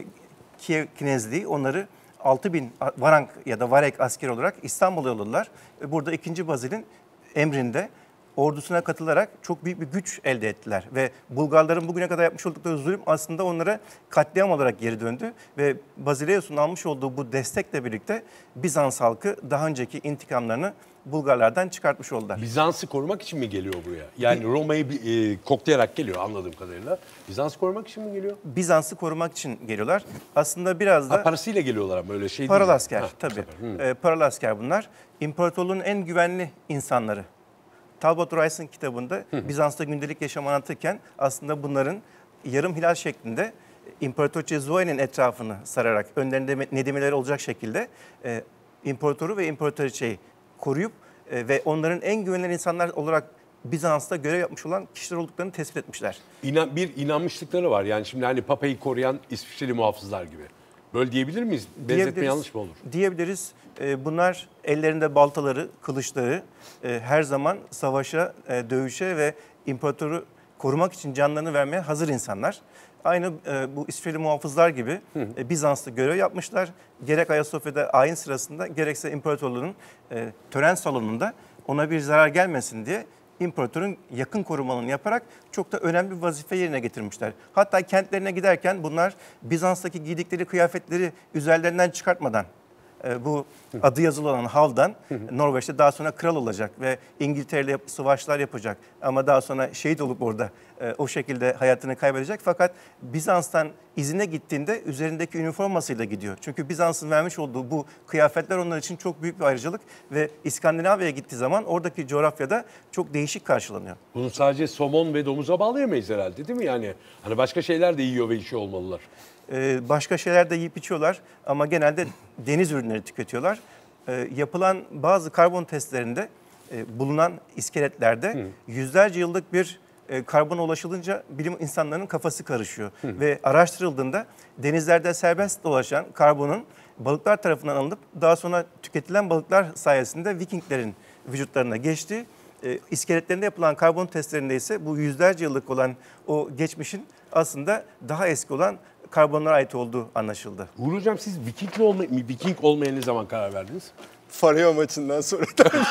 Kiev Knezliği onları 6.000 varank ya da varek asker olarak İstanbul'a yolladılar. Burada 2. Bazil'in emrinde ordusuna katılarak çok büyük bir güç elde ettiler. Ve Bulgarların bugüne kadar yapmış oldukları zulüm aslında onlara katliam olarak geri döndü. Ve Bazileus'un almış olduğu bu destekle birlikte Bizans halkı daha önceki intikamlarını Bulgarlardan çıkartmış oldular. Bizans'ı korumak için mi geliyor buraya? Yani Roma'yı koklayarak geliyor anladığım kadarıyla. Bizans'ı korumak için mi geliyor? Bizans'ı korumak için geliyorlar. Aslında biraz da... Parasıyla geliyorlar ama öyle şey değil. Paralı asker Ha, tabii. Paralı asker bunlar. İmparatorluğun en güvenli insanları. Talbot Rice'ın kitabında Bizans'ta gündelik yaşam anlatırken aslında bunların yarım hilal şeklinde İmparatoriçe Zoe'nin etrafını sararak önlerinde nedimeleri olacak şekilde imparatoru ve imparatoriçeyi koruyup ve onların en güvenilir insanlar olarak Bizans'ta görev yapmış olan kişiler olduklarını tespit etmişler. Bir inanmışlıkları var. Yani şimdi hani Papa'yı koruyan İsviçreli muhafızlar gibi. Böyle diyebilir miyiz? Benzetme yanlış mı olur? Diyebiliriz. Bunlar ellerinde baltaları, kılıçları her zaman savaşa, dövüşe ve imparatoru korumak için canlarını vermeye hazır insanlar. Aynı bu İsviçreli muhafızlar gibi Bizans'ta görev yapmışlar. Gerek Ayasofya'da ayin sırasında gerekse imparatorluğun tören salonunda ona bir zarar gelmesin diye imparatorun yakın korumalarını yaparak çok da önemli bir vazife yerine getirmişler. Hatta kentlerine giderken bunlar Bizans'taki giydikleri kıyafetleri üzerlerinden çıkartmadan bu adı yazılı olan Hal'dan Norveç'te daha sonra kral olacak ve İngiltere'yle savaşlar yapacak. Ama daha sonra şehit olup orada o şekilde hayatını kaybedecek. Fakat Bizans'tan izine gittiğinde üzerindeki üniformasıyla gidiyor. Çünkü Bizans'ın vermiş olduğu bu kıyafetler onlar için çok büyük bir ayrıcalık ve İskandinavya'ya gittiği zaman oradaki coğrafyada çok değişik karşılanıyor. Bunu sadece somon ve domuza bağlayamayız herhalde değil mi? Yani hani başka şeyler de yiyor ve içiyor olmalılar. Başka şeyler de yiyip içiyorlar ama genelde deniz ürünleri tüketiyorlar. Yapılan bazı karbon testlerinde bulunan iskeletlerde yüzlerce yıllık bir karbona ulaşılınca bilim insanlarının kafası karışıyor. Ve araştırıldığında denizlerde serbest dolaşan karbonun balıklar tarafından alınıp daha sonra tüketilen balıklar sayesinde Vikinglerin vücutlarına geçti. İskeletlerinde yapılan karbon testlerinde ise bu yüzlerce yıllık olan o geçmişin aslında daha eski olan karbonlara ait olduğu anlaşıldı. Uğur Hocam siz Viking olmaya ne zaman karar verdiniz? Faroe maçından sonra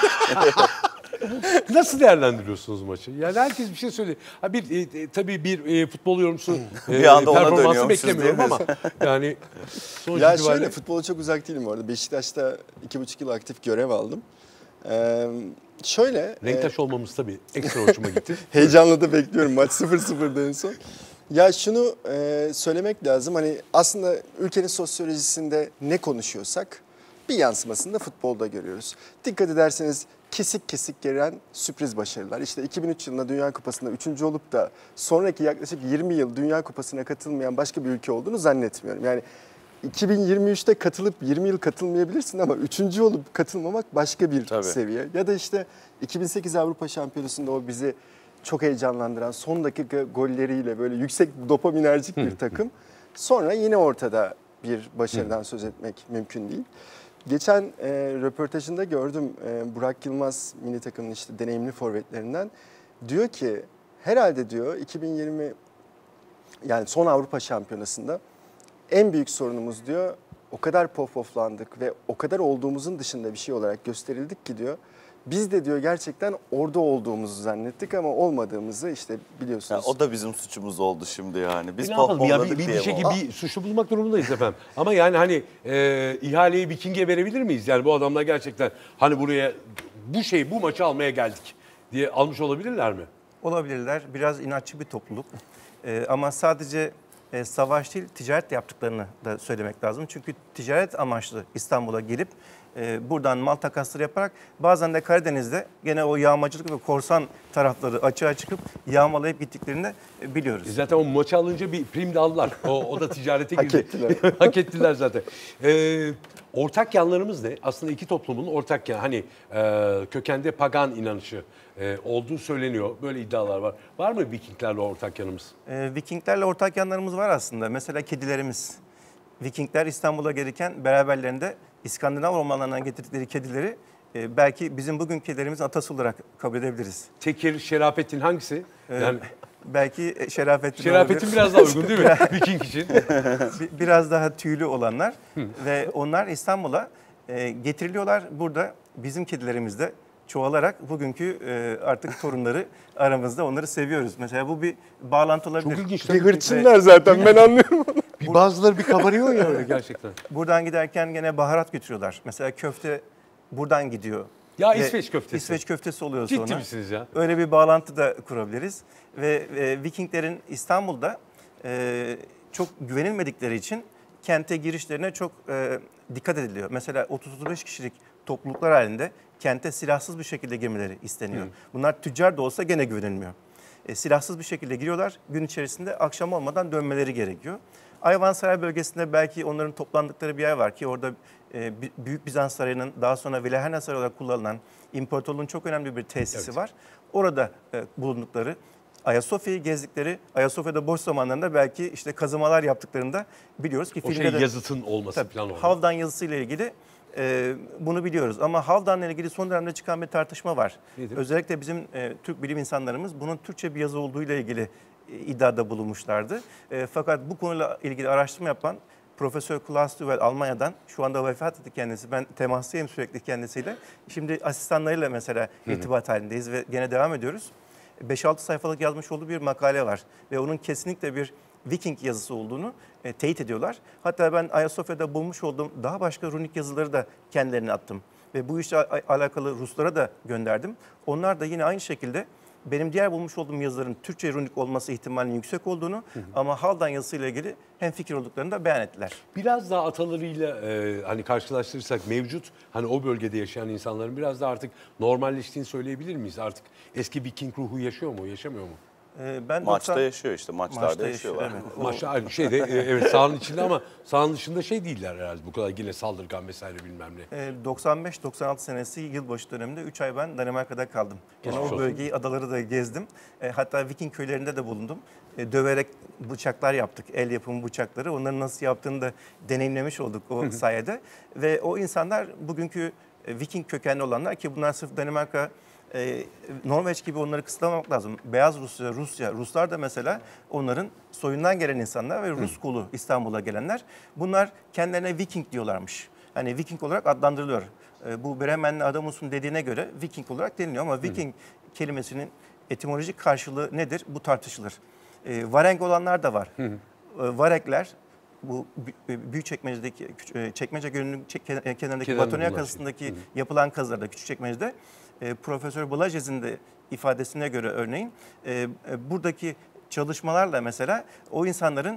Nasıl değerlendiriyorsunuz maçı? Yani herkes bir şey söyledi. Tabii bir futbol yorumcusu Bir anda ona performansı dönüyormuşuz beklemiyorum değil mi? ama yani sonuç Ya itibariyle... şöyle futbola çok uzak değilim bu arada. Beşiktaş'ta 2,5 yıl aktif görev aldım. Şöyle... Renktaş olmamız tabii ekstra hoşuma gitti. Heyecanla da bekliyorum. Maç 0-0'da en son. Ya şunu söylemek lazım. Hani aslında ülkenin sosyolojisinde ne konuşuyorsak bir yansımasını da futbolda görüyoruz. Dikkat ederseniz kesik kesik gelen sürpriz başarılar. İşte 2003 yılında Dünya Kupası'nda 3. olup da sonraki yaklaşık 20 yıl Dünya Kupası'na katılmayan başka bir ülke olduğunu zannetmiyorum. Yani 2023'te katılıp 20 yıl katılmayabilirsin ama 3. olup katılmamak başka bir seviye. Ya da işte 2008 Avrupa Şampiyonası'nda o bizi çok heyecanlandıran son dakika golleriyle böyle yüksek dopaminerjik bir takım. Sonra yine ortada bir başarıdan söz etmek mümkün değil. Geçen röportajında gördüm Burak Yılmaz milli takımın işte deneyimli forvetlerinden. Diyor ki herhalde diyor 2020 yani son Avrupa Şampiyonası'nda en büyük sorunumuz diyor o kadar poflandık ve o kadar olduğumuzun dışında bir şey olarak gösterildik ki diyor. Biz de diyor gerçekten orada olduğumuzu zannettik ama olmadığımızı işte biliyorsunuz. Ya o da bizim suçumuz oldu şimdi yani. Biz ne yapalım ya pohpohladık bir diye şekilde bir suçlu bulmak durumundayız efendim. Ama yani hani ihaleyi Viking'e verebilir miyiz? Yani bu adamlar gerçekten hani buraya bu maçı almaya geldik diye almış olabilirler mi? Olabilirler. Biraz inatçı bir topluluk. Ama sadece savaş değil, ticaret yaptıklarını da söylemek lazım. Çünkü ticaret amaçlı İstanbul'a gelip buradan mal takasları yaparak bazen de Karadeniz'de gene o yağmacılık ve korsan tarafları açığa çıkıp yağmalayıp gittiklerini biliyoruz. Zaten o maçı alınca bir prim de aldılar. O da ticarete girdi. Hak ettiler. Hak ettiler zaten. Ortak yanlarımız ne? Aslında iki toplumun ortak yan, hani kökende pagan inanışı olduğu söyleniyor. Böyle iddialar var. Var mı Vikinglerle ortak yanımız? Vikinglerle ortak yanlarımız var aslında. Mesela kedilerimiz. Vikingler İstanbul'a gelirken beraberlerinde İskandinav ormanlarından getirdikleri kedileri belki bizim bugün kedilerimizin atası olarak kabul edebiliriz. Tekir, Şerafettin hangisi? Yani belki Şerafettin Şerafettin biraz daha uygun değil mi? Viking için. Biraz daha tüylü olanlar ve onlar İstanbul'a getiriliyorlar. Burada bizim kedilerimiz de çoğalarak bugünkü artık torunları aramızda onları seviyoruz. Mesela bu bir bağlantı olabilir. Çok ilginç. Bir hırçınlar zaten ben anlıyorum onu. Bazıları bir kabarıyor ya öyle gerçekten. Buradan giderken gene baharat götürüyorlar. Mesela köfte buradan gidiyor. Ya Ve İsveç köftesi. İsveç köftesi oluyor Ciddi sonra. misiniz ya? Öyle bir bağlantı da kurabiliriz. Ve Vikinglerin İstanbul'da çok güvenilmedikleri için kente girişlerine çok dikkat ediliyor. Mesela 30-35 kişilik topluluklar halinde kente silahsız bir şekilde girmeleri isteniyor. Bunlar tüccar da olsa gene güvenilmiyor. Silahsız bir şekilde giriyorlar. Gün içerisinde akşam olmadan dönmeleri gerekiyor. Ayvansaray bölgesinde belki onların toplandıkları bir yer var ki orada Büyük Bizans Sarayı'nın daha sonra Vilahena Sarayı olarak kullanılan imparatorluğun çok önemli bir tesisi var. Orada bulundukları, Ayasofya'yı gezdikleri, Ayasofya'da boş zamanlarında belki işte kazımalar yaptıklarında biliyoruz ki O filmde de yazıtın olması falan oldu. Halfdan yazısıyla ilgili bunu biliyoruz. Ama Halfdan'la ilgili son dönemde çıkan bir tartışma var. Nedir? Özellikle bizim Türk bilim insanlarımız bunun Türkçe bir yazı olduğuyla ilgili iddiada bulunmuşlardı. Fakat bu konuyla ilgili araştırma yapan Profesör Klaus Duvel Almanya'dan, şu anda vefat etti kendisi. Ben temastayım sürekli kendisiyle. Şimdi asistanlarıyla mesela irtibat halindeyiz ve gene devam ediyoruz. 5-6 sayfalık yazmış olduğu bir makale var. Ve onun kesinlikle bir Viking yazısı olduğunu teyit ediyorlar. Hatta ben Ayasofya'da bulmuş olduğum daha başka runik yazıları da kendilerine attım. Ve bu işle alakalı Ruslara da gönderdim. Onlar da yine aynı şekilde benim diğer bulmuş olduğum yazıların Türkçe runik olması ihtimalinin yüksek olduğunu ama Halfdan yazısıyla ilgili hemfikir olduklarını da beyan ettiler. Biraz daha atalarıyla hani karşılaştırırsak mevcut hani o bölgede yaşayan insanların biraz da artık normalleştiğini söyleyebilir miyiz? Artık eski Viking ruhu yaşıyor mu, yaşamıyor mu? Ben Maçta yaşıyor işte, maçlarda yaşıyorlar. Evet. Maçta aynı şeyde evet sahanın içinde ama sahanın dışında şey değiller herhalde bu kadar yine saldırgan vesaire bilmem ne. 95-96 senesi yılbaşı döneminde 3 ay ben Danimarka'da kaldım. Yani o bölgeyi, adaları da gezdim. Hatta Viking köylerinde de bulundum. Döverek bıçaklar yaptık, el yapımı bıçakları. Onların nasıl yaptığını da deneyimlemiş olduk o sayede. Ve o insanlar bugünkü Viking kökenli olanlar ki bunlar sırf Danimarka, Norveç gibi onları kısıtlamak lazım. Beyaz Rusya, Ruslar da mesela onların soyundan gelen insanlar ve Rus kolu İstanbul'a gelenler. Bunlar kendilerine Viking diyorlarmış. Hani Viking olarak adlandırılıyor. Bu Bremenli Adamus'un dediğine göre Viking olarak deniliyor ama Viking kelimesinin etimolojik karşılığı nedir? Bu tartışılır. Vareng olanlar da var. Varekler bu Büyükçekmece'deki Çekmece Gölü'nün kenarındaki Batonya kazısındaki yapılan kazılarda Küçükçekmece'de Profesör Blazez'in de ifadesine göre örneğin buradaki çalışmalarla mesela o insanların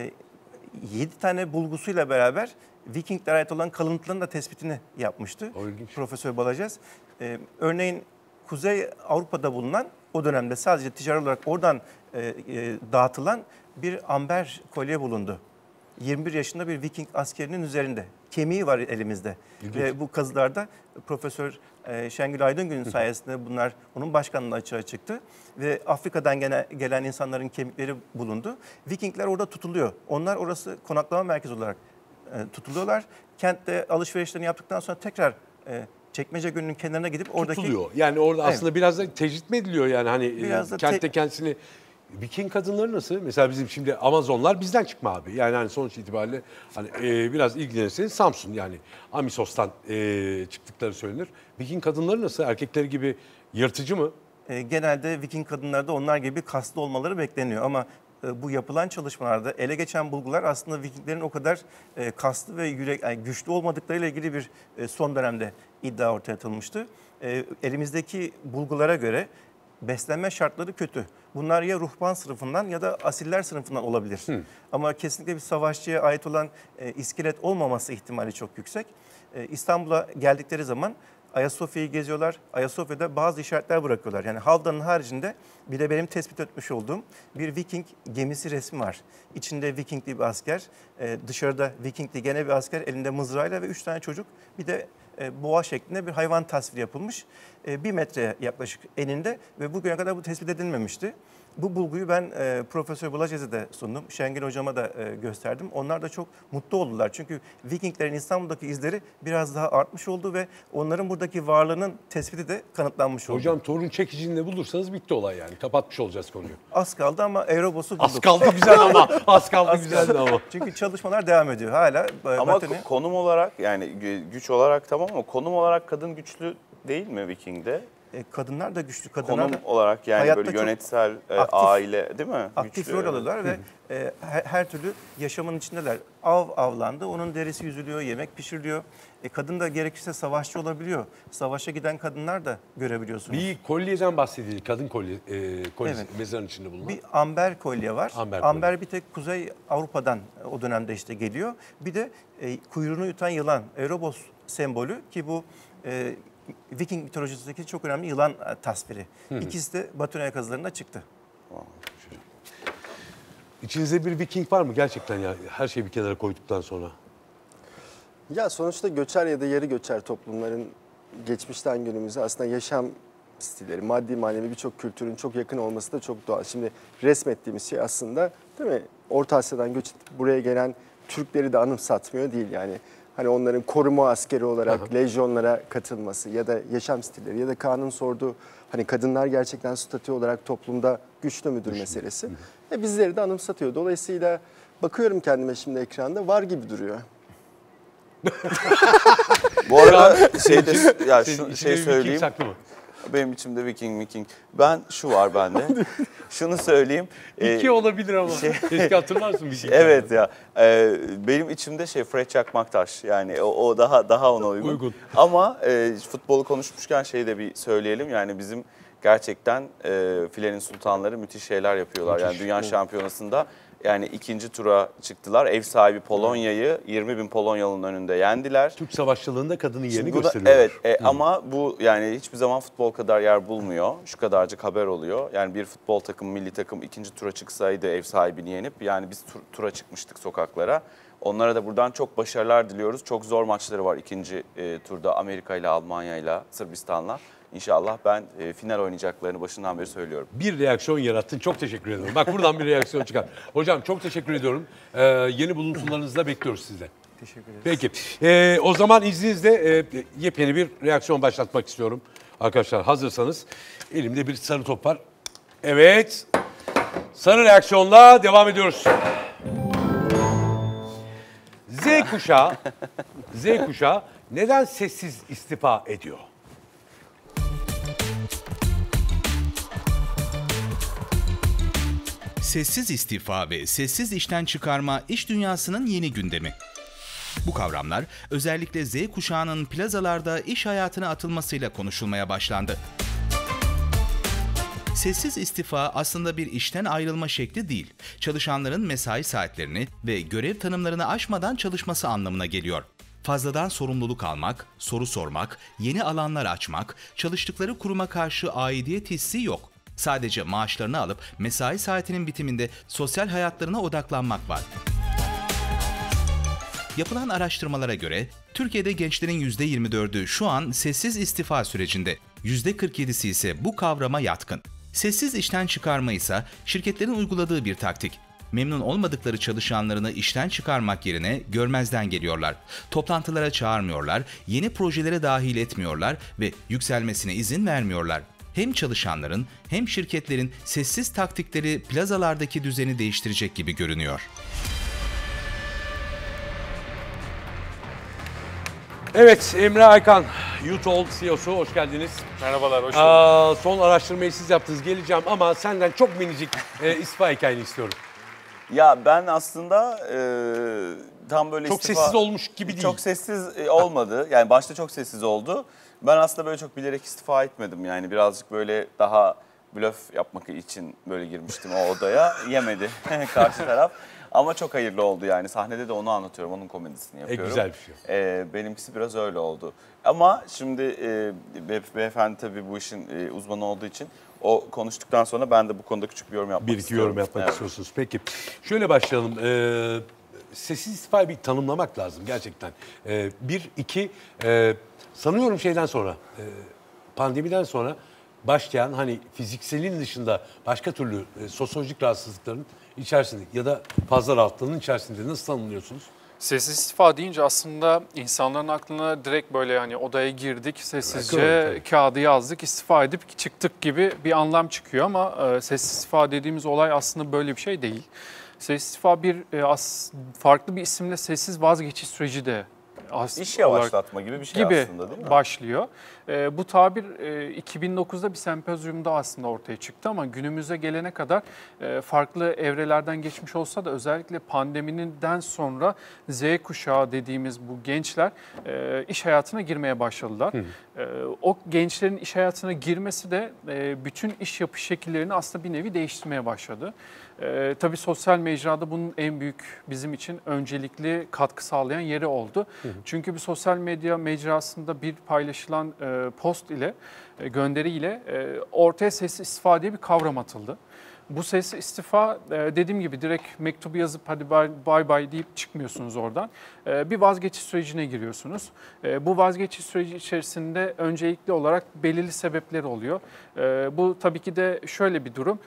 7 tane bulgusuyla beraber Vikinglere ait olan kalıntıların da tespitini yapmıştı. Profesör Balagés. Örneğin Kuzey Avrupa'da bulunan, o dönemde sadece ticari olarak oradan dağıtılan bir amber kolye bulundu. 21 yaşında bir Viking askerinin üzerinde. Kemiği var elimizde. Ve bu kazılarda Profesör Şengül Aydıngül'ün sayesinde bunlar onun başkanlığında açığa çıktı. Ve Afrika'dan gelen insanların kemikleri bulundu. Vikingler orada tutuluyor. Onlar orası konaklama merkezi olarak tutuluyorlar. Kentte alışverişlerini yaptıktan sonra tekrar Çekmece Gölü'nün kenarına gidip oradaki... Tutuluyor. Yani orada aslında biraz da tecrit mi ediliyor yani hani Biraz da kentte kendisini... Viking kadınları nasıl? Mesela bizim şimdi Amazonlar bizden çıkma abi. Yani hani sonuç itibariyle hani biraz ilgilenirseniz Samsun yani Amisos'tan çıktıkları söylenir. Viking kadınları nasıl? Erkekleri gibi yırtıcı mı? Genelde Viking kadınlarda onlar gibi kaslı olmaları bekleniyor ama bu yapılan çalışmalarda ele geçen bulgular aslında Vikinglerin o kadar kaslı ve güçlü olmadıklarıyla ilgili bir son dönemde iddia ortaya atılmıştı. Elimizdeki bulgulara göre beslenme şartları kötü. Bunlar ya ruhban sınıfından ya da asiller sınıfından olabilir. Ama kesinlikle bir savaşçıya ait olan iskelet olmaması ihtimali çok yüksek. İstanbul'a geldikleri zaman Ayasofya'yı geziyorlar. Ayasofya'da bazı işaretler bırakıyorlar. Yani Halda'nın haricinde bir de benim tespit etmiş olduğum bir Viking gemisi resmi var. İçinde Vikingli bir asker, dışarıda Vikingli gene bir asker elinde mızrağıyla ve 3 tane çocuk. Bir de boğa şeklinde bir hayvan tasviri yapılmış. 1 metre yaklaşık eninde ve bugüne kadar bu tespit edilmemişti. Bu bulguyu ben Profesör Balagés'e de sundum. Şengül Hocama da gösterdim. Onlar da çok mutlu oldular. Çünkü Vikinglerin İstanbul'daki izleri biraz daha artmış oldu ve onların buradaki varlığının tespiti de kanıtlanmış oldu. Hocam torun çekicini de bulursanız bitti olay yani. Kapatmış olacağız konuyu. Az kaldı ama Aerobos'u bulduk. Az kaldı güzel ama. Az kaldı güzeldi ama. Çünkü çalışmalar devam ediyor hala. Ama konum olarak yani güç olarak tamam ama konum olarak kadın güçlü değil mi Viking'de? Kadınlar da güçlü. Kadınlar konum olarak yani böyle yönetsel aile değil mi? Aktif rol alıyorlar ve her türlü yaşamın içindeler. Avlandı, onun derisi yüzülüyor, yemek pişiriliyor. Kadın da gerekirse savaşçı olabiliyor. Savaşa giden kadınlar da görebiliyorsunuz. Bir kolyeden bahsedildi. Kadın kolyesi mezarın içinde bulunan. Bir amber kolye var. Amber bir tek Kuzey Avrupa'dan o dönemde işte geliyor. Bir de kuyruğunu yutan yılan, Erebos sembolü ki bu Viking mitolojisindeki çok önemli yılan tasviri. İkisi de Batı Nehir kazılarında çıktı. İçinizde bir Viking var mı gerçekten ya? Her şeyi bir kenara koyduktan sonra. Ya sonuçta göçer ya da yarı göçer toplumların geçmişten günümüze aslında yaşam stilleri, maddi manevi birçok kültürün çok yakın olması da çok doğal. Şimdi resmettiğimiz şey aslında değil mi? Orta Asya'dan göç edip buraya gelen Türkleri de anımsatmıyor değil yani. Hani onların koruma askeri olarak lejyonlara katılması ya da yaşam stilleri ya da Kaan'ın sorduğu hani kadınlar gerçekten statü olarak toplumda güçlü müdür meselesi. Bizleri de anımsatıyor. Dolayısıyla bakıyorum kendime şimdi ekranda var gibi duruyor. Bu arada şey söyleyeyim. Benim içimde Viking. Ben şu var bende. Şunu söyleyeyim. 2 olabilir ama. Eski hatırlarsın Viking. Evet ya. Benim içimde Fred Çakmaktaş. Yani o daha ona uygun. Ama futbolu konuşmuşken şeyi de bir söyleyelim. Yani bizim gerçekten filenin sultanları müthiş şeyler yapıyorlar. Yani Dünya Şampiyonası'nda yani 2. tura çıktılar. Ev sahibi Polonya'yı 20.000 Polonyalı'nın önünde yendiler. Türk savaşçılığında kadının yerini gösteriyorlar. Evet ama bu yani hiçbir zaman futbol kadar yer bulmuyor. Şu kadarcık haber oluyor. Yani bir futbol takımı, milli takım 2. tura çıksaydı ev sahibini yenip yani biz tura çıkmıştık sokaklara. Onlara da buradan çok başarılar diliyoruz. Çok zor maçları var 2. turda Amerika ile Almanya ile Sırbistan'la. İnşallah ben final oynayacaklarını başından beri söylüyorum. Bir reaksiyon yarattın. Çok teşekkür ederim. Bak buradan bir reaksiyon çıkar. Hocam çok teşekkür ediyorum. Yeni buluntularınızı da bekliyoruz sizden. Teşekkür ederim. Peki. O zaman izninizle yepyeni bir reaksiyon başlatmak istiyorum. Arkadaşlar hazırsanız elimde bir sarı top var. Evet. Sarı reaksiyonla devam ediyoruz. Z kuşağı neden sessiz istifa ediyor? Sessiz istifa ve sessiz işten çıkarma iş dünyasının yeni gündemi. Bu kavramlar özellikle Z kuşağının plazalarda iş hayatına atılmasıyla konuşulmaya başlandı. Sessiz istifa aslında bir işten ayrılma şekli değil. Çalışanların mesai saatlerini ve görev tanımlarını aşmadan çalışması anlamına geliyor. Fazladan sorumluluk almak, soru sormak, yeni alanlar açmak, çalıştıkları kuruma karşı aidiyet hissi yok. Sadece maaşlarını alıp mesai saatinin bitiminde sosyal hayatlarına odaklanmak var. Yapılan araştırmalara göre Türkiye'de gençlerin %24'ü şu an sessiz istifa sürecinde, %47'si ise bu kavrama yatkın. Sessiz işten çıkarma ise şirketlerin uyguladığı bir taktik. Memnun olmadıkları çalışanlarını işten çıkarmak yerine görmezden geliyorlar. Toplantılara çağırmıyorlar, yeni projelere dahil etmiyorlar ve yükselmesine izin vermiyorlar. Hem çalışanların hem şirketlerin sessiz taktikleri plazalardaki düzeni değiştirecek gibi görünüyor. Evet, Emre Aykan, Youth CEO'su, hoş geldiniz. Merhabalar, hoş bulduk. Son araştırmayı siz yaptınız, geleceğim ama senden çok minicik istifa hikayeni istiyorum. Ya ben aslında tam böyle Çok sessiz olmuş gibi değil. Çok sessiz olmadı. Yani başta çok sessiz oldu. Ben aslında böyle çok bilerek istifa etmedim. Yani birazcık böyle daha blöf yapmak için böyle girmiştim o odaya. Yemedi karşı taraf. Ama çok hayırlı oldu yani. Sahnede de onu anlatıyorum, onun komedisini yapıyorum. Güzel bir şey. Benimkisi biraz öyle oldu. Ama şimdi beyefendi tabii bu işin uzmanı olduğu için o konuştuktan sonra ben de bu konuda küçük bir yorum yapmak Bir iki istiyorum. yorum yapmak istiyorsunuz. Peki, şöyle başlayalım. Sessiz istifayı bir tanımlamak lazım gerçekten. İki, sanıyorum şeyden sonra, pandemiden sonra başlayan hani fizikselin dışında başka türlü sosyolojik rahatsızlıkların içerisinde ya da fazla rahatlığının içerisinde nasıl tanımlıyorsunuz? Sessiz istifa deyince aslında insanların aklına direkt böyle hani odaya girdik, sessizce kağıdı yazdık, istifa edip çıktık gibi bir anlam çıkıyor ama sessiz istifa dediğimiz olay aslında böyle bir şey değil. Sessiz istifa farklı bir isimle sessiz vazgeçiş süreci de İş yavaşlatma gibi bir şey aslında değil mi? Başlıyor. Bu tabir 2009'da bir sempozyumda aslında ortaya çıktı ama günümüze gelene kadar farklı evrelerden geçmiş olsa da özellikle pandemiden sonra Z kuşağı dediğimiz bu gençler iş hayatına girmeye başladılar. O gençlerin iş hayatına girmesi de bütün iş yapış şekillerini aslında bir nevi değiştirmeye başladı. Tabii sosyal mecrada bunun en büyük bizim için öncelikli katkı sağlayan yeri oldu. Çünkü bir sosyal medya mecrasında bir paylaşılan post ile, gönderi ile ortaya sessiz istifa diye bir kavram atıldı. Bu sessiz istifa dediğim gibi direkt mektubu yazıp hadi bay bay deyip çıkmıyorsunuz oradan. Bir vazgeçiş sürecine giriyorsunuz. Bu vazgeçiş süreci içerisinde öncelikli olarak belirli sebepler oluyor. Bu tabii ki de şöyle bir durum.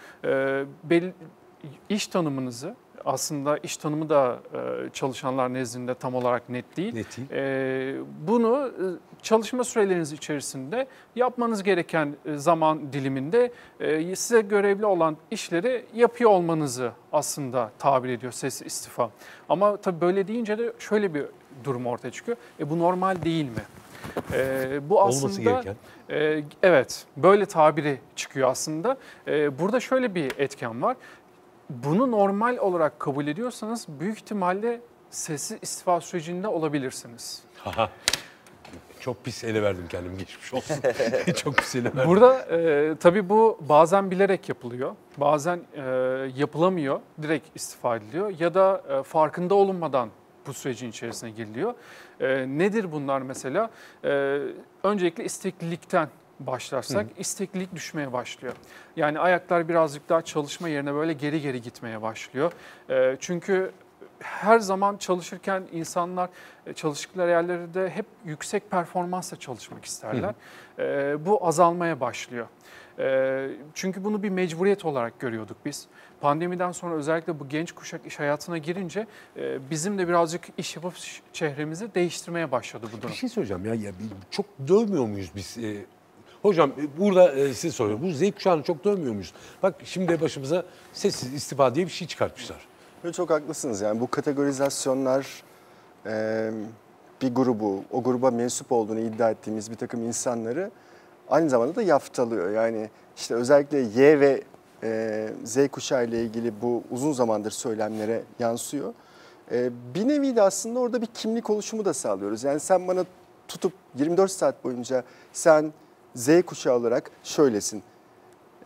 İş tanımınızı, aslında iş tanımı da çalışanlar nezdinde tam olarak net değil. Bunu çalışma süreleriniz içerisinde yapmanız gereken zaman diliminde size görevli olan işleri yapıyor olmanızı aslında tabir ediyor sessiz istifa. Ama tabii böyle deyince de şöyle bir durum ortaya çıkıyor. Bu normal değil mi? Bu aslında evet, böyle tabiri çıkıyor aslında. Burada şöyle bir etken var. Bunu normal olarak kabul ediyorsanız büyük ihtimalle sessiz istifa sürecinde olabilirsiniz. Çok pis ele verdim kendimi, geçmiş olsun. Çok pis ele verdim. Burada tabii bu bazen bilerek yapılıyor, bazen yapılamıyor, direkt istifa ediliyor ya da farkında olunmadan bu sürecin içerisine giriliyor. Nedir bunlar mesela? Öncelikle isteklilikten başlarsak isteklilik düşmeye başlıyor. Yani ayaklar birazcık daha çalışma yerine böyle geri geri gitmeye başlıyor. Çünkü her zaman çalışırken insanlar çalıştıkları yerlerde hep yüksek performansla çalışmak isterler. Bu azalmaya başlıyor. Çünkü bunu bir mecburiyet olarak görüyorduk biz. Pandemiden sonra özellikle bu genç kuşak iş hayatına girince bizim de birazcık iş yapıp çehremizi değiştirmeye başladı bu durum. Bir şey söyleyeceğim ya çok dövmüyor muyuz biz? Hocam burada size soruyorum. Bu Z kuşağını çok dövmüyor muyuz? Bak şimdi başımıza sessiz istifa diye bir şey çıkartmışlar. Çok haklısınız. Yani bu kategorizasyonlar bir grubu, o gruba mensup olduğunu iddia ettiğimiz bir takım insanları aynı zamanda da yaftalıyor. Yani işte özellikle Y ve Z kuşağı ile ilgili bu uzun zamandır söylemlere yansıyor. Bir nevi de aslında orada bir kimlik oluşumu da sağlıyoruz. Yani sen bana tutup 24 saat boyunca sen Z kuşağı olarak şöylesin.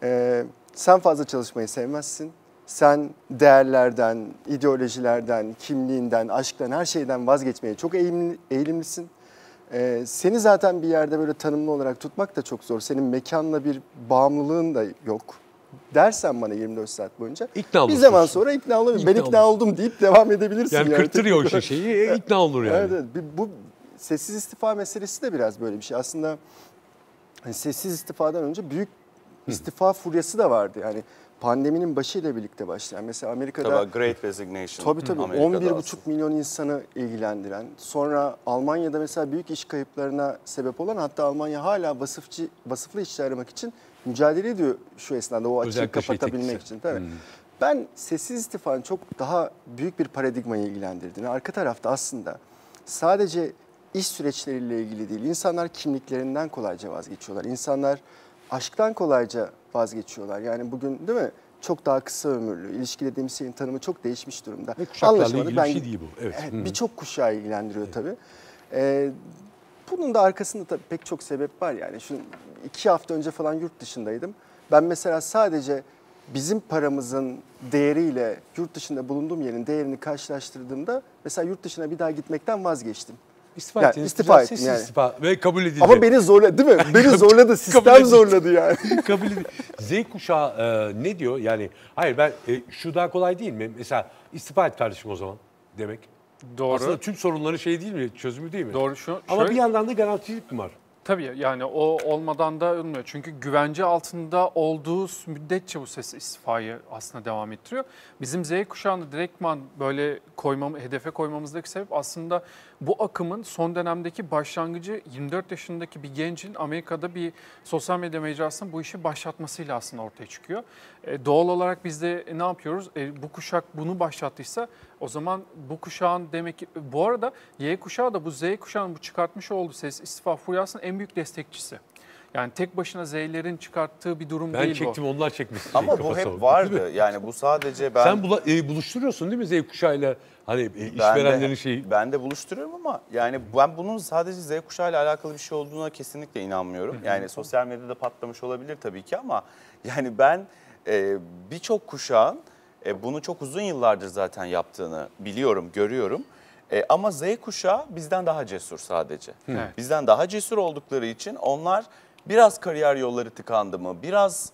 Sen fazla çalışmayı sevmezsin. Sen değerlerden, ideolojilerden, kimliğinden, aşktan, her şeyden vazgeçmeye çok eğilimlisin. Seni zaten bir yerde böyle tanımlı olarak tutmak da çok zor. Senin mekanla bir bağımlılığın da yok. Dersen bana 24 saat boyunca bir zaman sonra ikna olabilir. Ben ikna oldum deyip devam edebilirsin. Yani kırptırıyor o şeyi, ikna olur yani. Evet, evet. Bu sessiz istifa meselesi de biraz böyle bir şey. Aslında hani sessiz istifadan önce büyük istifa furyası da vardı. Yani pandeminin başıyla birlikte başlayan. Mesela Amerika'da Tabii Great Resignation. Tabii 11,5 milyon insanı ilgilendiren. Sonra Almanya'da mesela büyük iş kayıplarına sebep olan, hatta Almanya hala vasıflı işçi aramak için mücadele ediyor şu esnada, o açığı kapatabilmek için. Tabii. Ben sessiz istifanın çok daha büyük bir paradigmayı ilgilendirdiğini, arka tarafta aslında sadece iş süreçleriyle ilgili değil, insanlar kimliklerinden kolayca vazgeçiyorlar. İnsanlar aşktan kolayca vazgeçiyorlar. Yani bugün değil mi? Çok daha kısa ömürlü, ilişki dediğimiz şeyin tanımı çok değişmiş durumda. Ve kuşaklarla ilgili bir şey değil bu. Evet. Birçok kuşağı ilgilendiriyor tabii. Bunun da arkasında tabii pek çok sebep var yani. Şu 2 hafta önce falan yurt dışındaydım. Ben mesela sadece bizim paramızın değeriyle yurt dışında bulunduğum yerin değerini karşılaştırdığımda mesela yurt dışına bir daha gitmekten vazgeçtim. İstifa yani, ettim yani. İstifa ve kabul edildi. Ama beni zorladı değil mi? Beni zorladı, sistem zorladı yani. Kabul edildi. Z kuşağı ne diyor? Yani hayır ben şu daha kolay değil mi? Mesela istifa et kardeşim o zaman demek. Doğru. Aslında tüm sorunların şey değil mi? Çözümü değil mi? Doğru. Ama bir yandan da garanticilik mi var? Tabii yani o olmadan da olmuyor. Çünkü güvence altında olduğu müddetçe bu ses istifayı aslında devam ettiriyor. Bizim Z kuşağını direktman böyle hedefe koymamızdaki sebep aslında bu akımın son dönemdeki başlangıcı 24 yaşındaki bir gencin Amerika'da bir sosyal medya mecrasında bu işi başlatmasıyla aslında ortaya çıkıyor. Doğal olarak biz de ne yapıyoruz? Bu kuşak bunu başlattıysa o zaman bu kuşağın demek ki, bu arada Y kuşağı da bu Z kuşağının bu çıkartmış olduğu ses istifa furyasının en büyük destekçisi. Yani tek başına Z'lerin çıkarttığı bir durum değil bu. Ben çektim, onlar çekmiş. Ama bu hep vardı. Yani bu sadece ben... Sen buluşturuyorsun değil mi Z kuşağıyla? Hani işverenlerin şeyi. Ben de buluşturuyorum ama yani ben bunun sadece Z kuşağıyla alakalı bir şey olduğuna kesinlikle inanmıyorum. Yani sosyal medyada patlamış olabilir tabii ki ama yani ben birçok kuşağın bunu çok uzun yıllardır zaten yaptığını biliyorum, görüyorum. Ama Z kuşağı bizden daha cesur sadece. Bizden daha cesur oldukları için onlar biraz kariyer yolları tıkandı mı, biraz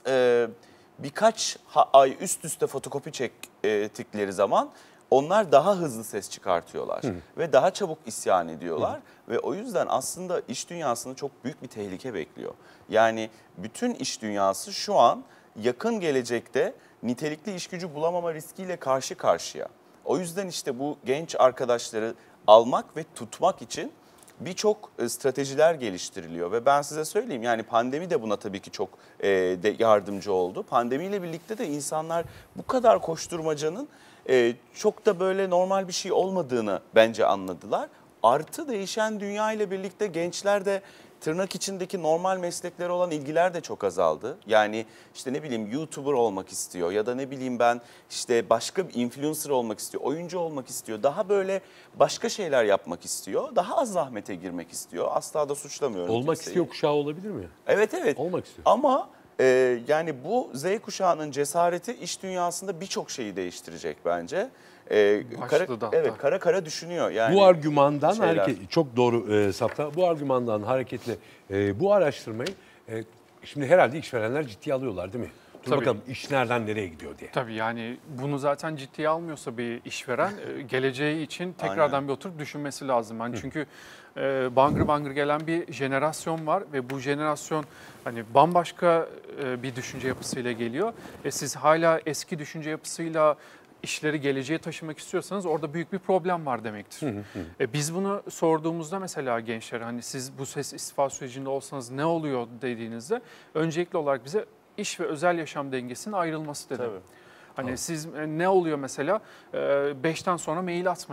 birkaç ay üst üste fotokopi çektikleri zaman onlar daha hızlı ses çıkartıyorlar ve daha çabuk isyan ediyorlar. Ve o yüzden aslında iş dünyasını çok büyük bir tehlike bekliyor. Yani bütün iş dünyası şu an yakın gelecekte nitelikli iş gücü bulamama riskiyle karşı karşıya. O yüzden işte bu genç arkadaşları almak ve tutmak için birçok stratejiler geliştiriliyor. Ve ben size söyleyeyim, yani pandemi de buna tabii ki çok yardımcı oldu. Pandemiyle birlikte de insanlar bu kadar koşturmacanın çok da böyle normal bir şey olmadığını bence anladılar. Artı değişen dünya ile birlikte gençler de tırnak içindeki normal meslekleri olan ilgiler de çok azaldı. Yani işte ne bileyim YouTuber olmak istiyor ya da ne bileyim ben işte başka bir influencer olmak istiyor, oyuncu olmak istiyor. Daha böyle başka şeyler yapmak istiyor. Daha az zahmete girmek istiyor. Asla da suçlamıyorum Olmak kimseyi. istiyor kuşağı olabilir mi? Evet evet. Olmak istiyor. Ama yani bu Z kuşağının cesareti iş dünyasında birçok şeyi değiştirecek bence. Kara kara düşünüyor. Yani bu argümandan hareket, çok doğru Safta. Bu argümandan hareketle bu araştırmayı şimdi herhalde işverenler ciddiye alıyorlar değil mi? Dur bakalım iş nereden nereye gidiyor diye. Tabii yani bunu zaten ciddiye almıyorsa bir işveren geleceği için tekrardan bir oturup düşünmesi lazım. Yani çünkü bangır bangır gelen bir jenerasyon var ve bu jenerasyon hani bambaşka bir düşünce yapısıyla geliyor. Siz hala eski düşünce yapısıyla işleri geleceğe taşımak istiyorsanız orada büyük bir problem var demektir. Biz bunu sorduğumuzda mesela gençlere hani siz bu ses istifa sürecinde olsanız ne oluyor dediğinizde öncelikli olarak bize iş ve özel yaşam dengesinin ayrılması dedi. Hani siz ne oluyor mesela 5'ten sonra mail atmayın.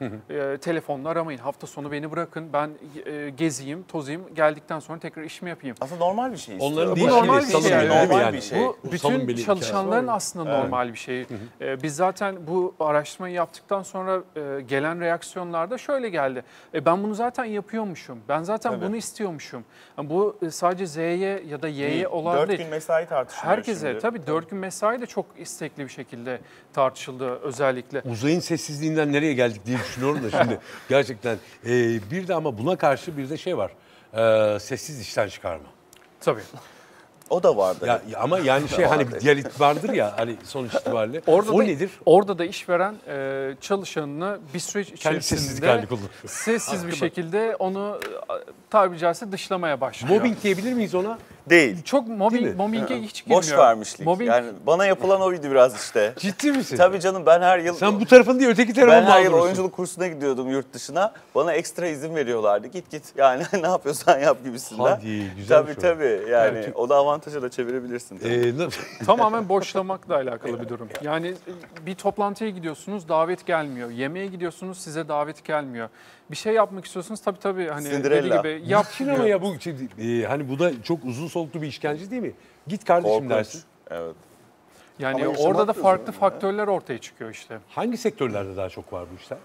Telefonla aramayın. Hafta sonu beni bırakın. Ben gezeyim, tozayım. Geldikten sonra tekrar işimi yapayım. Aslında normal bir şey istiyor. Onların Bu normal bir şey. yani. Normal bir şey. Bu salın bütün beli çalışanların hikayesi aslında normal bir şey. Biz zaten bu araştırmayı yaptıktan sonra gelen reaksiyonlarda şöyle geldi. Ben bunu zaten yapıyormuşum. Ben zaten Tabii. bunu istiyormuşum. Yani bu sadece Z'ye ya da Y'ye olan 4 değil. gün mesai tartışılıyor Herkese şimdi. tabii 4 gün mesai de çok istekli bir şekilde tartışıldı özellikle. Uzayın sessizliğinden nereye geldik diye düşünüyorum da şimdi gerçekten. Bir de ama buna karşı bir de şey var. Sessiz işten çıkarma. Tabii. O da vardı. Ama yani şey hani bir diyalekt vardır ya hani sonuç itibariyle. Orada o da, nedir? Orada da işveren çalışanını bir süreç sessizlik içerisinde halini kullanıyor. sessiz bir şekilde onu tabiri caizse dışlamaya başlıyor. Mobbing diyebilir miyiz ona? Değil. Çok Değil mi? mobbinge hiç girmiyor. Boş vermişlik. Mobbing, Yani bana yapılan oydu biraz işte. Ciddi misin? Tabii canım, ben her yıl Sen bu tarafın değil öteki tarafın ben her yıl mağdurusun. oyunculuk kursuna gidiyordum yurt dışına. Bana ekstra izin veriyorlardı. Git yani ne yapıyorsan yap gibisinden. Hadi, güzel bir Tabii şey. yani Evet. o da avantaja da çevirebilirsin. tamamen boşlamakla alakalı bir durum. Yani bir toplantıya gidiyorsunuz, davet gelmiyor. Yemeğe gidiyorsunuz, size davet gelmiyor. Bir şey yapmak istiyorsunuz, tabii hani Cinderella. dediği gibi yap Niçin ama diyor. ya bu hani bu da çok uzun soluklu bir işkence değil mi? Git kardeşim Korkunç. dersin. Evet. Yani Ama yaşamak orada da da farklı zor faktörler ortaya çıkıyor işte. Hangi sektörlerde daha çok var bu işler?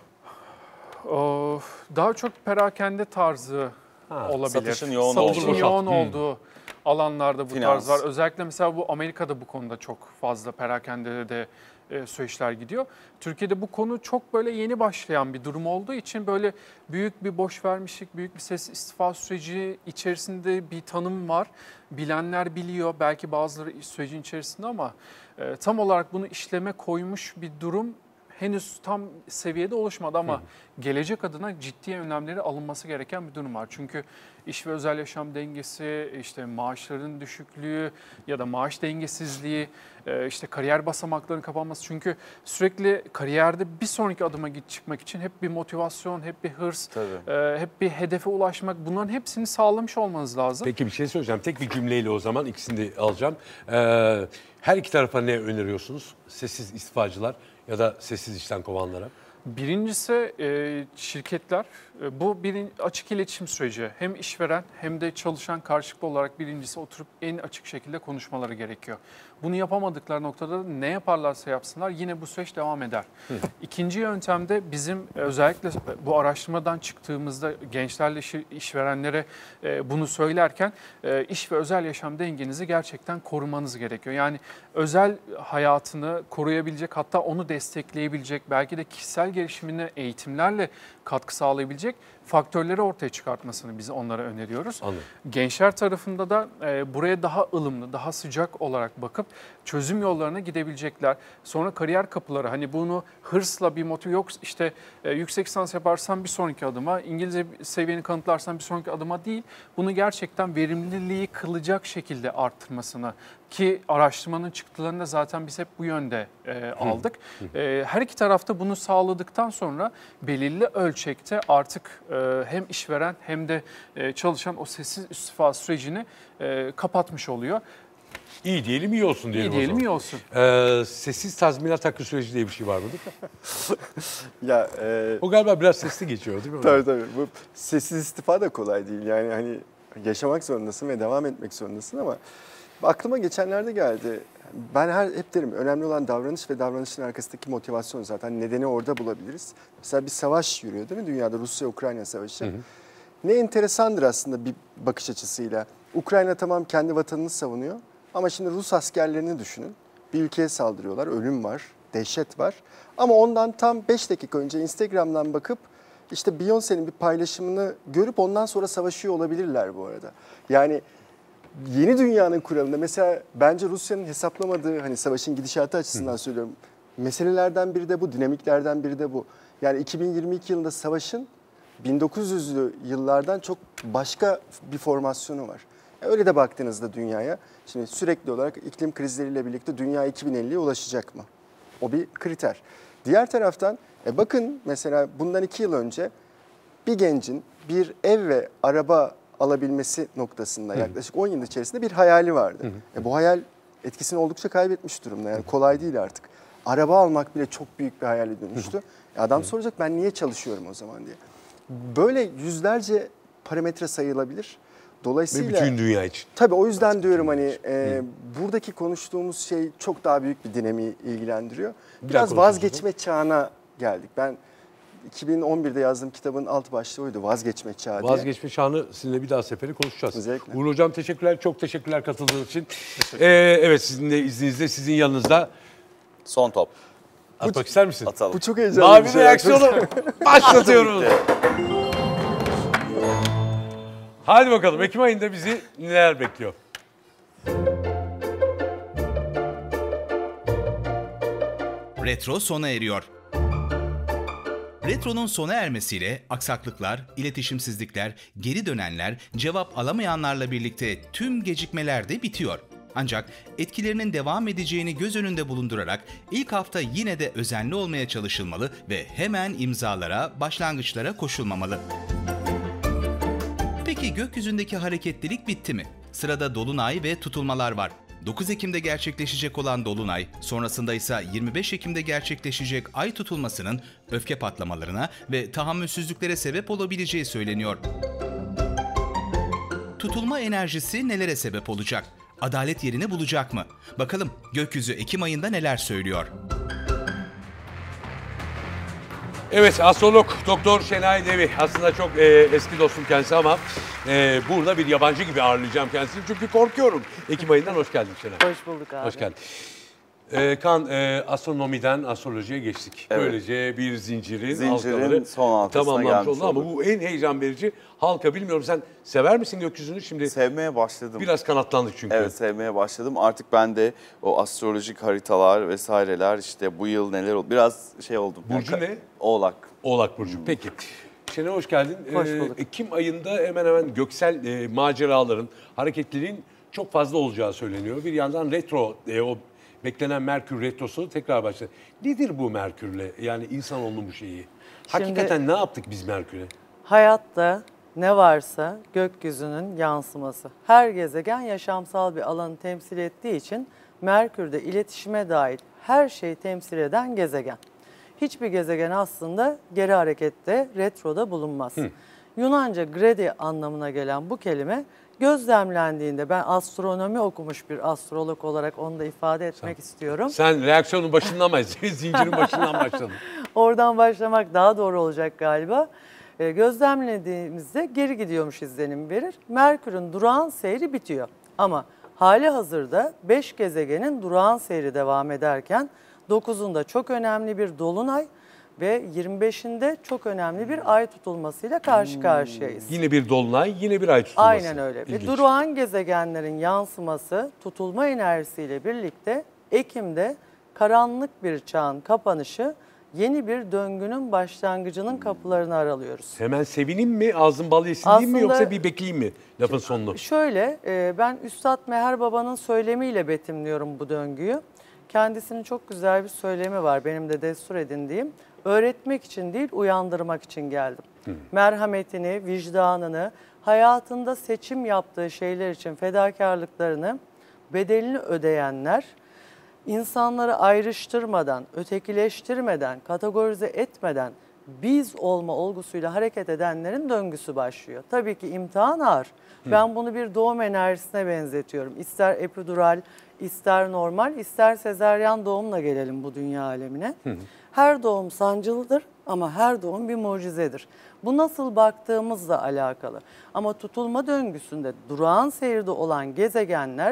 Daha çok perakende tarzı olabilir. Satışın yoğun Satışın olduğu. yoğun olduğu alanlarda bu Finans. tarz var. Özellikle mesela bu Amerika'da bu konuda çok fazla perakendede de süreçler gidiyor. Türkiye'de bu konu çok böyle yeni başlayan bir durum olduğu için böyle büyük bir boş vermişlik, büyük bir ses istifa süreci içerisinde bir tanım var. Bilenler biliyor, belki bazıları sürecin içerisinde ama tam olarak bunu işleme koymuş bir durum henüz tam seviyede oluşmadı ama gelecek adına ciddi önlemleri alınması gereken bir durum var. Çünkü iş ve özel yaşam dengesi, işte maaşların düşüklüğü ya da maaş dengesizliği, işte kariyer basamaklarının kapanması. Çünkü sürekli kariyerde bir sonraki adıma çıkmak için hep bir motivasyon, hep bir hırs, hep bir hedefe ulaşmak, bunların hepsini sağlamış olmanız lazım. Peki bir şey söyleyeceğim. Tek bir cümleyle o zaman ikisini de alacağım. Her iki tarafa ne öneriyorsunuz? Sessiz istifacılar ya da sessiz işten kovanlara? Birincisi şirketler, bu bir açık iletişim süreci. Hem işveren hem de çalışan karşılıklı olarak birincisi oturup en açık şekilde konuşmaları gerekiyor. Bunu yapamadıkları noktada ne yaparlarsa yapsınlar yine bu süreç devam eder. İkinci yöntemde bizim özellikle bu araştırmadan çıktığımızda gençlerle işverenlere bunu söylerken iş ve özel yaşam dengenizi gerçekten korumanız gerekiyor. Yani özel hayatını koruyabilecek, hatta onu destekleyebilecek, belki de kişisel gelişimine eğitimlerle katkı sağlayabilecek faktörleri ortaya çıkartmasını biz onlara öneriyoruz. Anladım. Gençler tarafında da buraya daha ılımlı, daha sıcak olarak bakıp çözüm yollarına gidebilecekler. Sonra kariyer kapıları, hani bunu hırsla bir motiv yok, işte yüksek lisans yaparsan bir sonraki adıma, İngilizce seviyeni kanıtlarsan bir sonraki adıma değil. Bunu gerçekten verimliliği kılacak şekilde arttırmasını, ki araştırmanın çıktılarını da zaten biz hep bu yönde aldık. Her iki tarafta bunu sağladıktan sonra belirli ölçekte artık hem işveren hem de çalışan o sessiz istifa sürecini kapatmış oluyor. İyi diyelim iyi olsun diyelim. İyi diyelim iyi olsun. Sessiz tazminat hakkı süreci diye bir şey var mıdır? Ya O galiba biraz sesli geçiyor değil mi? tabii. Bu sessiz istifa da kolay değil. Yani hani yaşamak zorundasın ve devam etmek zorundasın ama aklıma geçenlerde geldi. Ben hep derim önemli olan davranış ve davranışın arkasındaki motivasyon, zaten nedeni orada bulabiliriz. Mesela bir savaş yürüyor değil mi dünyada, Rusya-Ukrayna savaşı. Ne enteresandır aslında bir bakış açısıyla. Ukrayna tamam kendi vatanını savunuyor ama şimdi Rus askerlerini düşünün. Bir ülkeye saldırıyorlar, ölüm var, dehşet var. Ama ondan tam 5 dakika önce Instagram'dan bakıp işte Beyoncé'nin bir paylaşımını görüp ondan sonra savaşıyor olabilirler bu arada. Yani yeni dünyanın kuralında mesela bence Rusya'nın hesaplamadığı, hani savaşın gidişatı açısından söylüyorum, meselelerden biri de bu, dinamiklerden biri de bu. Yani 2022 yılında savaşın 1900'lü yıllardan çok başka bir formasyonu var. Öyle de baktığınızda dünyaya, şimdi sürekli olarak iklim krizleriyle birlikte dünya 2050'ye ulaşacak mı? O bir kriter. Diğer taraftan bakın mesela bundan 2 yıl önce bir gencin bir ev ve araba alabilmesi noktasında yaklaşık 10 yıl içerisinde bir hayali vardı. Bu hayal etkisini oldukça kaybetmiş durumda. Yani kolay değil artık. Araba almak bile çok büyük bir hayale dönüştü. Adam soracak ben niye çalışıyorum o zaman diye. Böyle yüzlerce parametre sayılabilir. Ve Dolayısıyla bütün dünya için. tabii o yüzden diyorum hani buradaki konuştuğumuz şey çok daha büyük bir dinamiği ilgilendiriyor. Biraz konuşuruz vazgeçme çağına geldik. Ben 2011'de yazdığım kitabın alt başlığı oydu, vazgeçme çağı diye. Vazgeçme çağını sizinle bir daha seferi konuşacağız. Özellikle. Uğur Hocam teşekkürler, çok teşekkürler katıldığınız için. Evet, sizin de izninizle, sizin yanınızda Son top. atmak ister misin? Atalım. Bu çok heyecanlı Mavi bir şey. reaksiyonu başlatıyoruz. Hadi bakalım, Ekim ayında bizi neler bekliyor? Retro sona eriyor. Retro'nun sona ermesiyle aksaklıklar, iletişimsizlikler, geri dönenler, cevap alamayanlarla birlikte tüm gecikmeler de bitiyor. Ancak etkilerinin devam edeceğini göz önünde bulundurarak ilk hafta yine de özenli olmaya çalışılmalı ve hemen imzalara, başlangıçlara koşulmamalı. Peki gökyüzündeki hareketlilik bitti mi? Sırada dolunay ve tutulmalar var. 9 Ekim'de gerçekleşecek olan dolunay, sonrasında ise 25 Ekim'de gerçekleşecek ay tutulmasının öfke patlamalarına ve tahammülsüzlüklere sebep olabileceği söyleniyor. Tutulma enerjisi nelere sebep olacak? Adalet yerini bulacak mı? Bakalım gökyüzü Ekim ayında neler söylüyor? Evet, astrolog Doktor Şenay Devi. Aslında çok eski dostum kendisi ama burada bir yabancı gibi ağırlayacağım kendisini. Çünkü korkuyorum. Ekim ayından hoş geldin Şenay. Hoş bulduk abi. Hoş geldin. Kaan, astronomiden astrolojiye geçtik. Evet. Böylece bir zincirin Zincirin son halkasına tamamlanmış gelmiş oldu. Ama olduk. bu en heyecan verici halka, bilmiyorum sen sever misin gökyüzünü? Şimdi Sevmeye başladım. biraz kanatlandık çünkü. Evet, sevmeye başladım. Artık ben de o astrolojik haritalar vesaireler, işte bu yıl neler oldu. Biraz şey oldum. Burcu ne? Oğlak. Oğlak Burcu. Peki. Şenay hoş geldin. Hoş bulduk. Ekim ayında hemen hemen göksel maceraların, hareketliliğin çok fazla olacağı söyleniyor. Bir yandan retro, o beklenen Merkür retrosu tekrar başladı. Nedir bu Merkür'le? Yani insanoğlunun bu şeyi. Hakikaten ne yaptık biz Merkür'e? Hayatta ne varsa gökyüzünün yansıması. Her gezegen yaşamsal bir alanı temsil ettiği için Merkür'de iletişime dair her şeyi temsil eden gezegen. Hiçbir gezegen aslında geri harekette, retroda bulunmaz. Yunanca gredi anlamına gelen bu kelime gözlemlendiğinde, ben astronomi okumuş bir astrolog olarak onu da ifade etmek istiyorum. Sen reaksiyonun başından mı? Zincirin başından başladın. Oradan başlamak daha doğru olacak galiba. Gözlemlediğimizde geri gidiyormuş izlenim verir. Merkür'ün durağan seyri bitiyor. Ama hali hazırda 5 gezegenin durağan seyri devam ederken 9'unda çok önemli bir dolunay ve 25'inde çok önemli bir ay tutulmasıyla karşı karşıyayız. Yine bir dolunay, yine bir ay tutulması. Aynen öyle. Ve durağan gezegenlerin yansıması tutulma enerjisiyle birlikte Ekim'de karanlık bir çağın kapanışı, yeni bir döngünün başlangıcının kapılarını aralıyoruz. Hemen sevineyim mi, ağzım bal yesin diyeyim mi, yoksa bir bekleyeyim mi lafın sonunu? Şöyle, ben Üstad Meher Baba'nın söylemiyle betimliyorum bu döngüyü. Kendisinin çok güzel bir söylemi var, benim de destur edindiğim. Öğretmek için değil, uyandırmak için geldim. Merhametini, vicdanını, hayatında seçim yaptığı şeyler için fedakarlıklarını, bedelini ödeyenler, insanları ayrıştırmadan, ötekileştirmeden, kategorize etmeden biz olma olgusuyla hareket edenlerin döngüsü başlıyor. Tabii ki imtihan ağır. Ben bunu bir doğum enerjisine benzetiyorum. İster epidural, ister normal, ister sezaryen doğumla gelelim bu dünya alemine. Her doğum sancılıdır ama her doğum bir mucizedir. Bu nasıl baktığımızla alakalı. Ama tutulma döngüsünde durağan seyirde olan gezegenler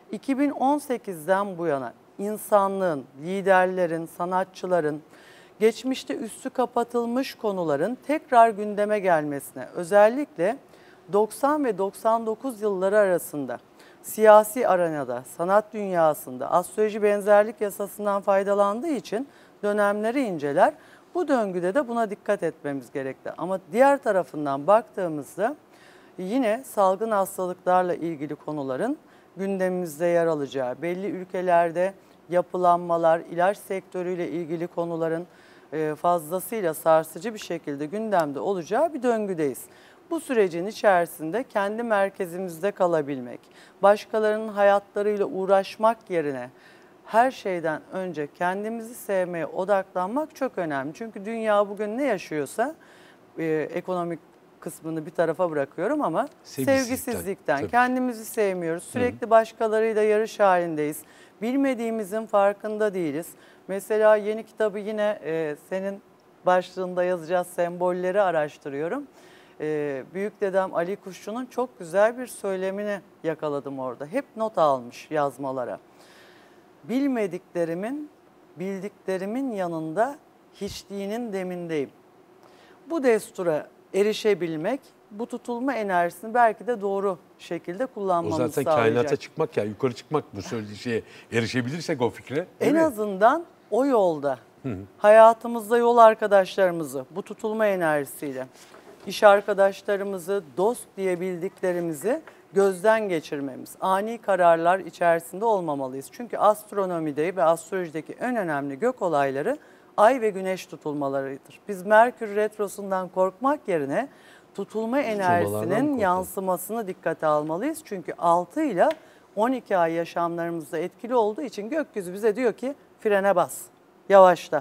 2018'den bu yana insanlığın, liderlerin, sanatçıların, geçmişte üstü kapatılmış konuların tekrar gündeme gelmesine, özellikle 90 ve 99 yılları arasında siyasi arenada, sanat dünyasında astroloji benzerlik yasasından faydalandığı için dönemleri inceler. Bu döngüde de buna dikkat etmemiz gerekli. Ama diğer tarafından baktığımızda yine salgın hastalıklarla ilgili konuların gündemimizde yer alacağı, belli ülkelerde yapılanmalar, ilaç sektörüyle ilgili konuların fazlasıyla sarsıcı bir şekilde gündemde olacağı bir döngüdeyiz. Bu sürecin içerisinde kendi merkezimizde kalabilmek, başkalarının hayatlarıyla uğraşmak yerine her şeyden önce kendimizi sevmeye odaklanmak çok önemli. Çünkü dünya bugün ne yaşıyorsa ekonomik kısmını bir tarafa bırakıyorum ama sevgisizlikten tabii. kendimizi sevmiyoruz. Sürekli başkalarıyla yarış halindeyiz. Bilmediğimizin farkında değiliz. Mesela yeni kitabı yine senin başlığında yazacağız, sembolleri araştırıyorum. Büyük dedem Ali Kuşçu'nun çok güzel bir söylemini yakaladım orada. Hep not almış yazmalara. Bilmediklerimin, bildiklerimin yanında hiçliğinin demindeyim. Bu destura erişebilmek, bu tutulma enerjisini belki de doğru şekilde O kullanmamızı zaten sağlayacak. kainata çıkmak ya, yukarı çıkmak, bu söylediği şeye erişebilirsek o fikre. En azından o yolda hayatımızda yol arkadaşlarımızı bu tutulma enerjisiyle, iş arkadaşlarımızı, dost diye bildiklerimizi gözden geçirmemiz, ani kararlar içerisinde olmamalıyız. Çünkü astronomide ve astrolojideki en önemli gök olayları ay ve güneş tutulmalarıdır. Biz Merkür Retrosu'ndan korkmak yerine tutulma enerjisinin yansımasını dikkate almalıyız. Çünkü 6 ile 12 ay yaşamlarımızda etkili olduğu için gökyüzü bize diyor ki frene bas, yavaşla.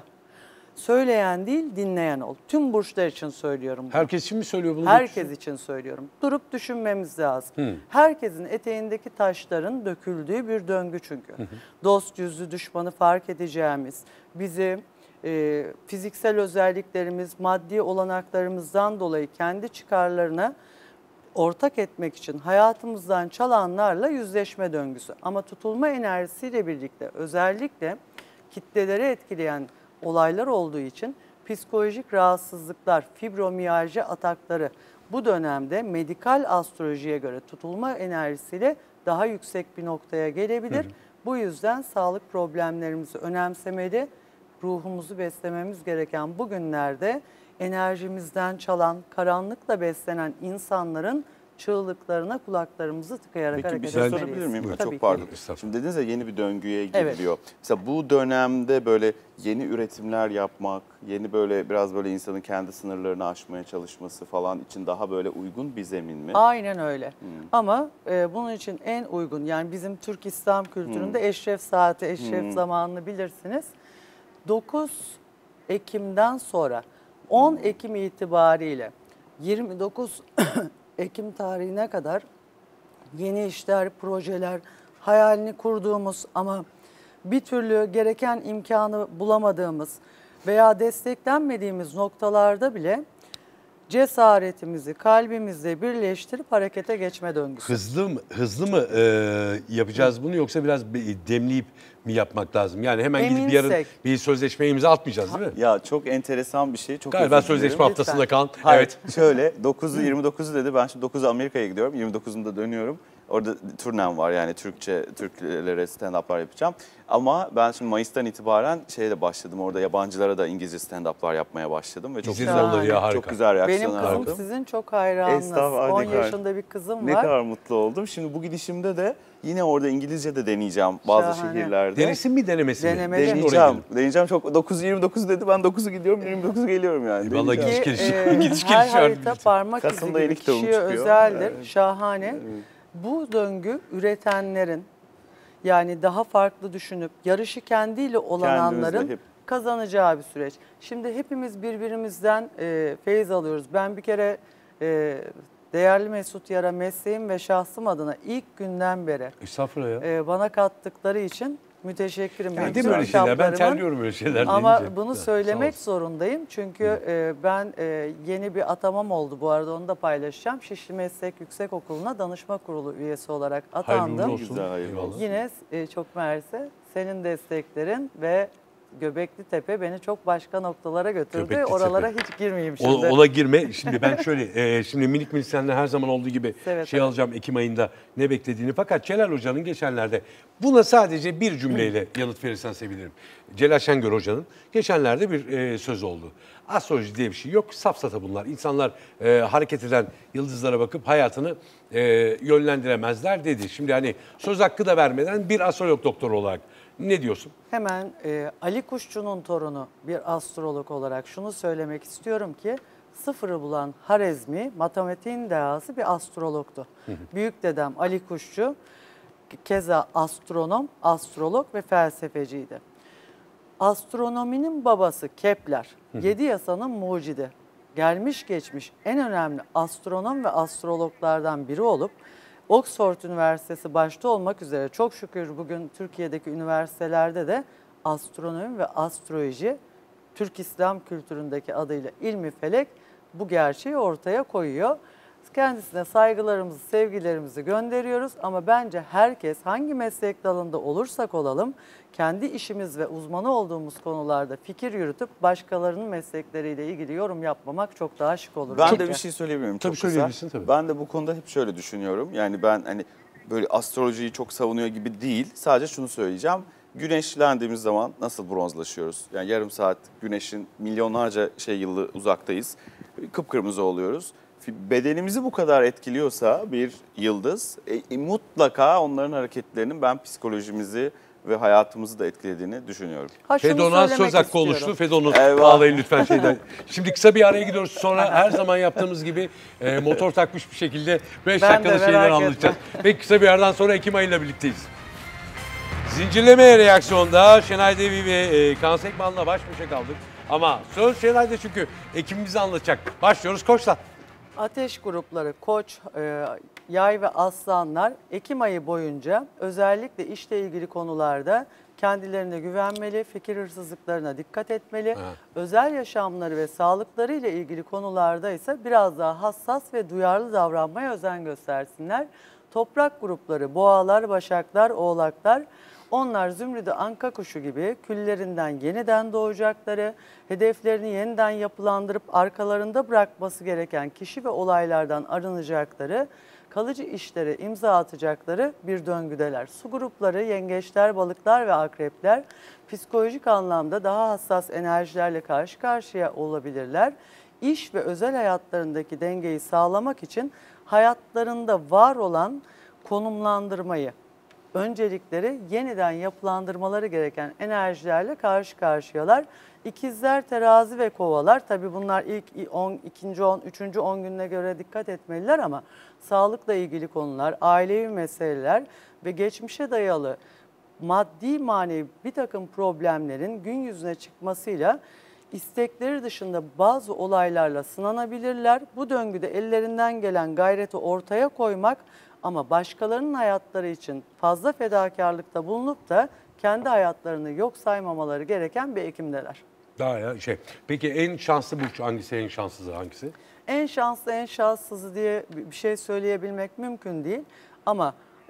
Söyleyen değil, dinleyen ol. Tüm burçlar için söylüyorum bunu. Herkes için mi söylüyor bunu? Herkes için söylüyorum. Durup düşünmemiz lazım. Herkesin eteğindeki taşların döküldüğü bir döngü çünkü. Dost yüzlü düşmanı fark edeceğimiz, bizi fiziksel özelliklerimiz, maddi olanaklarımızdan dolayı kendi çıkarlarına ortak etmek için hayatımızdan çalanlarla yüzleşme döngüsü. Ama tutulma enerjisiyle birlikte özellikle kitleleri etkileyen olaylar olduğu için psikolojik rahatsızlıklar, fibromiyalji atakları bu dönemde medikal astrolojiye göre tutulma enerjisiyle daha yüksek bir noktaya gelebilir. Bu yüzden sağlık problemlerimizi önemsemeli, ruhumuzu beslememiz gereken bu günlerde enerjimizden çalan, karanlıkla beslenen insanların çığlıklarına kulaklarımızı tıkayarak Peki bir hareket şey etmeliyiz. sorabilir miyim? Tabii Çok ki. pardon. Estağfurullah. Şimdi dediniz ya yeni bir döngüye Evet. giriliyor. Mesela bu dönemde böyle yeni üretimler yapmak, yeni böyle biraz böyle insanın kendi sınırlarını aşmaya çalışması falan için daha böyle uygun bir zemin mi? Aynen öyle. Ama bunun için en uygun, yani bizim Türk İslam kültüründe eşref saati, eşref zamanını bilirsiniz. 9 Ekim'den sonra 10 Ekim itibariyle 29 Ekim tarihine kadar yeni işler, projeler, hayalini kurduğumuz ama bir türlü gereken imkanı bulamadığımız veya desteklenmediğimiz noktalarda bile cesaretimizi kalbimizle birleştirip harekete geçme döngüsü. Hızlı mı yapacağız bunu, yoksa biraz demleyip mi yapmak lazım? Yani hemen gidip yarın Eminsek. bir sözleşmeye imza atmayacağız değil mi? Ya çok enteresan bir şey. Çok Galiba özür dilerim. sözleşme haftasında Lütfen. kalan. Hayır, Evet. şöyle 9'u 29'u dedi. Ben şimdi 9'u Amerika'ya gidiyorum. 29'unda dönüyorum. Orada turnem var, yani Türklere stand-up'lar yapacağım. Ama ben şimdi Mayıs'tan itibaren şeyle başladım. Orada yabancılara da İngilizce stand-up'lar yapmaya başladım. Ve çok İzin güzel, olur ya, harika. çok güzel Benim reaksiyonlar kızım aldım. sizin çok hayranınız. Estağfurullah, 10 ne kadar- yaşında bir kızım Ne var. kadar mutlu oldum. Şimdi bu gidişimde de yine orada İngilizce de deneyeceğim bazı Şahane. şehirlerde. Denesin mi, denemesi mi? Denemeli. Şimdi oraya Deneyeceğim. gidelim. Deneyeceğim. Çok 9'u 29 dedi. Ben 9'u gidiyorum, 29'u geliyorum yani. Vallahi Deneyeceğim. gidiş Ki, geliş. Gidiş her geliş var. harita parmak Kasım'da izi yeni gibi kitabım kişiye çıkıyor. özeldir. Evet. Şahane. Bu döngü üretenlerin, yani daha farklı düşünüp yarışı kendiyle olananların Kendimizle hep. kazanacağı bir süreç. Şimdi hepimiz birbirimizden feyiz alıyoruz. Ben bir kere değerli Mesut Yar'a mesleğim ve şahsım adına ilk günden beri Estağfurullah ya. bana kattıkları için müteşekkirim. Yani Benim değil mi öyle şeyler? Ben kitaplarımın- terliyorum öyle şeyler Ama deyince. bunu Ha, sağ söylemek olsun. zorundayım. Çünkü ben yeni bir atamam oldu. Bu arada onu da paylaşacağım. Şişli Meslek Yüksekokulu'na danışma kurulu üyesi olarak Hayırlı atandım. olsun. Güzel, hayırlı Eyvallah. olsun. Yine çok mersi senin desteklerin ve Göbekli Tepe beni çok başka noktalara götürdü. Göbekli Oralara Tepe. hiç girmeyeyim şimdi. Ona girme. Şimdi ben şöyle, şimdi minik senden her zaman olduğu gibi Evet, şey evet. alacağım Ekim ayında ne beklediğini. Fakat Celal Hoca'nın geçenlerde buna sadece bir cümleyle yanıt verirsen sevinirim. Celal Şengör Hoca'nın geçenlerde bir söz oldu. Astroloji diye bir şey yok. Safsata bunlar. İnsanlar hareket eden yıldızlara bakıp hayatını yönlendiremezler dedi. Şimdi hani söz hakkı da vermeden bir astrolog doktoru olarak ne diyorsun? Hemen Ali Kuşçu'nun torunu bir astrolog olarak şunu söylemek istiyorum ki sıfırı bulan Harezmi matematiğin dehası bir astrologtu. Büyük dedem Ali Kuşçu keza astronom, astrolog ve felsefeciydi. Astronominin babası Kepler, 7 yasanın mucidi. Gelmiş geçmiş en önemli astronom ve astrologlardan biri olup Oxford Üniversitesi başta olmak üzere çok şükür bugün Türkiye'deki üniversitelerde de astronomi ve astroloji, Türk İslam kültüründeki adıyla ilmi felek bu gerçeği ortaya koyuyor. Kendisine saygılarımızı, sevgilerimizi gönderiyoruz ama bence herkes hangi meslek dalında olursak olalım kendi işimiz ve uzmanı olduğumuz konularda fikir yürütüp başkalarının meslekleriyle ilgili yorum yapmamak çok daha şık olur. Ben bence. de bir şey söyleyebilir miyim? Tabii Çok kısa. söyleyebilirsin, tabii. Ben de bu konuda hep şöyle düşünüyorum. Yani ben hani böyle astrolojiyi çok savunuyor gibi değil. Sadece şunu söyleyeceğim. Güneşlendiğimiz zaman nasıl bronzlaşıyoruz? Yani yarım saat güneşin milyonlarca yılı uzaktayız. Kıpkırmızı oluyoruz. Bedenimizi bu kadar etkiliyorsa bir yıldız mutlaka onların hareketlerinin ben psikolojimizi ve hayatımızı da etkilediğini düşünüyorum. Fedon'a söz hakkı istiyorum. oluştu. Fedon'u Eyvah. bağlayın lütfen şeyden. Şimdi kısa bir araya gidiyoruz. Sonra her zaman yaptığımız gibi motor takmış bir şekilde 5 Ben de, dakikada şeyler merak anlatacağız. Peki kısa bir aradan sonra Ekim ayıyla birlikteyiz. Zincirleme reaksiyonda Şenay Devi ve Kaan Sekman'la baş başa kaldık. Ama söz Şenay'da çünkü Ekim bize anlatacak. Başlıyoruz Koç'la. Ateş grupları Koç, Yay ve Aslanlar Ekim ayı boyunca özellikle işle ilgili konularda kendilerine güvenmeli, fikir hırsızlıklarına dikkat etmeli. Ha. Özel yaşamları ve sağlıkları ile ilgili konularda ise biraz daha hassas ve duyarlı davranmaya özen göstersinler. Toprak grupları Boğalar, Başaklar, Oğlaklar, onlar zümrüdü anka kuşu gibi küllerinden yeniden doğacakları, hedeflerini yeniden yapılandırıp arkalarında bırakması gereken kişi ve olaylardan arınacakları, kalıcı işlere imza atacakları bir döngüdeler. Su grupları yengeçler, balıklar ve akrepler psikolojik anlamda daha hassas enerjilerle karşı karşıya olabilirler. İş ve özel hayatlarındaki dengeyi sağlamak için hayatlarında var olan konumlandırmayı, öncelikleri yeniden yapılandırmaları gereken enerjilerle karşı karşıyalar. İkizler, terazi ve kovalar, tabii bunlar ilk 10, ikinci 10, üçüncü 10 gününe göre dikkat etmeliler ama sağlıkla ilgili konular, ailevi meseleler ve geçmişe dayalı maddi manevi bir takım problemlerin gün yüzüne çıkmasıyla istekleri dışında bazı olaylarla sınanabilirler. Bu döngüde ellerinden gelen gayreti ortaya koymak ama başkalarının hayatları için fazla fedakarlıkta bulunup da kendi hayatlarını yok saymamaları gereken bir Ekim'deler. Daha ya Peki en şanslı burç hangisi, en şanssızı hangisi? En şanslı, en şanssızı diye bir şey söyleyebilmek mümkün değil. Ama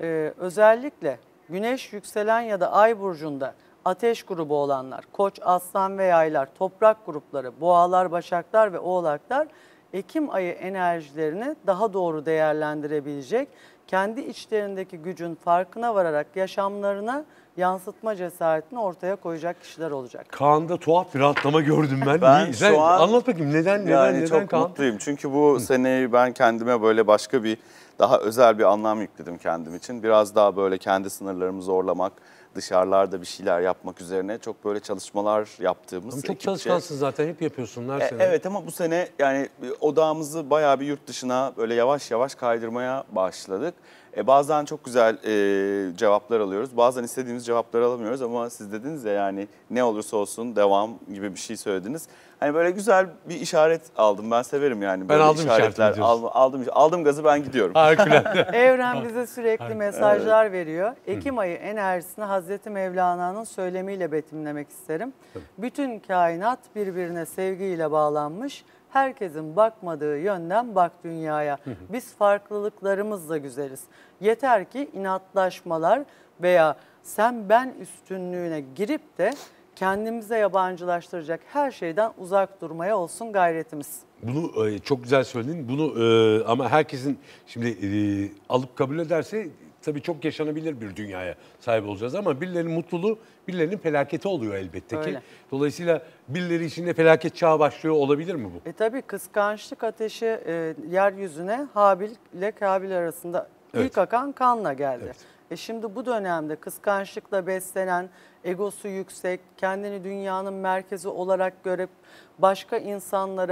özellikle Güneş, yükselen ya da Ay burcunda ateş grubu olanlar, Koç, Aslan ve Yaylar, toprak grupları, Boğalar, Başaklar ve Oğlaklar Ekim ayı enerjilerini daha doğru değerlendirebilecek, kendi içlerindeki gücün farkına vararak yaşamlarına yansıtma cesaretini ortaya koyacak kişiler olacak. Kaan'da tuhaf bir rahatlama gördüm ben. Ben Sen şu an anlat bakayım neden çok Kaan? mutluyum. Çünkü bu seneyi ben kendime böyle başka bir daha özel bir anlam yükledim kendim için. Biraz daha böyle kendi sınırlarımı zorlamak, dışarılarda bir şeyler yapmak üzerine çok böyle çalışmalar yaptığımız. Ama çok ekipçe. çalışkansın zaten, hep yapıyorsun her sene. Evet ama bu sene yani odağımızı bayağı bir yurt dışına böyle yavaş yavaş kaydırmaya başladık. Bazen çok güzel cevaplar alıyoruz. Bazen istediğimiz cevapları alamıyoruz ama siz dediniz ya yani ne olursa olsun devam gibi bir şey söylediniz. Hani böyle güzel bir işaret aldım. Ben severim yani böyle aldım işaretler. işaretini Aldım gazı, ben gidiyorum. Harikulade. Evren bize sürekli mesajlar veriyor. Ekim ayı enerjisini Hazreti Mevlana'nın söylemiyle betimlemek isterim. Bütün kainat birbirine sevgiyle bağlanmış. Herkesin bakmadığı yönden bak dünyaya. Biz farklılıklarımızla güzeliz. Yeter ki inatlaşmalar veya sen ben üstünlüğüne girip de kendimize yabancılaştıracak her şeyden uzak durmaya olsun gayretimiz. Bunu çok güzel söyledin. Bunu ama herkesin şimdi alıp kabul ederse tabii çok yaşanabilir bir dünyaya sahip olacağız ama birilerinin mutluluğu, birilerinin felaketi oluyor elbette ki. Öyle. Dolayısıyla birileri için de felaket çağı başlıyor olabilir mi bu? Tabii kıskançlık ateşi yeryüzüne Habil ile Kabil arasında ilk akan kanla geldi. Evet. Şimdi bu dönemde kıskançlıkla beslenen, egosu yüksek, kendini dünyanın merkezi olarak görüp başka insanlara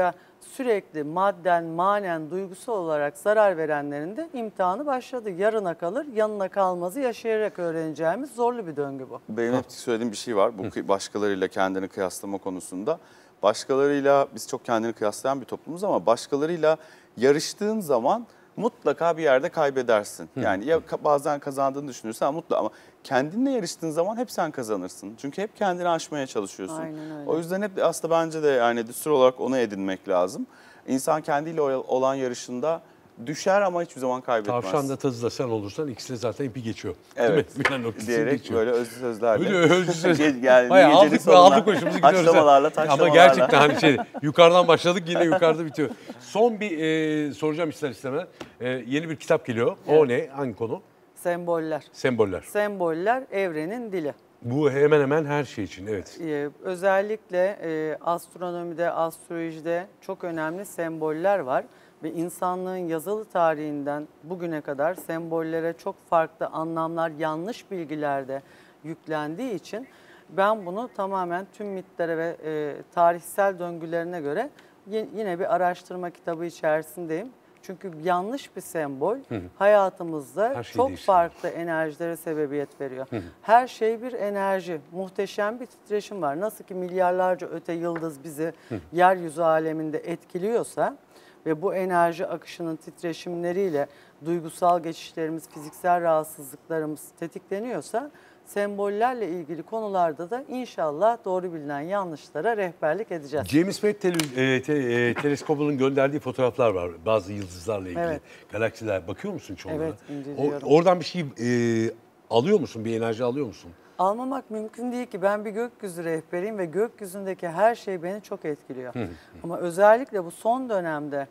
sürekli madden, manen, duygusal olarak zarar verenlerin de imtihanı başladı. Yarına kalır, yanına kalmazı yaşayarak öğreneceğimiz zorlu bir döngü bu. Benim hep söylediğim bir şey var bu başkalarıyla kendini kıyaslama konusunda. Başkalarıyla biz çok kendini kıyaslayan bir toplumuz ama başkalarıyla yarıştığın zaman mutlaka bir yerde kaybedersin. Yani ya bazen kazandığını düşünürsen mutlaka ama kendinle yarıştığın zaman hep sen kazanırsın. Çünkü hep kendini aşmaya çalışıyorsun. Aynen öyle. O yüzden hep aslında bence de yani düstur olarak onu edinmek lazım. İnsan kendiyle olan yarışında düşer ama hiçbir zaman kaybetmez. Tavşan da tazı da sen olursan ikisi de zaten ipi geçiyor. Evet. Değil mi? Yani o ikisini Diyerek geçiyor. böyle özlü sözlerle. Böyle özlü söz. Yani Bayağı gecenin aldık başımızı gidiyoruz. haşlamalarla, taşlamalarla. Ama gerçekten hani yukarıdan başladık yine yukarıda bitiyor. Son bir soracağım ister istemez. Yeni bir kitap geliyor. O ne? Hangi konu? Semboller. Semboller. Semboller evrenin dili. Bu hemen hemen her şey için, evet. Özellikle astronomide, astrolojide çok önemli semboller var. Ve insanlığın yazılı tarihinden bugüne kadar sembollere çok farklı anlamlar, yanlış bilgilerde yüklendiği için ben bunu tamamen tüm mitlere ve tarihsel döngülerine göre yine bir araştırma kitabı içerisindeyim. Çünkü yanlış bir sembol hayatımızda çok farklı enerjilere sebebiyet veriyor. Her şey bir enerji, muhteşem bir titreşim var. Nasıl ki milyarlarca öte yıldız bizi yeryüzü aleminde etkiliyorsa ve bu enerji akışının titreşimleriyle duygusal geçişlerimiz, fiziksel rahatsızlıklarımız tetikleniyorsa sembollerle ilgili konularda da inşallah doğru bilinen yanlışlara rehberlik edeceğiz. James Webb teleskobunun gönderdiği fotoğraflar var bazı yıldızlarla ilgili. Evet. Galaksiler bakıyor musun çoğuna? Evet, inceliyorum. Oradan bir şey alıyor musun? Bir enerji alıyor musun? Almamak mümkün değil ki. Ben bir gökyüzü rehberiyim ve gökyüzündeki her şey beni çok etkiliyor. Ama özellikle bu son dönemde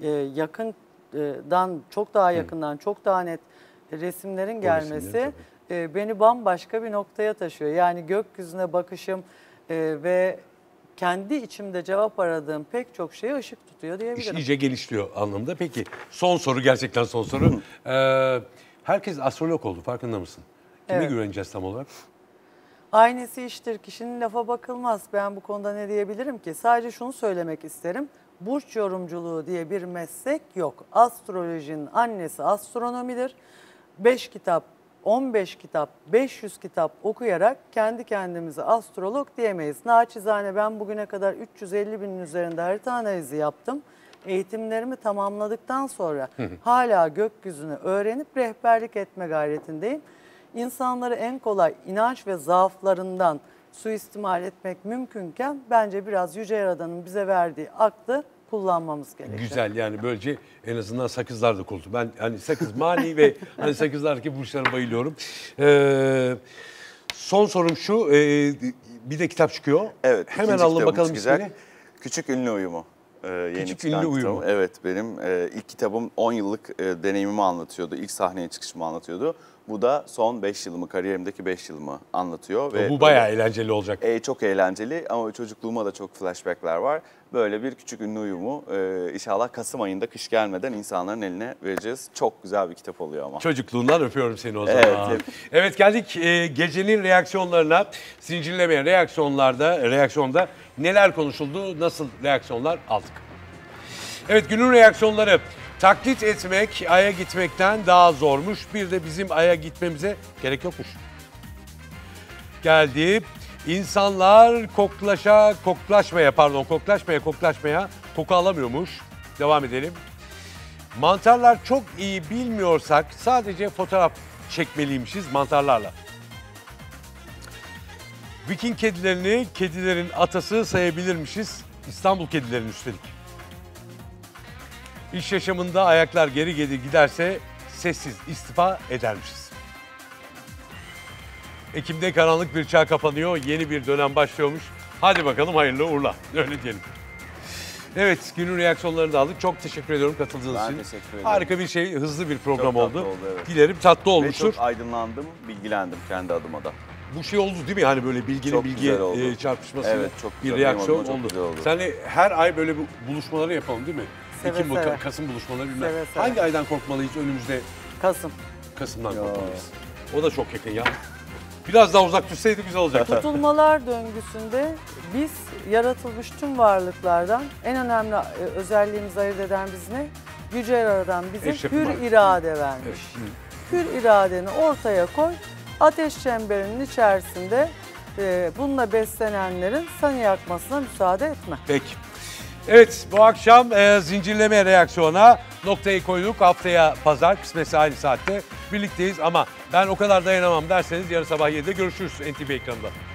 yakından, çok daha yakından, çok daha net resimlerin gelmesi beni bambaşka bir noktaya taşıyor. Yani gökyüzüne bakışım ve kendi içimde cevap aradığım pek çok şeye ışık tutuyor diyebilirim. İyice geliştiriyor anlamda. Peki son soru, gerçekten son soru. Herkes astrolog oldu, farkında mısın? Kime güveneceğiz tam olarak? Aynesi iştir, kişinin lafa bakılmaz. Ben bu konuda ne diyebilirim ki? Sadece şunu söylemek isterim. Burç yorumculuğu diye bir meslek yok. Astrolojinin annesi astronomidir. 5 kitap, 15 kitap, 500 kitap okuyarak kendi kendimize astrolog diyemeyiz. Naçizane ben bugüne kadar 350 binin üzerinde harita analizi yaptım. Eğitimlerimi tamamladıktan sonra hala gökyüzünü öğrenip rehberlik etme gayretindeyim. İnsanları en kolay inanç ve zaaflarından suistimal etmek mümkünken bence biraz Yüce Yaradan'ın bize verdiği aklı kullanmamız gerekiyor. Güzel, yani böylece en azından sakızlar da kurtuldu. Ben hani sakız mani ve hani sakızlardaki burçlara bayılıyorum. Son sorum şu, bir de kitap çıkıyor. Evet. Hemen alın bakalım ismini. Küçük Ünlü Uyumu. Küçük Ünlü Uyumu. Kitabım. Evet, benim ilk kitabım 10 yıllık deneyimimi anlatıyordu. İlk sahneye çıkışımı anlatıyordu. Bu da son 5 yılımı, kariyerimdeki 5 yılımı anlatıyor. Ve bu bayağı eğlenceli olacak. Çok eğlenceli ama çocukluğuma da çok flashbackler var. Böyle bir Küçük Ünlü Uyumu inşallah Kasım ayında kış gelmeden insanların eline vereceğiz. Çok güzel bir kitap oluyor ama. Çocukluğundan öpüyorum seni o zaman. Evet, geldik gecenin reaksiyonlarına. Zincirleme reaksiyonda neler konuşuldu, nasıl reaksiyonlar aldık? Evet, günün reaksiyonları. Taklit etmek Ay'a gitmekten daha zormuş. Bir de bizim Ay'a gitmemize gerek yokmuş. Geldi. İnsanlar koklaşmaya koku alamıyormuş. Devam edelim. Mantarlar çok iyi bilmiyorsak sadece fotoğraf çekmeliymişiz mantarlarla. Viking kedilerini kedilerin atası sayabilirmişiz. İstanbul kedilerinin üstelik. İş yaşamında ayaklar geri giderse sessiz istifa edermişiz. Ekim'de karanlık bir çağ kapanıyor, yeni bir dönem başlıyormuş. Hadi bakalım hayırlı uğurla, öyle diyelim. Evet, günün reaksiyonlarını da aldık. Çok teşekkür ediyorum katıldığınız için. Ben teşekkür ederim. Harika bir şey, hızlı bir program Çok oldu. tatlı oldu, evet. Dilerim tatlı Ve olmuştur. çok aydınlandım, bilgilendim kendi adıma da. Bu şey oldu değil mi? Hani böyle bilginin bilgiye çarpışmasıyla Evet, çok bir güzel. reaksiyon Çok oldu. güzel oldu. Senle her ay böyle buluşmaları yapalım değil mi? Seve Ekim, seve. Kasım buluşmaları bilmem. Seve seve. Hangi aydan korkmalıyız önümüzde? Kasım. Kasım'dan korkmalıyız. O da çok yakın ya. Biraz daha uzak tutsaydı güzel olacaktı. Tutulmalar döngüsünde biz yaratılmış tüm varlıklardan en önemli özelliğimizi ayırt eden biz ne? Yüce Yaradan bize Eşrefim hür var. irade vermiş. Hür iradeni ortaya koy. Ateş çemberinin içerisinde bununla beslenenlerin seni yakmasına müsaade etme. Peki. Evet, bu akşam zincirleme reaksiyona noktayı koyduk. Haftaya pazar kısmetse aynı saatte birlikteyiz ama ben o kadar dayanamam derseniz yarın sabah 7'de görüşürüz NTV ekranında.